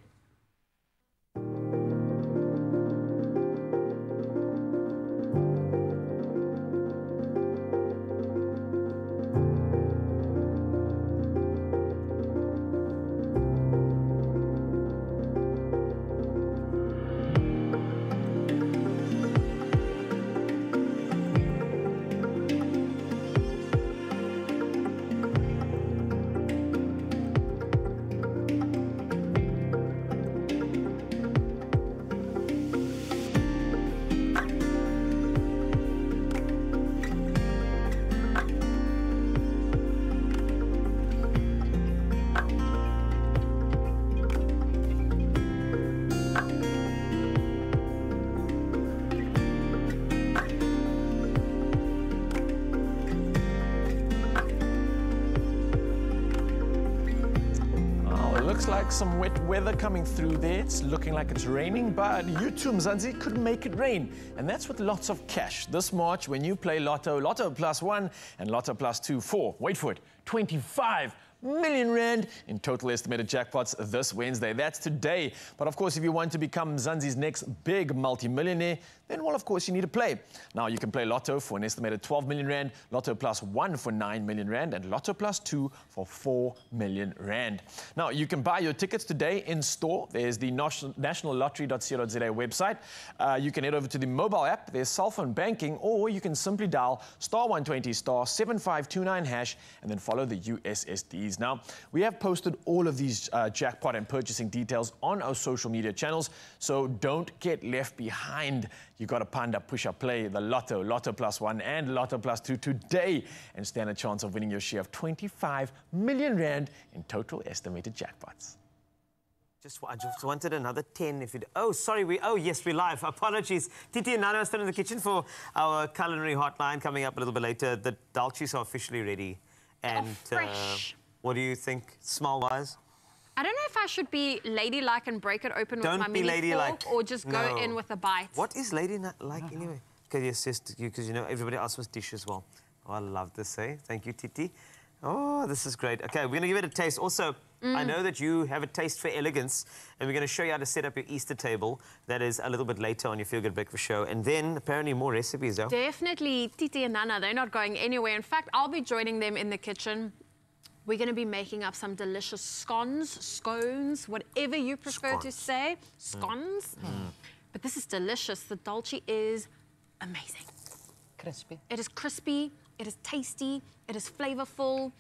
like some wet weather coming through there. It's looking like it's raining, but you too, Mzansi, could make it rain. And that's with lots of cash. This March, when you play Lotto, Lotto plus one and Lotto plus two, four, wait for it, twenty-five million rand in total estimated jackpots this Wednesday. That's today. But of course, if you want to become Mzansi's next big multi-millionaire, then, well, of course, you need to play. Now, you can play Lotto for an estimated twelve million rand, Lotto plus one for nine million rand, and Lotto plus two for four million rand. Now, you can buy your tickets today in store. There's the national lottery dot co dot za website. Uh, you can head over to the mobile app. There's cell phone banking, or you can simply dial star one twenty star seven five two nine hash and then follow the U S S Ds. Now, we have posted all of these uh, jackpot and purchasing details on our social media channels, so don't get left behind. You got to panda, push up, play the Lotto, Lotto plus one and Lotto plus two today and stand a chance of winning your share of twenty-five million rand in total estimated jackpots. Just, I just wanted another ten if it... Oh, sorry, we... Oh, yes, we're live. Apologies. Titi and Nana are still in the kitchen for our culinary hotline coming up a little bit later. The dalchis are officially ready. And oh, fresh. Uh, what do you think, smell-wise? I don't know if I should be ladylike and break it open Don't with my be mini ladylike. fork or just go No. in with a bite. What is ladylike uh-huh. anyway? Okay, yes, yes, because you know everybody else must dish as well. Oh, I love this, eh? Thank you, Titi. Oh, this is great. Okay, we're going to give it a taste. Also, mm. I know that you have a taste for elegance, and we're going to show you how to set up your Easter table. That is a little bit later on your Feel Good Breakfast show. And then, apparently, more recipes, though. Definitely, Titi and Nana, they're not going anywhere. In fact, I'll be joining them in the kitchen. We're going to be making up some delicious scones, scones, whatever you prefer scones. to say. Scones. Mm. Mm. But this is delicious. The dolce is amazing. Crispy. It is crispy. It is tasty. It is flavorful.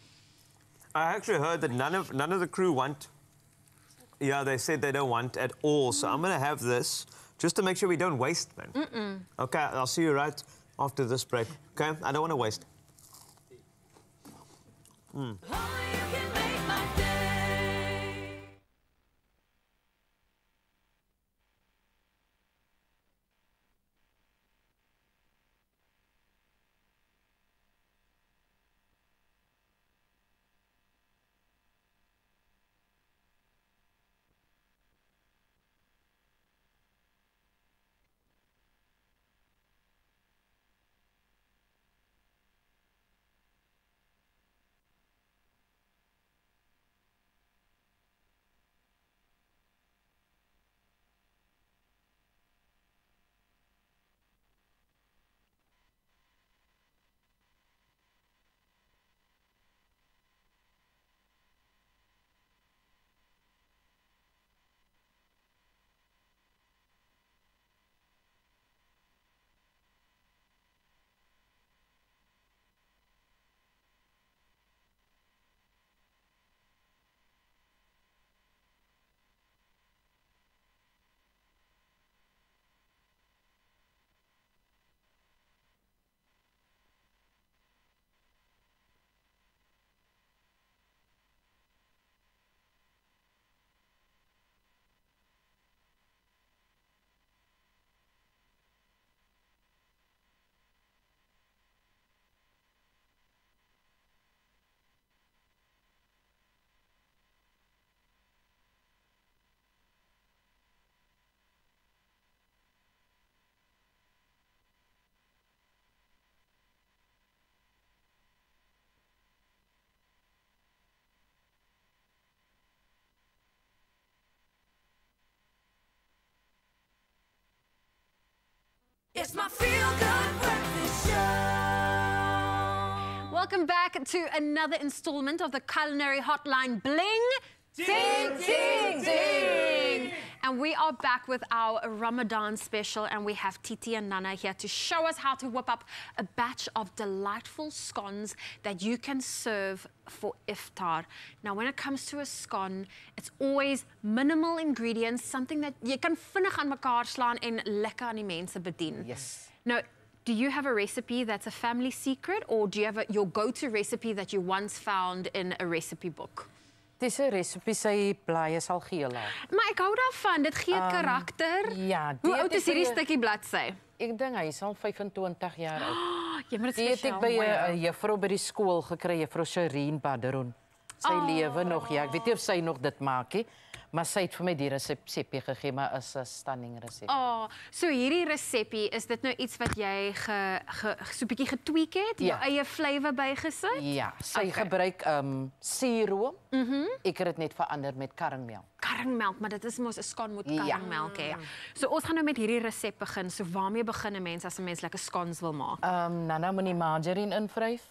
I actually heard that none of none of the crew want. Yeah, they said they don't want at all. So I'm going to have this just to make sure we don't waste, man. Mm-mm. Okay, I'll see you right after this break. Okay, I don't want to waste. Mm. It's my Feel Good Breakfast Show. Welcome back to another installment of the Culinary Hotline Bling. Ding, ding, ding. And we are back with our Ramadan special, and we have Titi and Nana here to show us how to whip up a batch of delightful scones that you can serve for iftar. Now, when it comes to a scone, it's always minimal ingredients, something that you kan vinnig aan mekaar slaan en lekker aan die mense bedien. Yes. Now, do you have a recipe that's a family secret, or do you have a, your go-to recipe that you once found in a recipe book? Dis 'n recipe sy blaaie sal geel laat. Maar ek hou daarvan, dit gee Um, karakter. Ja, Hoe oud is hierdie stukkie bladsy? Ek dink hy is al vyfentwintig jaar oud. Jy moet dit Die het spesiaal ek by mooi hou. 'n juffrou by die skool gekry, juffrou Shireen Badderoen. Sy Oh. lewe nog, ja. Ek weet nie of sy nog dit maak nie, maar sy het vir my die resepie gegee, maar is 'n stunning resep. Oh, so hierdie resepie, is dit nou iets wat jy ge, ge, so 'n bietjie getweak het, jou Ja. eie flavour bygesit? Ja, sy Okay. gebruik um suurroom. Mhm. Ek het dit net verander met karringmelk. Karringmelk, maar dit is mos 'n skon met Ja. karringmelk hê. So ons gaan nou met hierdie resep begin. So waarmee begin 'n mens as 'n mens lekker scones wil maak? Um Nana moet die margarine invryf.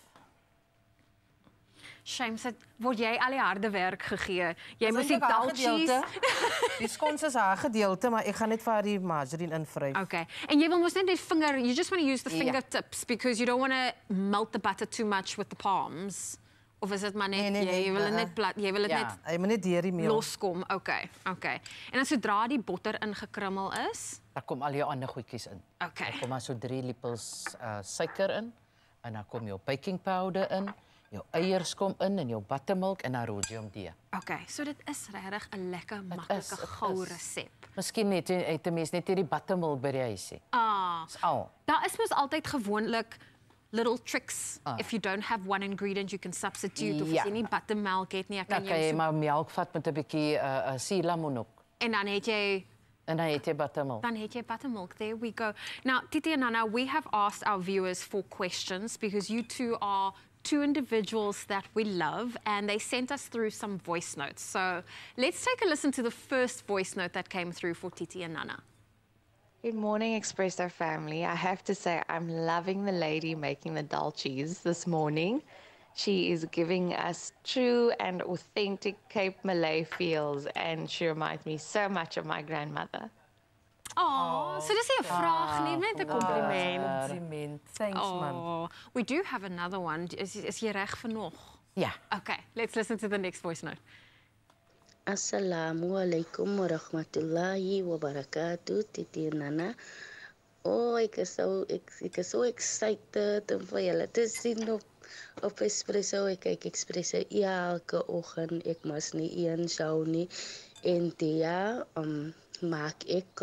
Shame, sit word jy al die harde werk gegee. Jy Dis moet die eintlik haar dalchies. gedeelte. Die skons is haar gedeelte, maar ek gaan net vir haar die margarine invryf. Okay. En jy wil mos net die vinger, you just want to use the Ja. fingertips because you don't want to melt the butter too much with the palms. Of is dit maar net nee, nee, jy wil dit uh-uh. net plat, jy wil dit Ja, net hy moet net deur die meel. loskom. Okay, okay. En dan sodra die botter ingekrummel is, Dan kom al jou ander goedjies in. Okay. Dan kom maar so drie lepels uh, suiker in en dan kom jou baking powder in, jou eiers kom in en jou buttermilk en dan rhodium D. okay, so dit is regtig 'n lekker maklike gou resep. Miskien net het 'n mens net hierdie buttermilk by die huisie. Ah. Dis al. Daar is mos altyd gewoonlik little tricks. Ah. If you don't have one ingredient, you can substitute. Of Ja. as jy nie buttermelk het nie, dan Dan kan kan jy jy so, maar melk vat met 'n bietjie uh, uh, suurlemoen ook. en dan het jy En dan het jy buttermilk. Dan het jy buttermilk. There we go. Now, Titi and Nana, we have asked our viewers for questions because you two are two individuals that we love and they sent us through some voice notes. So let's take a listen to the first voice note that came through for Titi and Nana. Good morning, Espresso family. I have to say, I'm loving the lady making the dal cheese this morning. She is giving us true and authentic Cape Malay feels, and she reminds me so much of my grandmother. Oh, so dis nie 'n vraag nie, net 'n compliment. Compliment. Thanks, man. Oh, we do have another one. Is is jy reg vir nog? Ja. Okay, let's listen to the next voice note. Assalamu alaikum wa rahmatullahi wa barakatuh, Titi en Nana. Oh, ek is so ek, ek is so excited om vir julle te sien op op Espresso. Ek kyk Espresso elke oggend. Ek mis nie een show nie. En ja, um, maak ek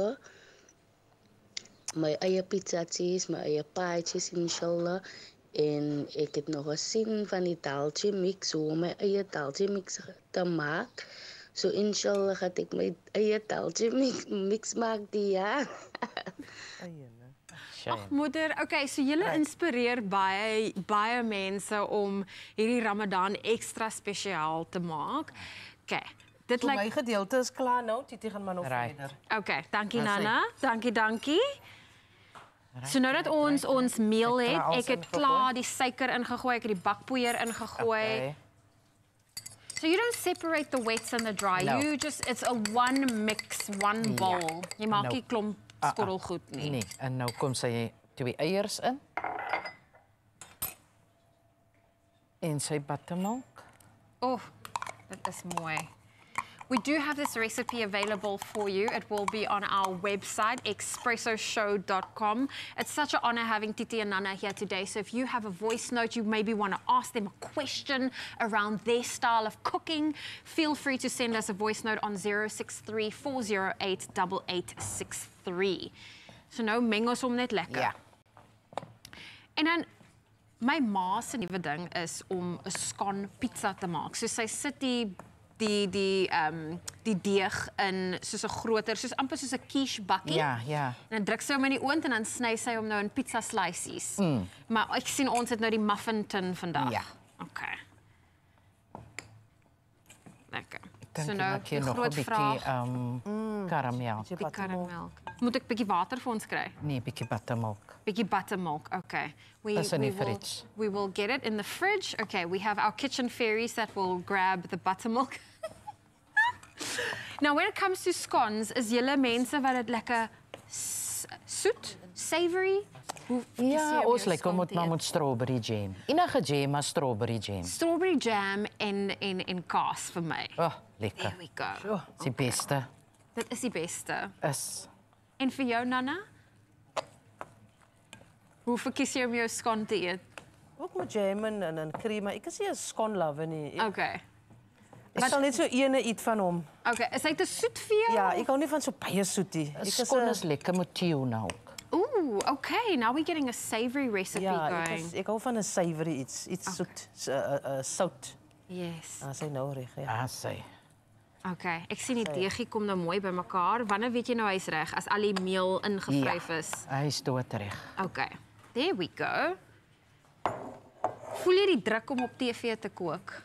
my eie pizzaatjies, my eie paaitjies inshallah. En ek het nog gesien van die dalchi mix, hoe om my eie dalchi mix te maak. So inshallah gaan ek my eie dalchi mix, mix maak die jaar. Ag moeder, okay, so julle inspireer baie baie mense om hierdie Ramadan ekstra spesiaal te maak. Okay. Dit So lyk my gedeelte is klaar nou, Titi gaan maar nog Right. verder. Okay, dankie As hy- Nana. Dankie, dankie. So nou dat ons ons meel Ek het het, klaar ek alles het klaar die suiker ingegooi, ek het die bakpoeier ingegooi. Okay. So you don't separate the wets and the dry. No. You just it's a one mix, one Ja. bowl. Jy maak Nou- nie klomp Ah, ah. skorrelgoed nie. Nee, en nou kom sy twee eiers in. En sy buttermilk. Oh, that is mooi. We do have this recipe available for you. It will be on our website, expresso show dot com. It's such an honor having Titi and Nana here today. So if you have a voice note, you maybe want to ask them a question around their style of cooking, feel free to send us a voice note on zero six three, four zero eight, eight eight six three. So nou meng ons hom net lekker. Ja. En dan my ma se nuwe ding is om 'n scone pizza te maak. So sy sit die die die ehm um, die deeg in soos 'n groter, soos amper soos 'n quiche bakkie. Ja, ja. En dan druk sy hom in die oond en dan sny sy hom nou in pizza slices. Mm. Maar ek sien ons het nou die muffin tin vandag. Ja. Okay. Lekker. Dink So jy nou maak hier die nog 'n groot bietjie vraag. um, karamel. Die karamel. Moet ek 'n bietjie water vir ons kry? Nee, bietjie buttermilk. Bietjie buttermilk. Okay. We, Dis in die we will, fridge. we will get it in the fridge. Okay, we have our kitchen fairies that will grab the buttermilk. Now, when it comes to scones, is julle mense wat dit lekker s- soet, savory? Hoe kies jy Ja, om ons jou lyk om scone met te maar eet? met strawberry jam. Enige jam, maar strawberry jam. Strawberry jam en en en kaas vir my. Oh, lekker. There we go. Dis die beste. Dit is die beste. Is. En vir jou, Nana? Hoe verkies jy om jou scone te eet? Ook met jam en en, en crema. Ek is nie 'n scone lover nie. Ek, Okay. ek sal net so ene eet van hom. Okay, is hy te soet vir jou? Ja, ek hou nie van so baie soet nie. Ek is Scone 'n- is lekker met tuna ook. Ooh, okay. Now we're getting a savory recipe Ja, ek, going. is, ek hou van 'n savory iets, iets soet, s- uh, uh, sout. Yes. Ah, sy nou reg, ja. Ah, sy. Okay, ek sien die deegie kom nou mooi bymekaar. Wanneer weet jy nou hy's reg as al die meel ingevryf is? Ja, hy is doodreg. Okay. There we go. Voel jy die druk om op T V te kook?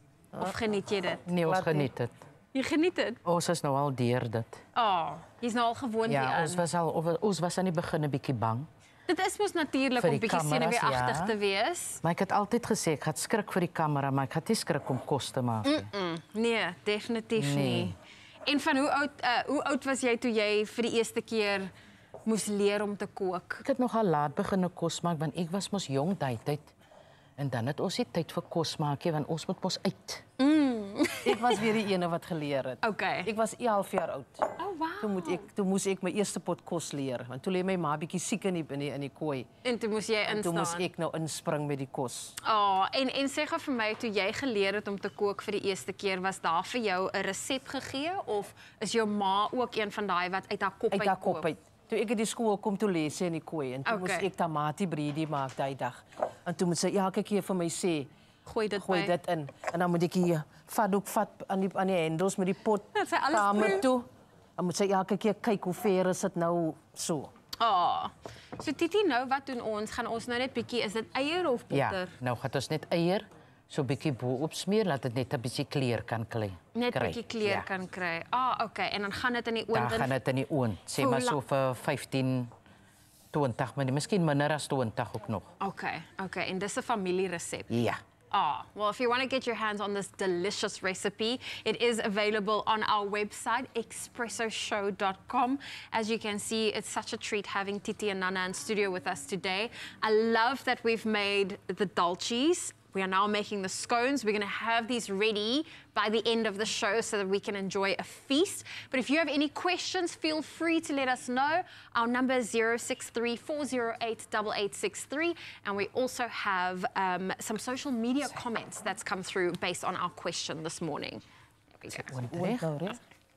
Of geniet jy dit? Nee, ons geniet dit. Jy geniet dit? Ons is nou al deur dit. Oh, jy's nou al gewoond Ja, hieraan. ons was al ons was aan die begin 'n bietjie bang. Dit is mos natuurlik Vir om die bietjie kameras, senuweeagtig ja. te wees. Maar ek het altyd gesê ek gaan skrik vir die kamera, maar ek gaan nie skrik om kos te maak nie. Mm -mm. Nee, definitief Nee. nie. En van hoe oud uh, hoe oud was jy toe jy vir die eerste keer moes leer om te kook? Ek het nogal laat begin kos maak want ek was mos jong daai tyd. En dan het ons nie tyd vir kos maak nie want ons moet mos uit. Mm. Ek was weer die ene wat geleer het. Okay. Ek was elf jaar oud. Oh wow. Toe moet ek toe moes ek my eerste pot kos leer want toe lê my ma bietjie siek in die in die, in die kooi. En toe moes jy En toe moes instaan. ek nou inspring met die kos. Oh, en en sê gou vir my toe jy geleer het om te kook vir die eerste keer, was daar vir jou 'n resep gegee of is jou ma ook een van daai wat uit haar kop uit Uit haar kook? kop uit. Toe ek in die skool kom toe lê sy in die kooi en toe Okay. moes ek tamatie breedie maak daai dag. En toe moet sy elke keer vir my sê, gooi dit gooi by. dit in. En dan moet ek hier vatdoek vat aan die aan die hendels met die pot. Dat sy alles kamer proe. toe. Dan moet sy elke keer kyk hoe ver is dit nou so. Oh. So Titi, nou wat doen ons? Gaan ons nou net bietjie, is dit eier of Ja, botter? nou gaan ons net eier so 'n bietjie bo-op smeer laat dit net 'n bietjie kleur kan kry. Net 'n kry. bietjie kleur Ja. kan kry. Ah, okay. En dan gaan dit in die Dan oond in. gaan dit in die oond. Sê Hoe maar lang? so vir vyftien, twintig minute, miskien minder as twintig ook nog. Okay, okay. En dis 'n familieresep. Ja. Ah, well, if you want to get your hands on this delicious recipe, it is available on our website, expresso show dot com. As you can see, it's such a treat having Titi and Nana in studio with us today. I love that we've made the dolces. We are now making the scones. We're going to have these ready by the end of the show so that we can enjoy a feast. But if you have any questions, feel free to let us know. Our number is zero six three, four zero eight, eight eight six three. And we also have um, some social media comments that's come through based on our question this morning. There we go.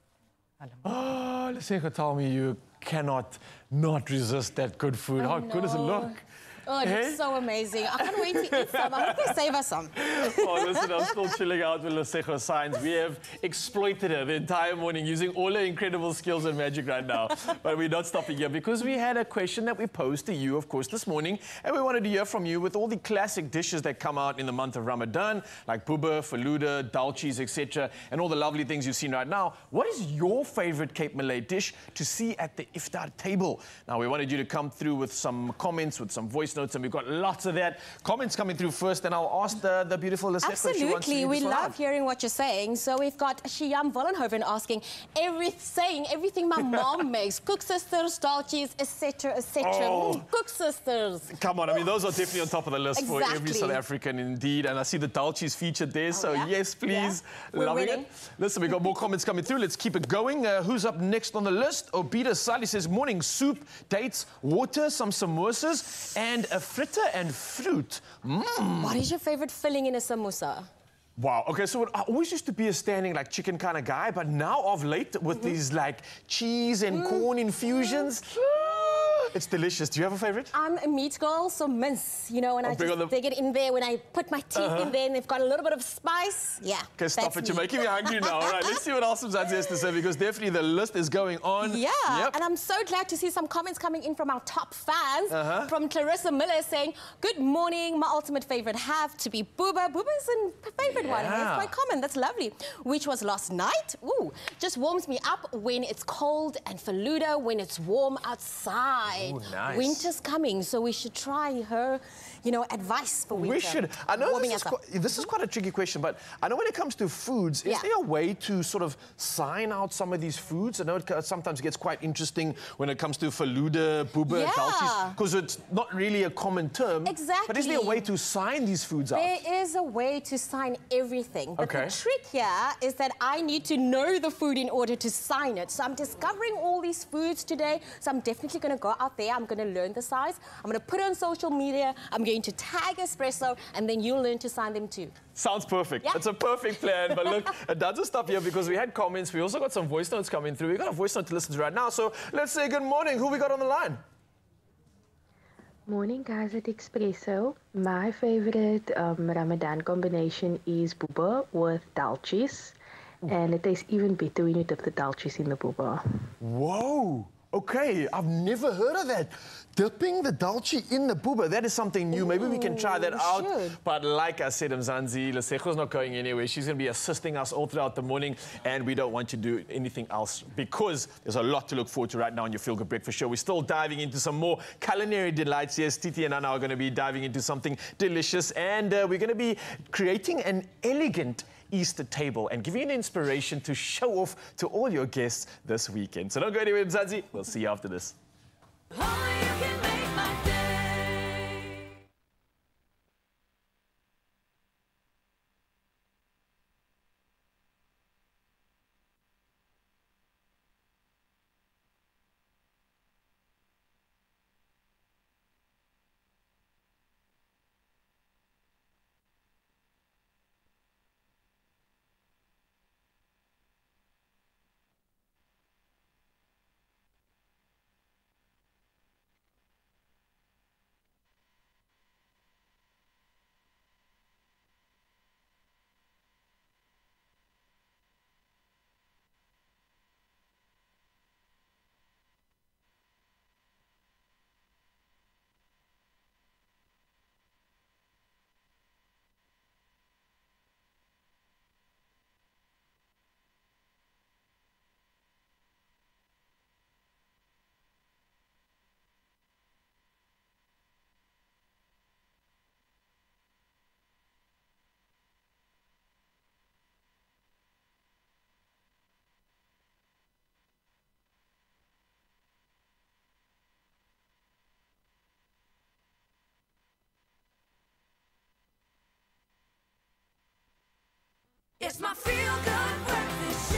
Oh, Lesego told me you cannot not resist that good food. How good does it look? Oh, it Hey? looks so amazing. I can't wait to eat some. I hope they save us some. Oh, listen, I'm still chilling out with Lesego Science. We have exploited her the entire morning using all her incredible skills and magic right now. But we're not stopping here because we had a question that we posed to you, of course, this morning. And we wanted to hear from you with all the classic dishes that come out in the month of Ramadan, like buba, faluda, dalchis, et cetera, and all the lovely things you've seen right now. What is your favorite Cape Malay dish to see at the iftar table? Now, we wanted you to come through with some comments, with some voice notes, and we've got lots of that. Comments coming through first, and I'll ask the, the beautiful Lesego if she wants to Absolutely. lead We this one love out. hearing what you're saying. So we've got Shiam Vollenhoven asking, every, saying everything my mom makes. Cook sisters, dalchis, et cetera, et cetera. Oh. Mm, Cook sisters. Come on, I mean, those are definitely on top of the list for every Exactly. South African indeed. And I see the dalchis featured there, so yeah? yes, please. We're Loving winning. it. Listen, we've got more comments coming through. Let's keep it going. Uh, who's up next on the list? Obida Sali says, morning soup, dates, water, some samosas, and a fritter and fruit. Mm. What is your favorite filling in a samosa? Wow. Okay, so I always used to be a standing like chicken kind of guy, but now of late with these like cheese and corn infusions, it's delicious. Do you have a favorite? I'm a meat girl, so mince, you know, and Oh, I bring on just the- dig it in there when I put my teeth Uh-huh. in there and they've got a little bit of spice. Yeah. Okay, stop that's it. You're me. making me hungry now. All right, let's see what else Mzansi has to say because definitely the list is going on. Yeah, Yep. and I'm so glad to see some comments coming in from our top fans. Uh-huh. From Clarissa Miller saying, good morning, my ultimate favorite have to be Booba. Booba's a favorite one, and Yeah. it's quite common, that's lovely. Which was last night. Ooh, just warms me up when it's cold, and Faluda when it's warm outside. Ooh, nice. Winter's coming, so we should try her, you know, advice for winter. We should. I know Warming this is, us up. quite, this is quite a tricky question, but I know when it comes to foods, is Yeah. there a way to sort of sign out some of these foods? I know it ca- sometimes gets quite interesting when it comes to faluda, booba, Yeah. dalchis, because it's not really a common term. Exactly. But is there a way to sign these foods out? There is a way to sign everything. But Okay. the trick here is that I need to know the food in order to sign it. So I'm discovering all these foods today. So I'm definitely going to go out there. I'm going to learn the size. I'm going to put it on social media. I'm going to tag Espresso, and then you'll learn to sign them too. Sounds perfect. Yeah. It's a perfect plan. But look, it doesn't stop here because we had comments. We also got some voice notes coming through. We got a voice note to listen to right now. So let's say good morning. Who we got on the line? Morning guys at Espresso. My favorite um, Ramadan combination is booba with dal cheese. And it tastes even better when you dip the dal cheese in the booba. Whoa! Okay, I've never heard of that. Dipping the dalchi in the booba, that is something new. Maybe we can try that we out. should. But like I said, Mzansi, Lesego's not going anywhere. She's going to be assisting us all throughout the morning, and we don't want to do anything else because there's a lot to look forward to right now on your Feel Good Breakfast Show. We're still diving into some more culinary delights. Yes, Titi and Anna are going to be diving into something delicious, and uh, we're going to be creating an elegant Easter table and giving you an inspiration to show off to all your guests this weekend. So don't go anywhere, Mzansi. We'll see you after this. It's my Feel Good Breakfast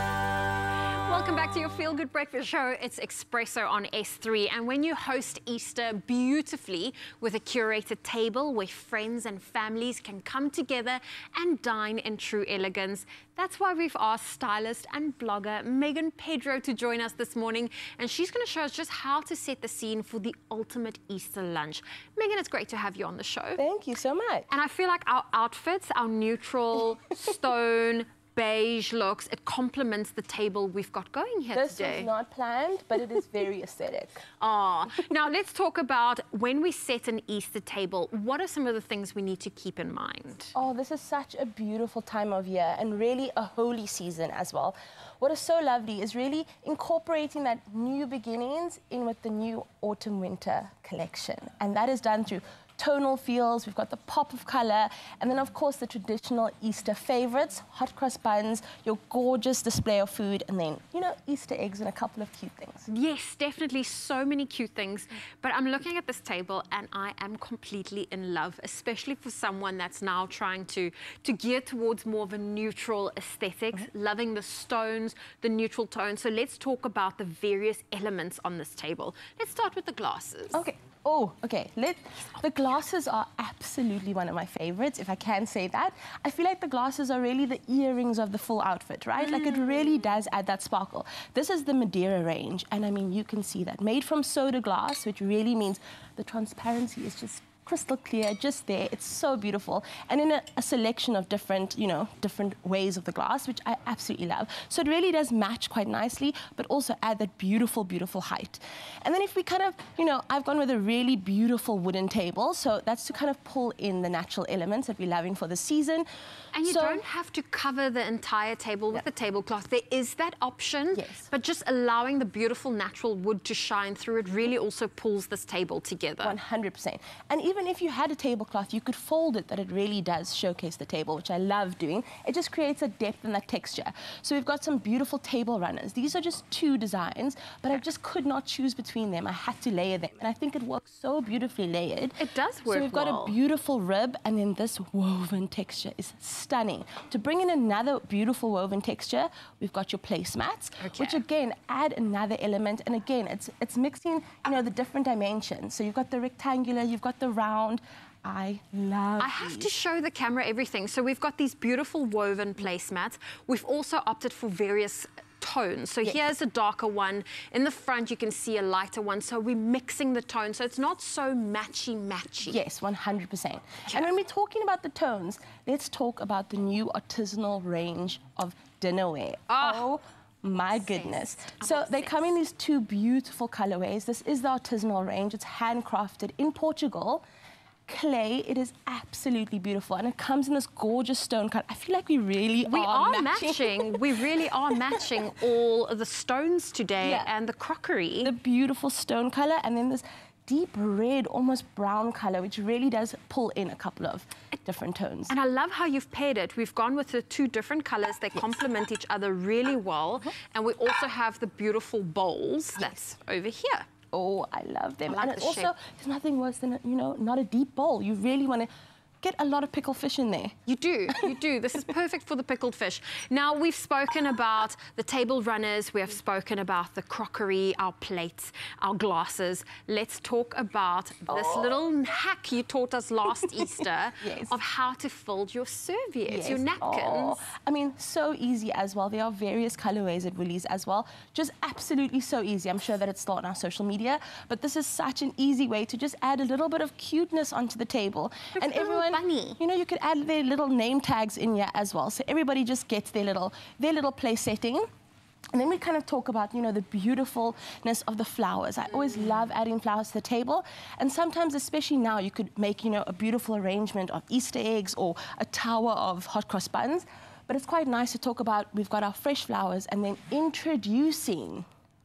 Show. Welcome back to your Feel Good Breakfast Show. It's Espresso on S three. And when you host Easter beautifully with a curated table where friends and families can come together and dine in true elegance, that's why we've asked stylist and blogger Megan Pedro to join us this morning. And she's going to show us just how to set the scene for the ultimate Easter lunch. Megan, it's great to have you on the show. Thank you so much. And I feel like our outfits, our neutral, stone, beige looks, it complements the table we've got going here This today. was not planned, but it is very aesthetic. Ah, now let's talk about when we set an Easter table, what are some of the things we need to keep in mind? Oh, this is such a beautiful time of year and really a holy season as well. What is so lovely is really incorporating that new beginnings in with the new autumn-winter collection. And that is done through tonal feels, we've got the pop of color, and then of course the traditional Easter favorites, hot cross buns, your gorgeous display of food, and then, you know, Easter eggs and a couple of cute things. Yes, definitely so many cute things. But I'm looking at this table and I am completely in love, especially for someone that's now trying to, to gear towards more of a neutral aesthetic, mm-hmm. loving the stones, the neutral tones. So let's talk about the various elements on this table. Let's start with the glasses. Okay. Oh, okay. Let, the glasses are absolutely one of my favorites, if I can say that. I feel like the glasses are really the earrings of the full outfit, right? Mm. Like it really does add that sparkle. This is the Madeira range, and I mean, you can see that. Made from soda glass, which really means the transparency is just crystal clear, just there. It's so beautiful. And in a, a selection of different, you know, different ways of the glass, which I absolutely love. So it really does match quite nicely, but also add that beautiful, beautiful height. And then if we kind of, you know, I've gone with a really beautiful wooden table. So that's to kind of pull in the natural elements that we're loving for the season. And you so, don't have to cover the entire table with yeah. the tablecloth. There is that option, yes. but just allowing the beautiful natural wood to shine through, it really also pulls this table together. one hundred percent. And even if you had a tablecloth, you could fold it, that it really does showcase the table, which I love doing. It just creates a depth and that texture. So we've got some beautiful table runners. These are just two designs, but I just could not choose between them. I had to layer them, and I think it works so beautifully layered. It does work So we've got well. a beautiful rib, and then this woven texture is stunning. To bring in another beautiful woven texture, we've got your placemats, okay. which again add another element. And again, it's it's mixing, you know, the different dimensions. So you've got the rectangular, you've got the round. I love I have these. to show the camera everything. So we've got these beautiful woven placemats. We've also opted for various tones. So Yes. here's a darker one. In the front, you can see a lighter one. So we're mixing the tones. So it's not so matchy-matchy. Yes, one hundred percent. And when we're talking about the tones, let's talk about the new artisanal range of dinnerware. Oh, my goodness. So they come in these two beautiful colorways. This is the artisanal range. It's handcrafted in Portugal. Clay, it is absolutely beautiful, and it comes in this gorgeous stone cut. I feel like we really We are, are matching. matching. We really are matching all the stones today Yeah. and the crockery. The beautiful stone color, and then this deep red, almost brown color, which really does pull in a couple of different tones. And I love how you've paired it. We've gone with the two different colors. They complement each other really well. And we also have the beautiful bowls that's over here. Oh, I love them. I like and it's the also, shape. there's nothing worse than, you know, not a deep bowl. You really want to get a lot of pickled fish in there. You do, you do. This is perfect for the pickled fish. Now, we've spoken about the table runners. We have spoken about the crockery, our plates, our glasses. Let's talk about this Oh. little hack you taught us last Easter Yes. of how to fold your serviettes, your Yes. napkins. Oh, I mean, so easy as well. There are various colorways at Woolies as well. Just absolutely so easy. I'm sure that it's still on our social media, but this is such an easy way to just add a little bit of cuteness onto the table. Look and at the little everyone, bunny. you know, you could add their little name tags in here as well. So everybody just gets their little, their little place setting. And then we kind of talk about, you know, the beautifulness of the flowers. I always love adding flowers to the table. And sometimes, especially now, you could make, you know, a beautiful arrangement of Easter eggs or a tower of hot cross buns. But it's quite nice to talk about, we've got our fresh flowers and then introducing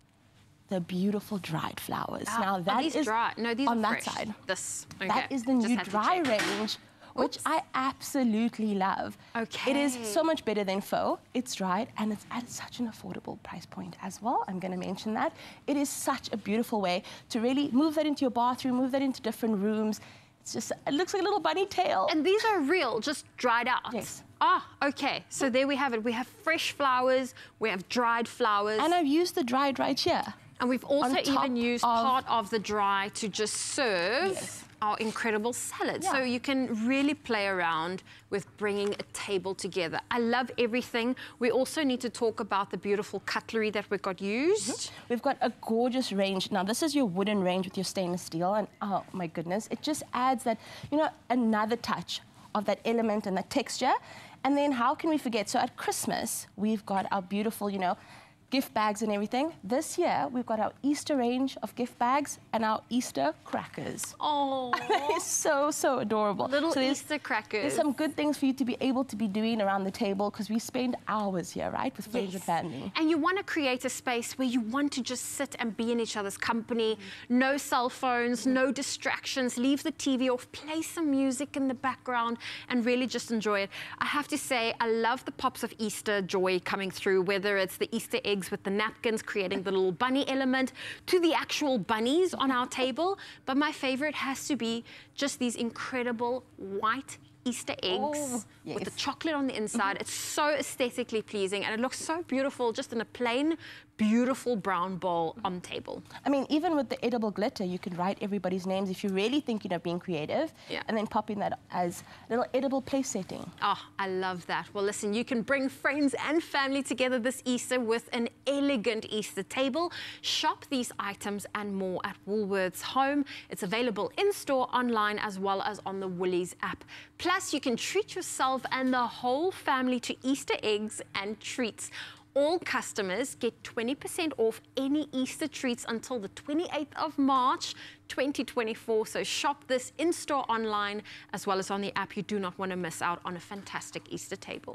the beautiful dried flowers. Ah, now are that these is dry? No, these on are that fresh. side. This, okay. That is the Just new had to dry check. range, which I absolutely love. Okay. It is so much better than faux. It's dried and it's at such an affordable price point as well. I'm going to mention that. It is such a beautiful way to really move that into your bathroom, move that into different rooms. It's just, it looks like a little bunny tail. And these are real, just dried out? Yes. Ah, okay. So there we have it. We have fresh flowers, we have dried flowers. And I've used the dried right here. And we've also on top even used of- part of the dry to just serve Yes. our incredible salad. So Yeah. you can really play around with bringing a table together. I love everything. We also need to talk about the beautiful cutlery that we got used. We've got a gorgeous range. Now, this is your wooden range with your stainless steel, and oh my goodness, it just adds that, you know, another touch of that element and that texture. And then how can we forget? So at Christmas, we've got our beautiful, you know, gift bags and everything. This year, we've got our Easter range of gift bags and our Easter crackers. Oh, It's so, so adorable. little So there's- Easter crackers. There's some good things for you to be able to be doing around the table because we spend hours here, right, with friends and family. And you want to create a space where you want to just sit and be in each other's company. No cell phones, no distractions. Leave the T V off, play some music in the background, and really just enjoy it. I have to say, I love the pops of Easter joy coming through, whether it's the Easter eggs with the napkins, creating the little bunny element, to the actual bunnies on our table. But my favorite has to be just these incredible white Easter eggs Oh, with the yes. chocolate on the inside. It's so aesthetically pleasing and it looks so beautiful just in a plain, beautiful brown bowl on table. I mean, even with the edible glitter, you can write everybody's names if you're really thinking of being creative, Yeah. and then pop in that as little edible place setting. Oh, I love that. Well, listen, you can bring friends and family together this Easter with an elegant Easter table. Shop these items and more at Woolworths Home. It's available in-store, online, as well as on the Woolies app. Plus, you can treat yourself and the whole family to Easter eggs and treats. All customers get twenty percent off any Easter treats until the twenty-eighth of March, twenty twenty-four. So shop this in-store, online, as well as on the app. You do not want to miss out on a fantastic Easter table.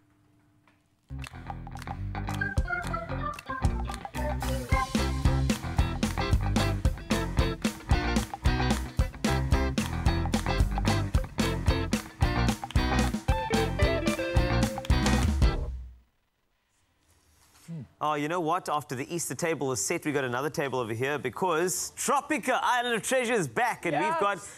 Oh, you know what? After the Easter table is set, we got another table over here because Tropica Island of Treasure is back, and we've got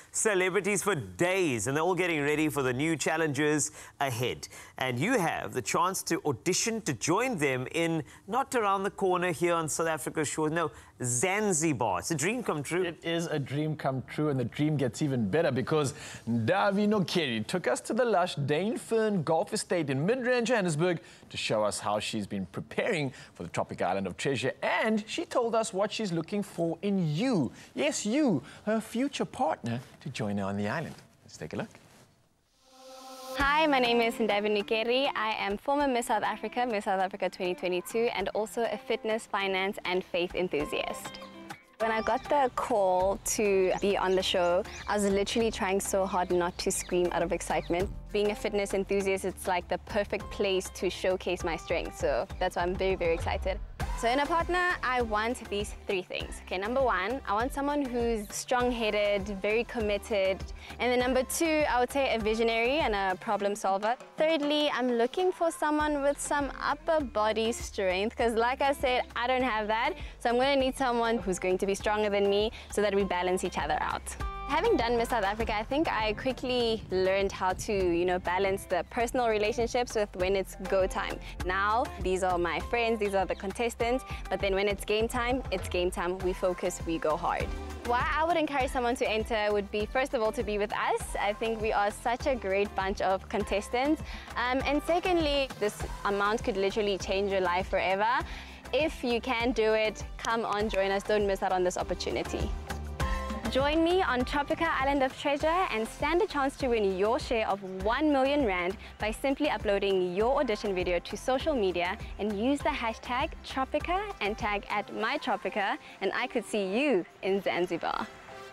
celebrities for days, and they're all getting ready for the new challenges ahead. And you have the chance to audition to join them in not around the corner here on South Africa's shore, no, Zanzibar. It's a dream come true. It is a dream come true, and the dream gets even better because Davi Nokeri took us to the lush Dainfern Golf Estate in Midrand, Johannesburg to show us how she's been preparing for the tropical island of treasure, and she told us what she's looking for in you. Yes, you, her future partner, to join her on the island. Let's take a look. Hi, my name is Davi Nokeri. I am former Miss South Africa, Miss South Africa twenty twenty-two, and also a fitness, finance, and faith enthusiast. When I got the call to be on the show, I was literally trying so hard not to scream out of excitement. Being a fitness enthusiast, it's like the perfect place to showcase my strengths, so that's why I'm very, very excited. So in a partner, I want these three things. Okay, number one, I want someone who's strong-headed, very committed. And then number two, I would say a visionary and a problem solver. Thirdly, I'm looking for someone with some upper body strength, because like I said, I don't have that. So I'm going to need someone who's going to be stronger than me so that we balance each other out. Having done Miss South Africa, I think I quickly learned how to, you know, balance the personal relationships with when it's go time. Now, these are my friends, these are the contestants, but then when it's game time, it's game time. We focus, we go hard. Why I would encourage someone to enter would be, first of all, to be with us. I think we are such a great bunch of contestants. Um, and secondly, this amount could literally change your life forever. If you can do it, come on, join us. Don't miss out on this opportunity. Join me on Tropica Island of Treasure and stand a chance to win your share of one million rand by simply uploading your audition video to social media and use the hashtag Tropica and tag at MyTropica, and I could see you in Zanzibar.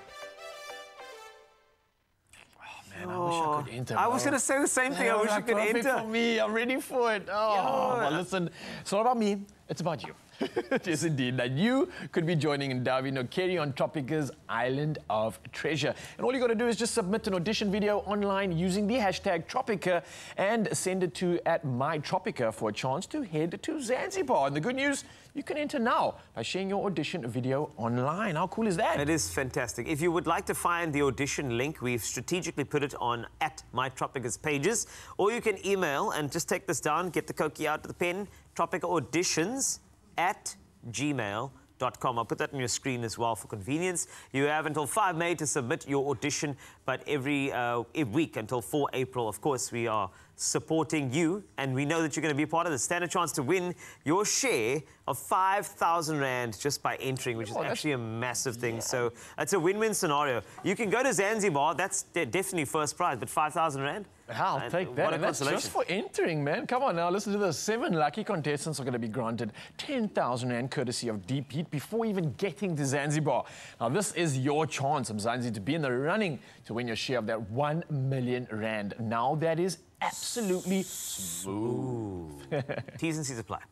Man, I wish I could enter. I was going to say the same thing. Yeah, I wish I could perfect enter. for me. I'm ready for it. Oh, Yeah. well, listen, it's not about me. It's about you. Yes, indeed. That you could be joining Davi Nokeri on Tropica's Island of Treasure. And all you got to do is just submit an audition video online using the hashtag Tropica and send it to at MyTropica for a chance to head to Zanzibar. And the good news, you can enter now by sharing your audition video online. How cool is that? It is fantastic. If you would like to find the audition link, we've strategically put it on at MyTropica's pages, or you can email and just take this down, get the Koki out of the pen, Tropica Auditions at gmail dot com. I'll put that on your screen as well for convenience. You have until five May to submit your audition, but every, uh, every week until four April, of course, we are supporting you, and we know that you're going to be part of this. Stand a chance to win your share of five thousand rand just by entering, which is Oh, actually a massive thing. So it's a win-win scenario. You can go to Zanzibar, that's de definitely first prize, but five thousand rand? I'll And take that. What a And that's consolation. just for entering, man. Come on now, listen to this. Seven lucky contestants are going to be granted ten thousand rand courtesy of Deep Heat before even getting to Zanzibar. Now, this is your chance, Mzansi, to be in the running to win your share of that one million rand. Now, that is absolutely smooth. T's and C's apply.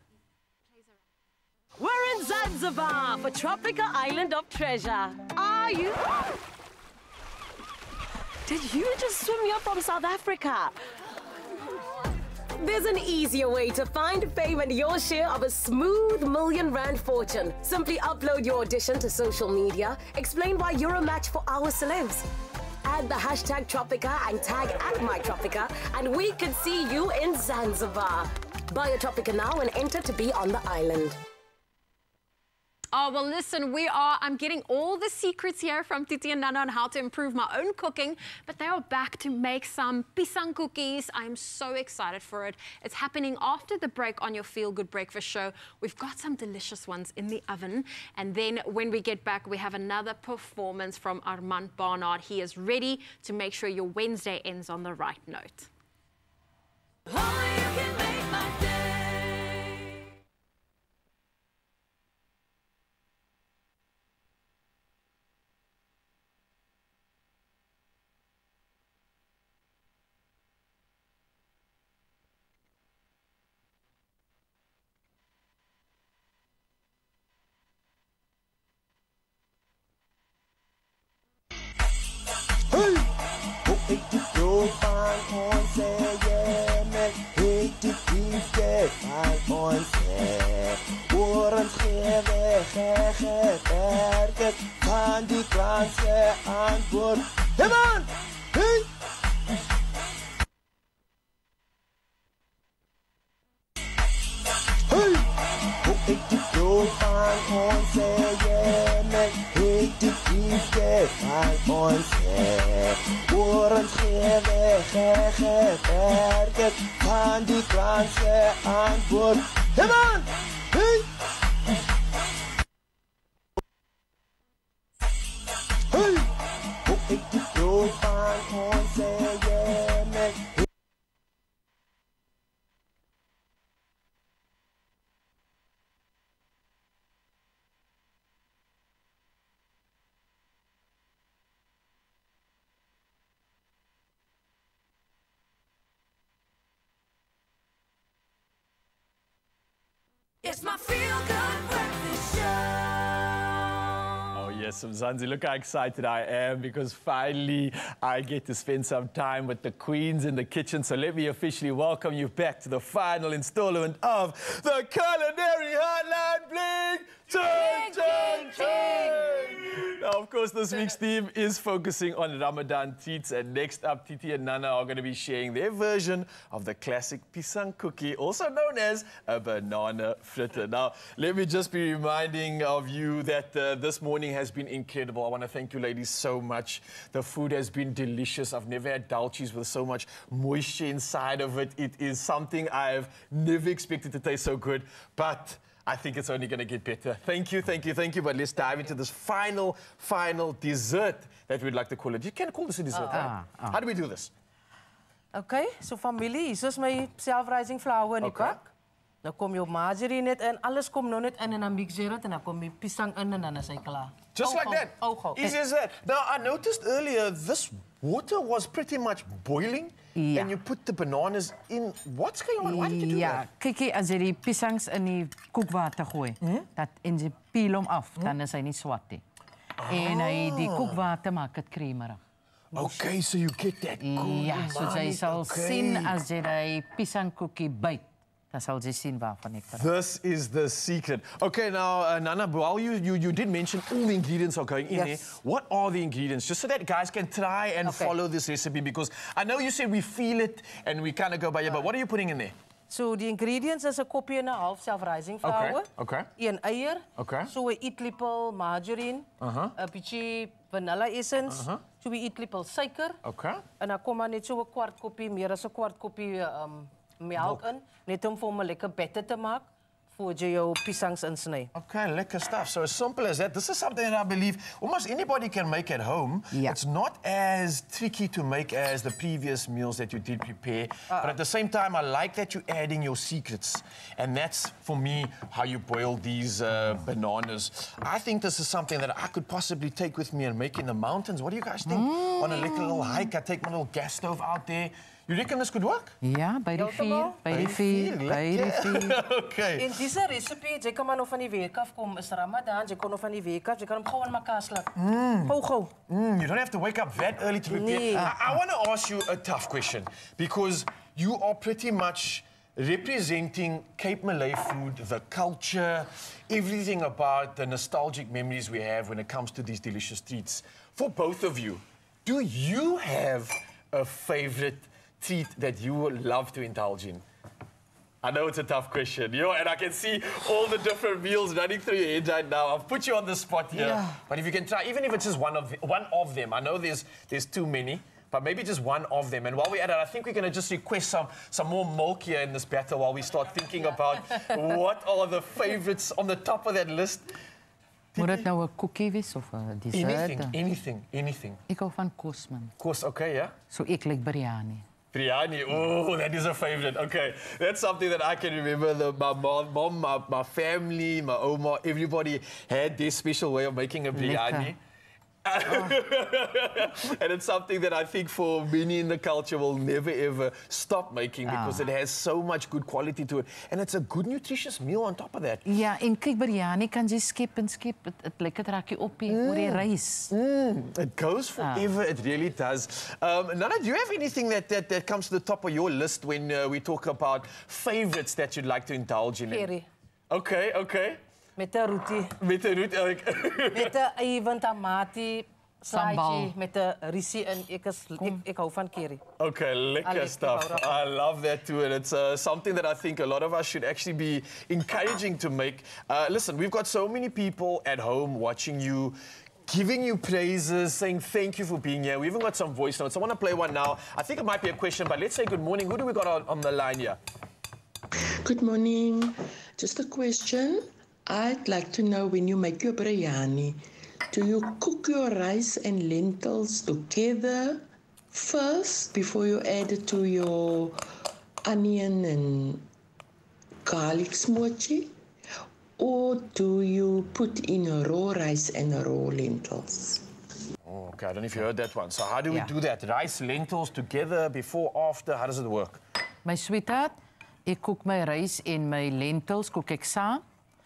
We're in Zanzibar for Tropica Island of Treasure. Are you? Did you just swim here from South Africa? There's an easier way to find fame and your share of a smooth million rand fortune. Simply upload your audition to social media, explain why you're a match for our celebs. Add the hashtag Tropica and tag at MyTropica, and we could see you in Zanzibar. Buy a Tropica now and enter to be on the island. Oh, well, listen, we are, I'm getting all the secrets here from Titi and Nana on how to improve my own cooking, but they are back to make some pisang cookies. I'm so excited for it. It's happening after the break on your Feel Good Breakfast show. We've got some delicious ones in the oven, and then when we get back, we have another performance from Armand Barnard. He is ready to make sure your Wednesday ends on the right note. Hey! Oh, hey, you fine, corn, say yeah, het die liefde van ons hê. Oor ons gewe, gewerk van die klanse antwoord. Hey man! Hey! Hey! Hoe ek die dood van ons hê, het die liefde van ons hê. Oor ons gewe, gewerk van die klanse antwoord. Hey man! Hey! Hey! Hoe ek die dood van ons hê, It's my feel-good breakfast show. Oh yes, Mzansi, look how excited I am because finally I get to spend some time with the queens in the kitchen. So let me officially welcome you back to the final installment of the Culinary Hotline Bling! Turn, turn, turn! Now, of course, this week's theme is focusing on Ramadan treats, and next up, Titi and Nana are going to be sharing their version of the classic pisang cookie, also known as a banana fritter. Now, let me just be reminding of you that uh, this morning has been incredible. I want to thank you ladies so much. The food has been delicious. I've never had dalchis with so much moisture inside of it. It is something I've never expected to taste so good, but I think it's only going to get better. Thank you, thank you, thank you. But let's dive into this final, final dessert that we'd like to call it. You can call this a dessert, Ah, right? ah. How do we do this? Okay, so familie, hier is my self-rising flour in die Okay. pak. Dan kom jou margarine net in, alles kom nou net in en dan mix jy dit en dan kom die pisang in en dan is hy klaar. Just like that. Easy as that. Now, I noticed earlier this water was pretty much boiling. Ja. And you put the bananas in. What's going on? Why did you do Ja, that? kyk jy, as jy die piesangs in die koekwater gooi, dat, en jy peel hom af, dan is hy nie swart nie. En hy, die koekwater maak dit kremerig. Okay, so you get that good Ja, so jy umami, sal okay. sien as jy die piesangkoekie byt, dan sal jy sien waarvan ek praat. This is the secret. Okay, now, uh, Nana, while you, you, you did mention all the ingredients are going in Yes. there, what are the ingredients? Just so that guys can try and Okay. follow this recipe, because I know you said we feel it and we kind of go by it, but what are you putting in there? So die ingredients is 'n koppie en 'n half self-rising flour. Okay, okay. Een eier. Okay. So 'n eetlepel margarine. 'n Uh-huh. bietjie vanilla essence. Uh-huh. So 'n eetlepel suiker. Okay. En dan kom maar net so 'n kwart koppie, meer as 'n kwart koppie um, melk in, net om vir hom 'n lekker batter te maak voor jy jou piesangs insny. Okay, lekker stuff. So as simple as that. This is something that I believe almost anybody can make at home. Yeah. It's not as tricky to make as the previous meals that you did prepare. Uh-uh. But at the same time, I like that you're adding your secrets. And that's, for me, how you boil these uh, bananas. I think this is something that I could possibly take with me and make in the mountains. What do you guys think? Mm. On a little, little hike, I take my little gas stove out there. You reckon this could work? Ja, by die vuur, Heeltemal. by die vuur, by die vuur. Okay. En diese recipe, jy kan maar nog van die week af kom, is Ramadan, jy kan nog van die week af, jy kan hom gou in mekaar slak. Gou, gou. Mm, you don't have to wake up that early to prepare. Nee. I, I want to ask you a tough question because you are pretty much representing Cape Malay food, the culture, everything about the nostalgic memories we have when it comes to these delicious treats. For both of you, do you have a favorite treat that you would love to indulge in? I know it's a tough question, you know, and I can see all the different meals running through your head right now. I've put you on the spot here, Yeah. but if you can try, even if it's just one of the, one of them. I know there's there's too many, but maybe just one of them. And while we're at it, I think we're going to just request some some more milk here in this batter while we start thinking about what are the favorites on the top of that list. Moet dit nou 'n koekie wees of 'n dessert? Anything, anything, anything. Ek hou van kos man. Kos, okay, yeah. So ek like biryani. Biryani, oh, that is a favorite. Okay, that's something that I can remember. The, my mom, mom my, my family, my oma, everybody had this special way of making a biryani. Lekker. And it's something that I think for many in the culture will never ever stop making because Ah. it has so much good quality to it. And it's a good nutritious meal on top of that. Ja, en kyk biryani kan jy skep en skep. Dit dit lyk dit raak jy op hier oor die rys. It goes forever, it really does. Um, Nana, do you have anything that, that, that comes to the top of your list when uh, we talk about favorites that you'd like to indulge in? Curry. Okay, okay. Met een roti. Met een roti. Met een even tamati. Sambal. Saitje, met een risie in. Ik, is, ik, ik hou van curry. Okay, lekker Allee, stuff. ik hou I love that too, and it's uh, something that I think a lot of us should actually be encouraging to make. Uh, listen, we've got so many people at home watching you, giving you praises, saying thank you for being here. We even got some voice notes. I want to play one now. I think it might be a question, but let's say good morning. Who do we got on, on the line here? Good morning. Just a question. I'd like to know when you make your biryani, do you cook your rice and lentils together first before you add it to your onion and garlic smoothy? Or do you put in a raw rice and a raw lentils? Oh, okay, I don't know if you heard that one. So how do we Yeah. do that? Rice, lentils together, before, after? How does it work? My sweetheart, ek kook my rys en my lentils kook ek saam.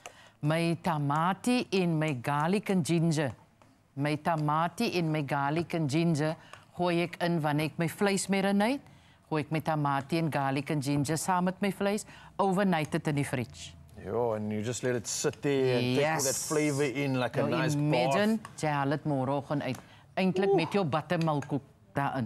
My tamati en my garlic en ginger. My tamati en my garlic en ginger gooi ek in wanneer ek my vleis marinate. Gooi ek my tamati en garlic en ginger saam met my vleis. Overnight dit in die fridge. Yo, and you just let it sit there and take all that flavor in like a Nou, nice imagine, bath. jy haal dit môreoggend uit. Eintlik met jou buttermilk daarin.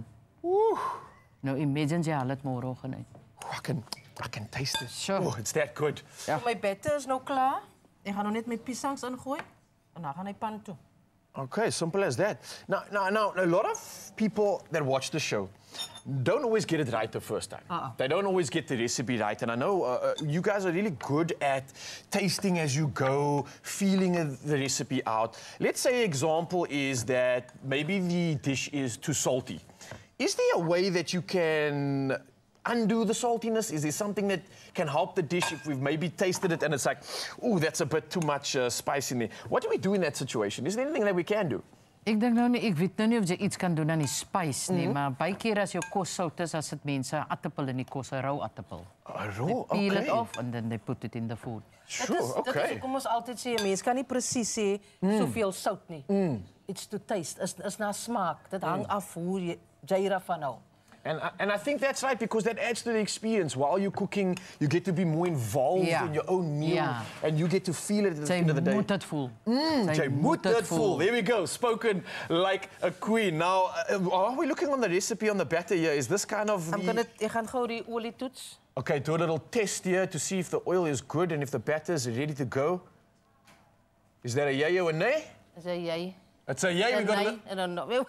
Nou imagine jy haal dit môreoggend uit. I can, I can taste it. Sure. Oh, it's that good. So my batter is nou klaar. Ik ga nou net mijn piesangs ingooien. En dan ga ik pan toe. Okay, simple as that. Now, now, now, a lot of people that watch the show don't always get it right the first time. Uh-uh. They don't always get the recipe right. And I know uh, uh, you guys are really good at tasting as you go, feeling uh, the recipe out. Let's say example is that maybe the dish is too salty. Is there a way that you can undo the saltiness? Is there something that can help the dish if we've maybe tasted it and it's like, ooh, that's a bit too much uh, spice in there? What do we do in that situation? Is there anything that we can do? Ek dink nou nie, ek weet nou nie of jy iets kan doen aan die spice nie, Mhm. maar baie keer as jou kos sout is, as dit mense aartappel in die kos, 'n rou aartappel. Raw, They peel it okay. off and then they put it in the food. Dit is, dit is hoekom ons altyd sê, 'n mens kan nie presies sê soveel sout nie. It's to taste, is is na smaak. Dit hang Mm. af hoe jy jy daarvan hou. And, I- and I think that's right, because that adds to the experience. While you're cooking, you get to be more involved Yeah. in your own meal, Yeah. and you get to feel it at the Sy end of the day. moet dit voel. Mm, Sy jy moet moet dit dit voel. There we go. Spoken like a queen. Now, uh, are we looking on the recipe on the batter here? Is this kind of I'm the... gonna, ek gaan gou die olie toets. Okay, do a little test here to see if the oil is good and if the batter is ready to go. Is that a yay or a nay? Is hy jy? It's a yay. We got a nee, li- en dan no.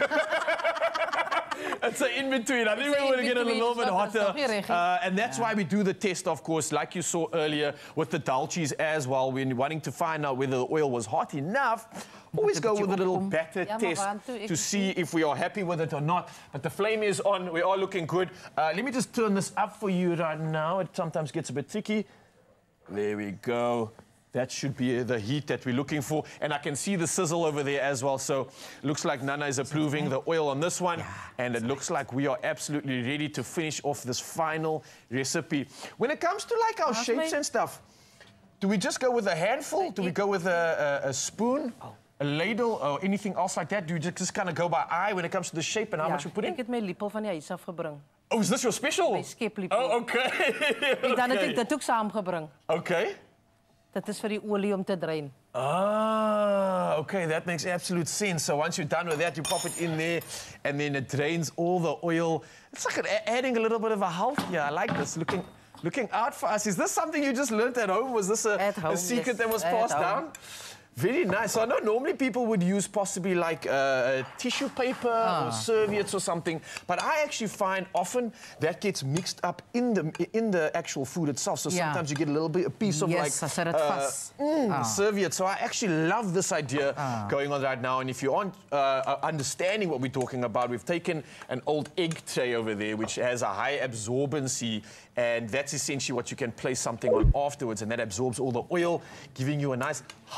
It's an in-between. I think It's we a want to get it a in-between. little bit Stop, hotter. stop, Reggie. Uh, and that's why we do the test, of course, like you saw earlier with the dalchies as well. When wanting to find out whether the oil was hot enough, always go with a little batter Ja, maar test want toe, ek to see if we are happy with it or not. But the flame is on. We are looking good. Uh, let me just turn this up for you right now. It sometimes gets a bit tricky. There we go. That should be the heat that we're looking for. And I can see the sizzle over there as well. So looks like Nana is approving the oil on this one. And it looks like we are absolutely ready to finish off this final recipe. When it comes to like our How's shapes my- and stuff, do we just go with a handful? Do we go with a, a, a spoon? A ladle or anything else like that? Do you just, just kind of go by eye when it comes to the shape and how much we put in? Ek het my lepel van die huis af gebring. Oh, is this your special? My skeplepel. Oh, okay. En dan het Okay. ek dit ook saamgebring. Okay. Dit is vir die olie om te drain. Ah, okay, that makes absolute sense. So once you're done with that, you pop it in there, and then it drains all the oil. It's like a- adding a little bit of a health here. I like this. Looking, looking out for us. Is this something you just learned at home? Was this a, At home, a secret yes. that was At passed home. down? Very nice. So I know normally people would use possibly like uh, tissue paper or serviettes or something, but I actually find often that gets mixed up in the in the actual food itself. So Yeah. sometimes you get a little bit a piece of Yes, like I said it fast. mm, Ah. serviette. So I actually love this idea going on right now. And if you aren't uh, understanding what we're talking about, we've taken an old egg tray over there, which has a high absorbency. And that's essentially what you can place something on afterwards. And that absorbs all the oil, giving you a nice, healthy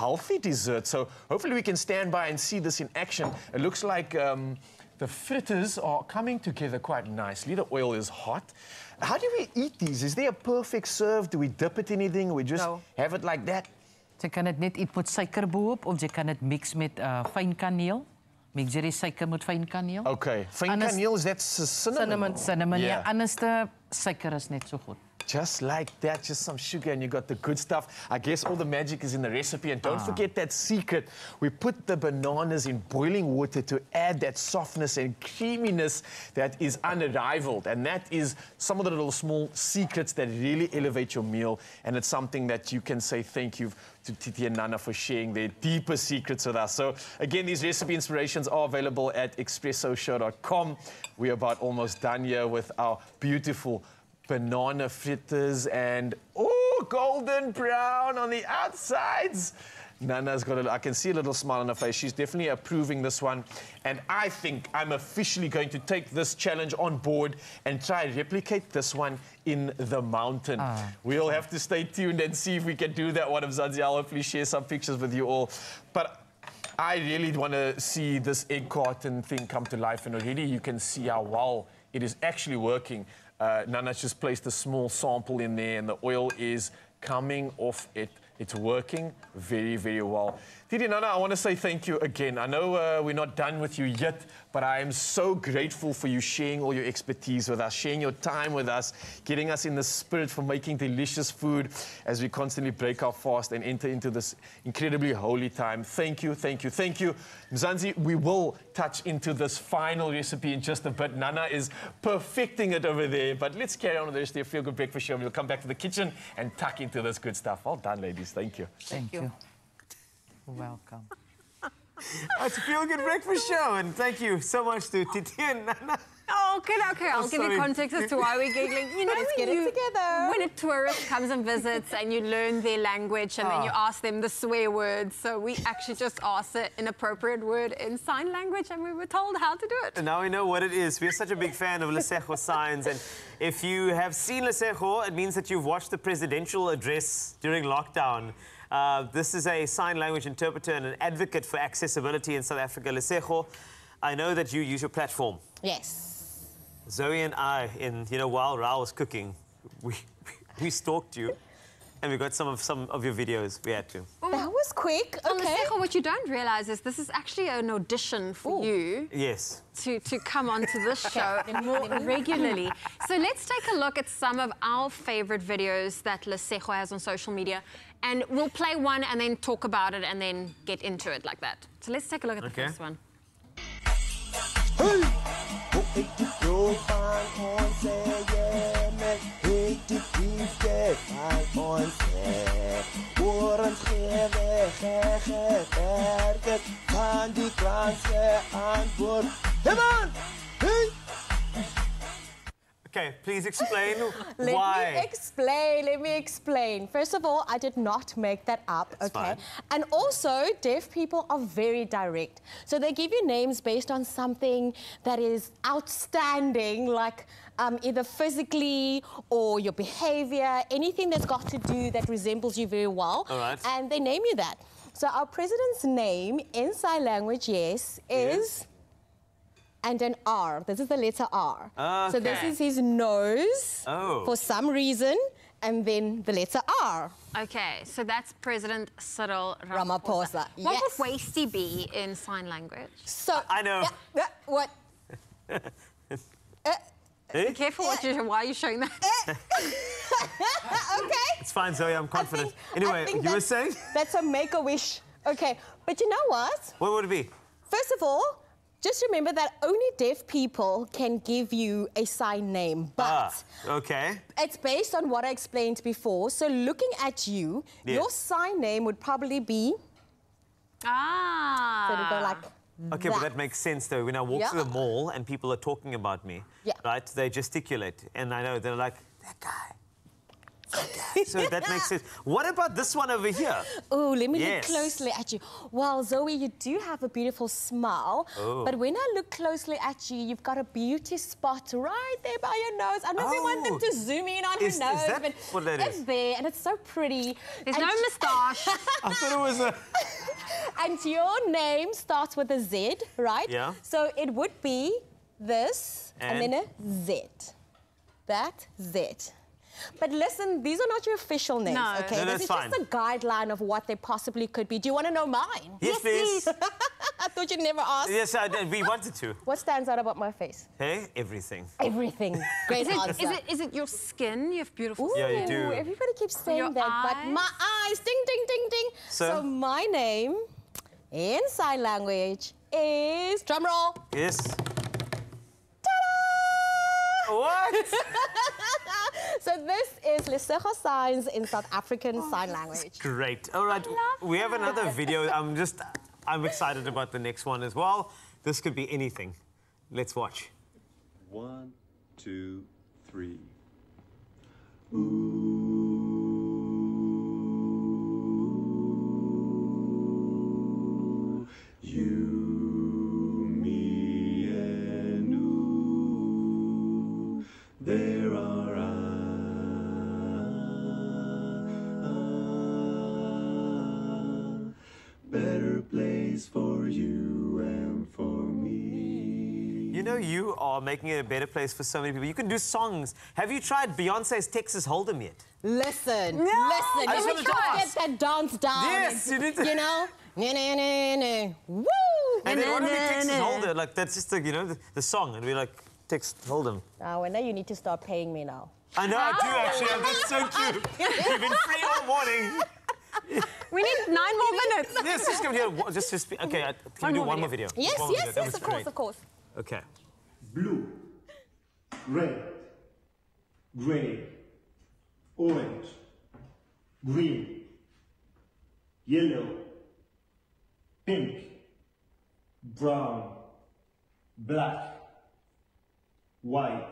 dessert. So hopefully we can stand by and see this in action. It looks like um, the fritters are coming together quite nicely. The oil is hot. How do we eat these? Is there a perfect serve? Do we dip it in anything? We just No. have it like that? Jy kan dit net eet met suiker boop of jy kan dit mix met uh, fyn kaneel. Mix jy die suiker met fyn kaneel. Okay, fyn Anders- kaneel, is that c- cinnamon? Cinnamon, cinnamon. Yeah. Ja, anders de suiker is net so goed. Just like that, just some sugar and you got the good stuff. I guess all the magic is in the recipe. And don't Ah. forget that secret. We put the bananas in boiling water to add that softness and creaminess that is unrivaled. And that is some of the little small secrets that really elevate your meal. And it's something that you can say thank you to Titi and Nana for sharing their deeper secrets with us. So again, these recipe inspirations are available at expresso show dot com. We're about almost done here with our beautiful banana fritters and, oh, golden brown on the outsides. Nana's got a, I can see a little smile on her face. She's definitely approving this one. And I think I'm officially going to take this challenge on board and try and replicate this one in the mountain. Ah. We'll have to stay tuned and see if we can do that one of Zanzi. I'll hopefully share some pictures with you all. But I really want to see this egg carton thing come to life. And already you can see how well it is actually working. Uh, Nana's just placed a small sample in there and the oil is coming off it. It's working very, very well. Titi, Nana, I want to say thank you again. I know uh, we're not done with you yet, but I am so grateful for you sharing all your expertise with us, sharing your time with us, getting us in the spirit for making delicious food as we constantly break our fast and enter into this incredibly holy time. Thank you, thank you, thank you. Mzansi, we will touch into this final recipe in just a bit. Nana is perfecting it over there, but let's carry on with the rest of the Feel Good Breakfast Show. We'll come back to the kitchen and tuck into this good stuff. Well done, ladies. Thank you. Thank you. Welcome. It's a Feel Good Breakfast Show, and thank you so much to Titi and Nana. Oh, okay, okay. I'll Oh, give you sorry. context as to why we're giggling. You know, Let's when get it you- together. When a tourist comes and visits and you learn their language and then you Ah. ask them the swear words, so we actually just asked an inappropriate word in sign language and we were told how to do it. And now we know what it is. We're such a big fan of Lesego signs, and if you have seen Lesego, it means that you've watched the presidential address during lockdown. Uh, this is a sign language interpreter and an advocate for accessibility in South Africa. Lesego, I know that you use your platform. Yes. Zoe and I, in you know, while Raul was cooking, we we stalked you, and we got some of some of your videos. We had to. That was quick. Well, Okay. Lesego, what you don't realize is this is actually an audition for you Yes. to, to come onto this show more regularly. So let's take a look at some of our favorite videos that Lesego has on social media. And we'll play one and then talk about it and then get into it like that. So let's take a look at the Okay. first one. Okay, please explain Let why. me explain, let me explain. First of all, I did not make that up, That's okay? fine. And also, deaf people are very direct. So they give you names based on something that is outstanding, like um, either physically or your behavior, anything that's got to do that resembles you very well. All right. And they name you that. So our president's name in sign language, yes, is... Yes. And an R. This is the letter R. So this Okay. is his nose Oh. for some reason, and then the letter R. Okay, so that's President Cyril Ramaphosa. Ramaphosa, What yes. would wasty be in sign language? So I know. Yeah, yeah, what? Eh? Be careful what you, why are you showing that? Okay. It's fine, Zoe. I'm confident. I anyway, think you were that's- saying? That's a make-a-wish. Okay, but you know what? What would it be? First of all, just remember that only deaf people can give you a sign name, but Ah, okay. it's based on what I explained before. So looking at you, Yeah. your sign name would probably be, Ah. so it'd go like Okay, but that makes sense though. When I walk to the Yeah. mall and people are talking about me, Yeah. right? They gesticulate, and I know they're like, that guy. That guy. So that makes sense. What about this one over here? Oh, let me Yes. look closely at you. Well, Zoe, you do have a beautiful smile. Oh. But when I look closely at you, you've got a beauty spot right there by your nose. I know we want them Oh. to zoom in on Is- is her nose, that but what that it's is? there and it's so pretty. There's And no she- moustache. I thought it was a... And your name starts with a Z, right? Yeah. So it would be this and, And? then a Z. That Z. But listen, these are not your official names, No. okay? No, this that's is fine. just a guideline of what they possibly could be. Do you want to know mine? Yes, please. I thought you'd never ask. Yes, I did. We wanted to. What stands out about my face? Hey, everything. Everything. Great Is it, answer. is it is it your skin? You have beautiful Ooh, skin. Yeah, you do. Everybody keeps saying Your that, but eyes? my eyes, ding, ding, ding, ding. So? So my name in sign language is, drum roll. Yes. What? So this is Lesego signs in South African Sign Language. Great. All right. We have another video. I'm just, I'm excited about the next one as well. This could be anything. Let's watch. One, two, three. Ooh, you, me, and ooh, there are I, better place for you and for me. You know, you are making it a better place for so many people. You can do songs. Have you tried Beyonce's Texas Hold'em yet? Listen, No! listen. I Can just we wanted to try to ask. get that dance down? Yes, you need to- You know? Na, na, na, na. Woo! And then Na, what if we na, Texas na. Hold'em? Like, that's just, the, you know, the, the song. And we like, Texas Hold'em. Now, I know you need to start paying me now. I know, I do actually. That's so true. You've been free all morning. We need nine more minutes. Yes, just come here. Wa- Just to speak. Okay, I- can we do one more video? Just Yes, one more yes, video. That yes, was of course, great. of course. Okay. Blue, red, gray, orange, green, yellow, pink, brown, black, white.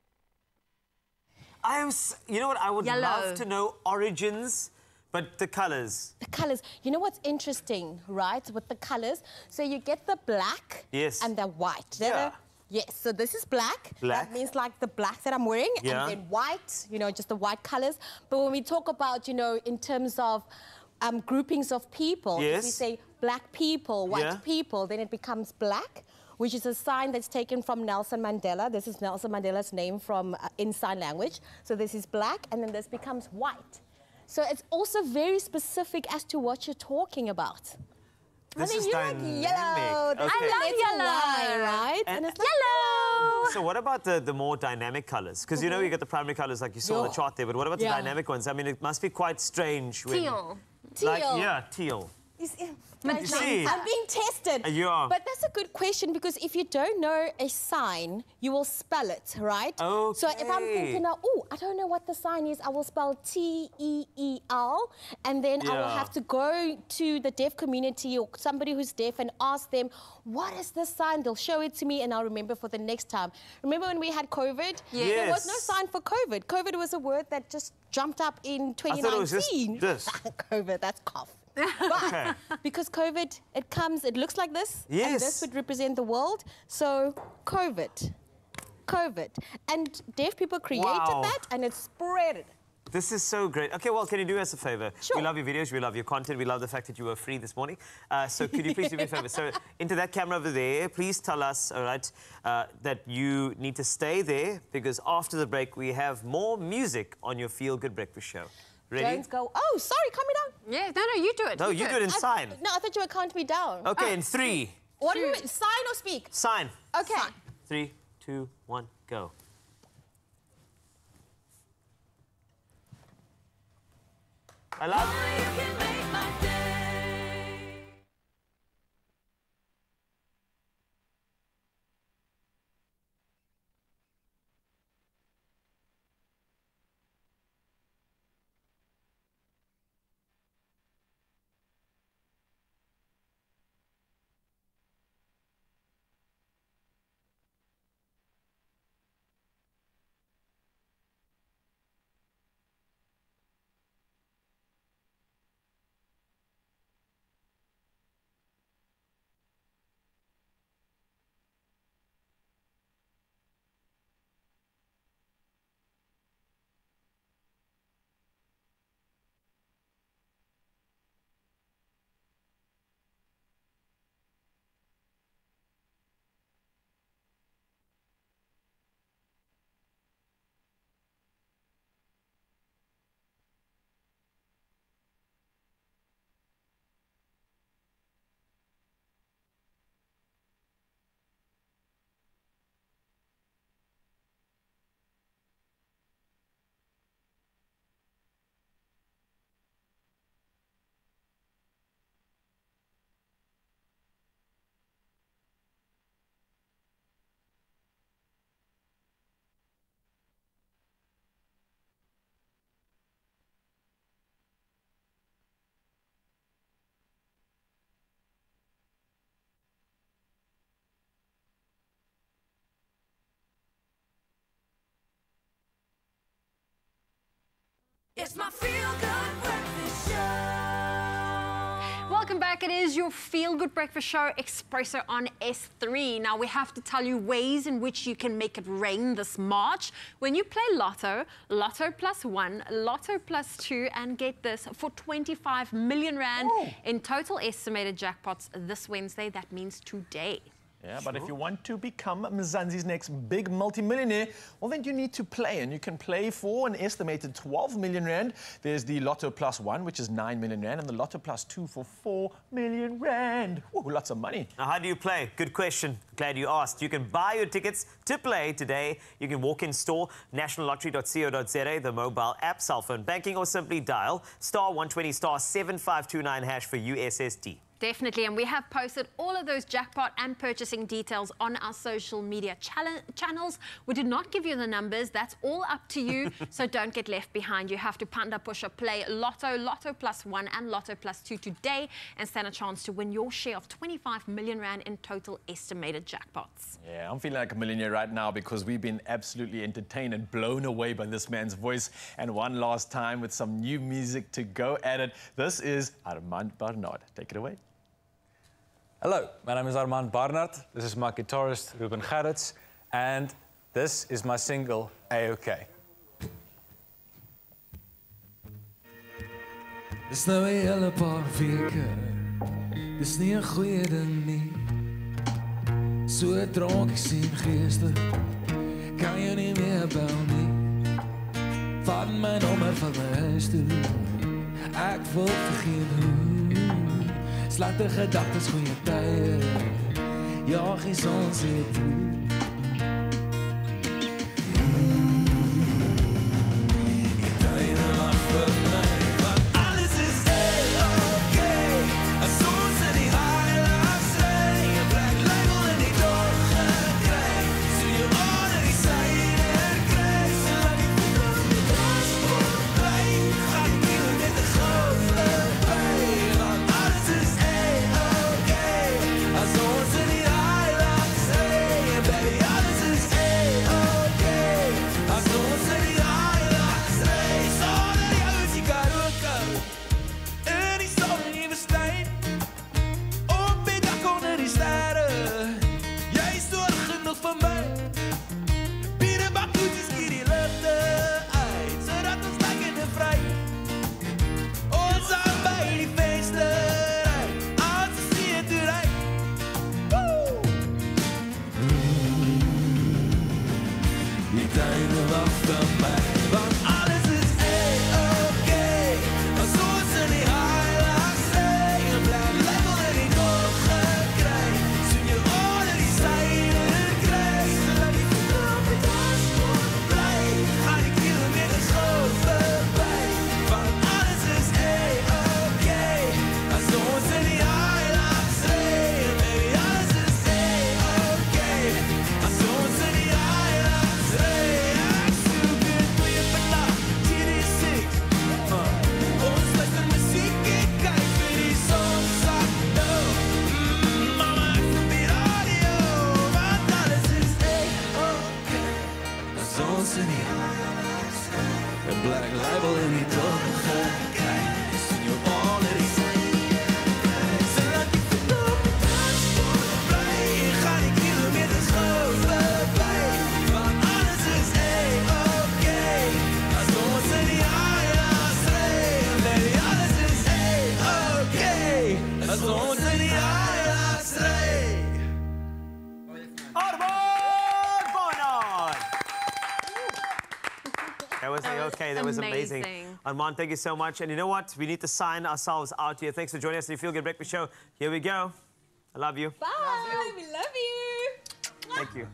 I am, s- you know what? I would Yellow. love to know origins, but the colors. The colors. You know what's interesting, right, with the colors? So you get the black Yes. and the white. They're Yeah. the- Yes, so this is black. Black. That means like the black that I'm wearing. Yeah. And then white, you know, just the white colors. But when we talk about, you know, in terms of um, groupings of people, if we Yes. say black people, white Yeah. people, then it becomes black, which is a sign that's taken from Nelson Mandela. This is Nelson Mandela's name from uh, in sign language. So this is black, and then this becomes white. So it's also very specific as to what you're talking about. This I mean, is you like dynamic. yellow. This Okay. is I love little yellow. Y, right? And- it's like, yellow. So what about the, the more dynamic colors? Because you know you get the primary colors like you saw on the Yeah. chart there, but what about Yeah. the dynamic ones? I mean, it must be quite strange when... Teal. Like, Teal. yeah, teal. Is- You see? I'm being tested. Uh, you are. But that's a good question because if you don't know a sign, you will spell it, right? So if I'm thinking now, oh, I don't know what the sign is, I will spell T E E L, and then I will Yeah. have to go to the deaf community or somebody who's deaf and ask them, what is this sign? They'll show it to me and I'll remember for the next time. Remember when we had COVID? There was no Yes. sign for COVID. COVID was a word that just jumped up in twenty I thought it was nineteen. just this. COVID, that's cough. Okay. Because COVID, it comes, it looks like this. And Yes. this would represent the world. So COVID, COVID. And deaf people created Wow. that and it spread. This is so great. Okay, well, can you do us a favor? Sure. We love your videos, we love your content, we love the fact that you were free this morning. Uh, so could you please do me a favor? So into that camera over there, please tell us, all right, uh, that you need to stay there because after the break, we have more music on your Feel Good Breakfast Show. Ready? Don't go, oh, sorry, calm me down. Yeah, no, no, you do it. No, you do it in I- sign. No, I thought you were counting me down. Okay, in three. What do you mean? Sign or speak? Sign. Okay. Three, two, one, go. I love It's my Feel Good Breakfast Show. Welcome back. It is your Feel Good Breakfast Show, Expresso on S three. Now, we have to tell you ways in which you can make it rain this March. When you play Lotto, Lotto plus one, Lotto plus two, and get this, for twenty-five million rand Ooh. in total estimated jackpots this Wednesday. That means today. Yeah, but if you want to become Mzansi's next big multimillionaire, well, then you need to play. And you can play for an estimated twelve million rand. There's the Lotto Plus One, which is nine million rand, and the Lotto Plus Two for four million rand. Ooh, lots of money. Now, how do you play? Good question. Glad you asked. You can buy your tickets to play today. You can walk in store, national lottery dot co dot za, the mobile app, cell phone banking, or simply dial star one twenty star seven five two nine hash for U S S D. Definitely, and we have posted all of those jackpot and purchasing details on our social media channels. We did not give you the numbers. That's all up to you, so don't get left behind. You have to panda push or play Lotto, Lotto Plus One and Lotto Plus Two today and stand a chance to win your share of twenty-five million rand in total estimated jackpots. Yeah, I'm feeling like a millionaire right now because we've been absolutely entertained and blown away by this man's voice. And one last time with some new music to go at it. This is Armand Barnard. Take it away. Hello, my name is Armand Barnard. This is my guitarist, Ruben Gerrits. And this is my single, A-OK. Dis nou 'n hele paar weke. Dis nie 'n goeie ding nie. So dronk ek sien geeste. Kan jy nie meer bel nie. Vat my nommer van my huis toe. Ek wil vergeet hoe. Slegte gedagtes, goeie tye. Jaag die son se toe. That was okay. That was amazing. amazing. Armand, thank you so much. And you know what? We need to sign ourselves out here. Thanks for joining us in the Feel Good Breakfast Show. Here we go. I love you. Bye. Love you. We love you. Thank you.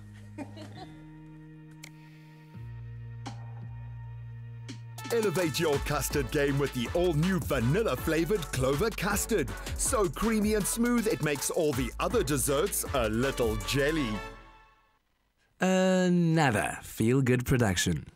Elevate your custard game with the all-new vanilla-flavored Clover Custard. So creamy and smooth, it makes all the other desserts a little jelly. Another Feel Good production.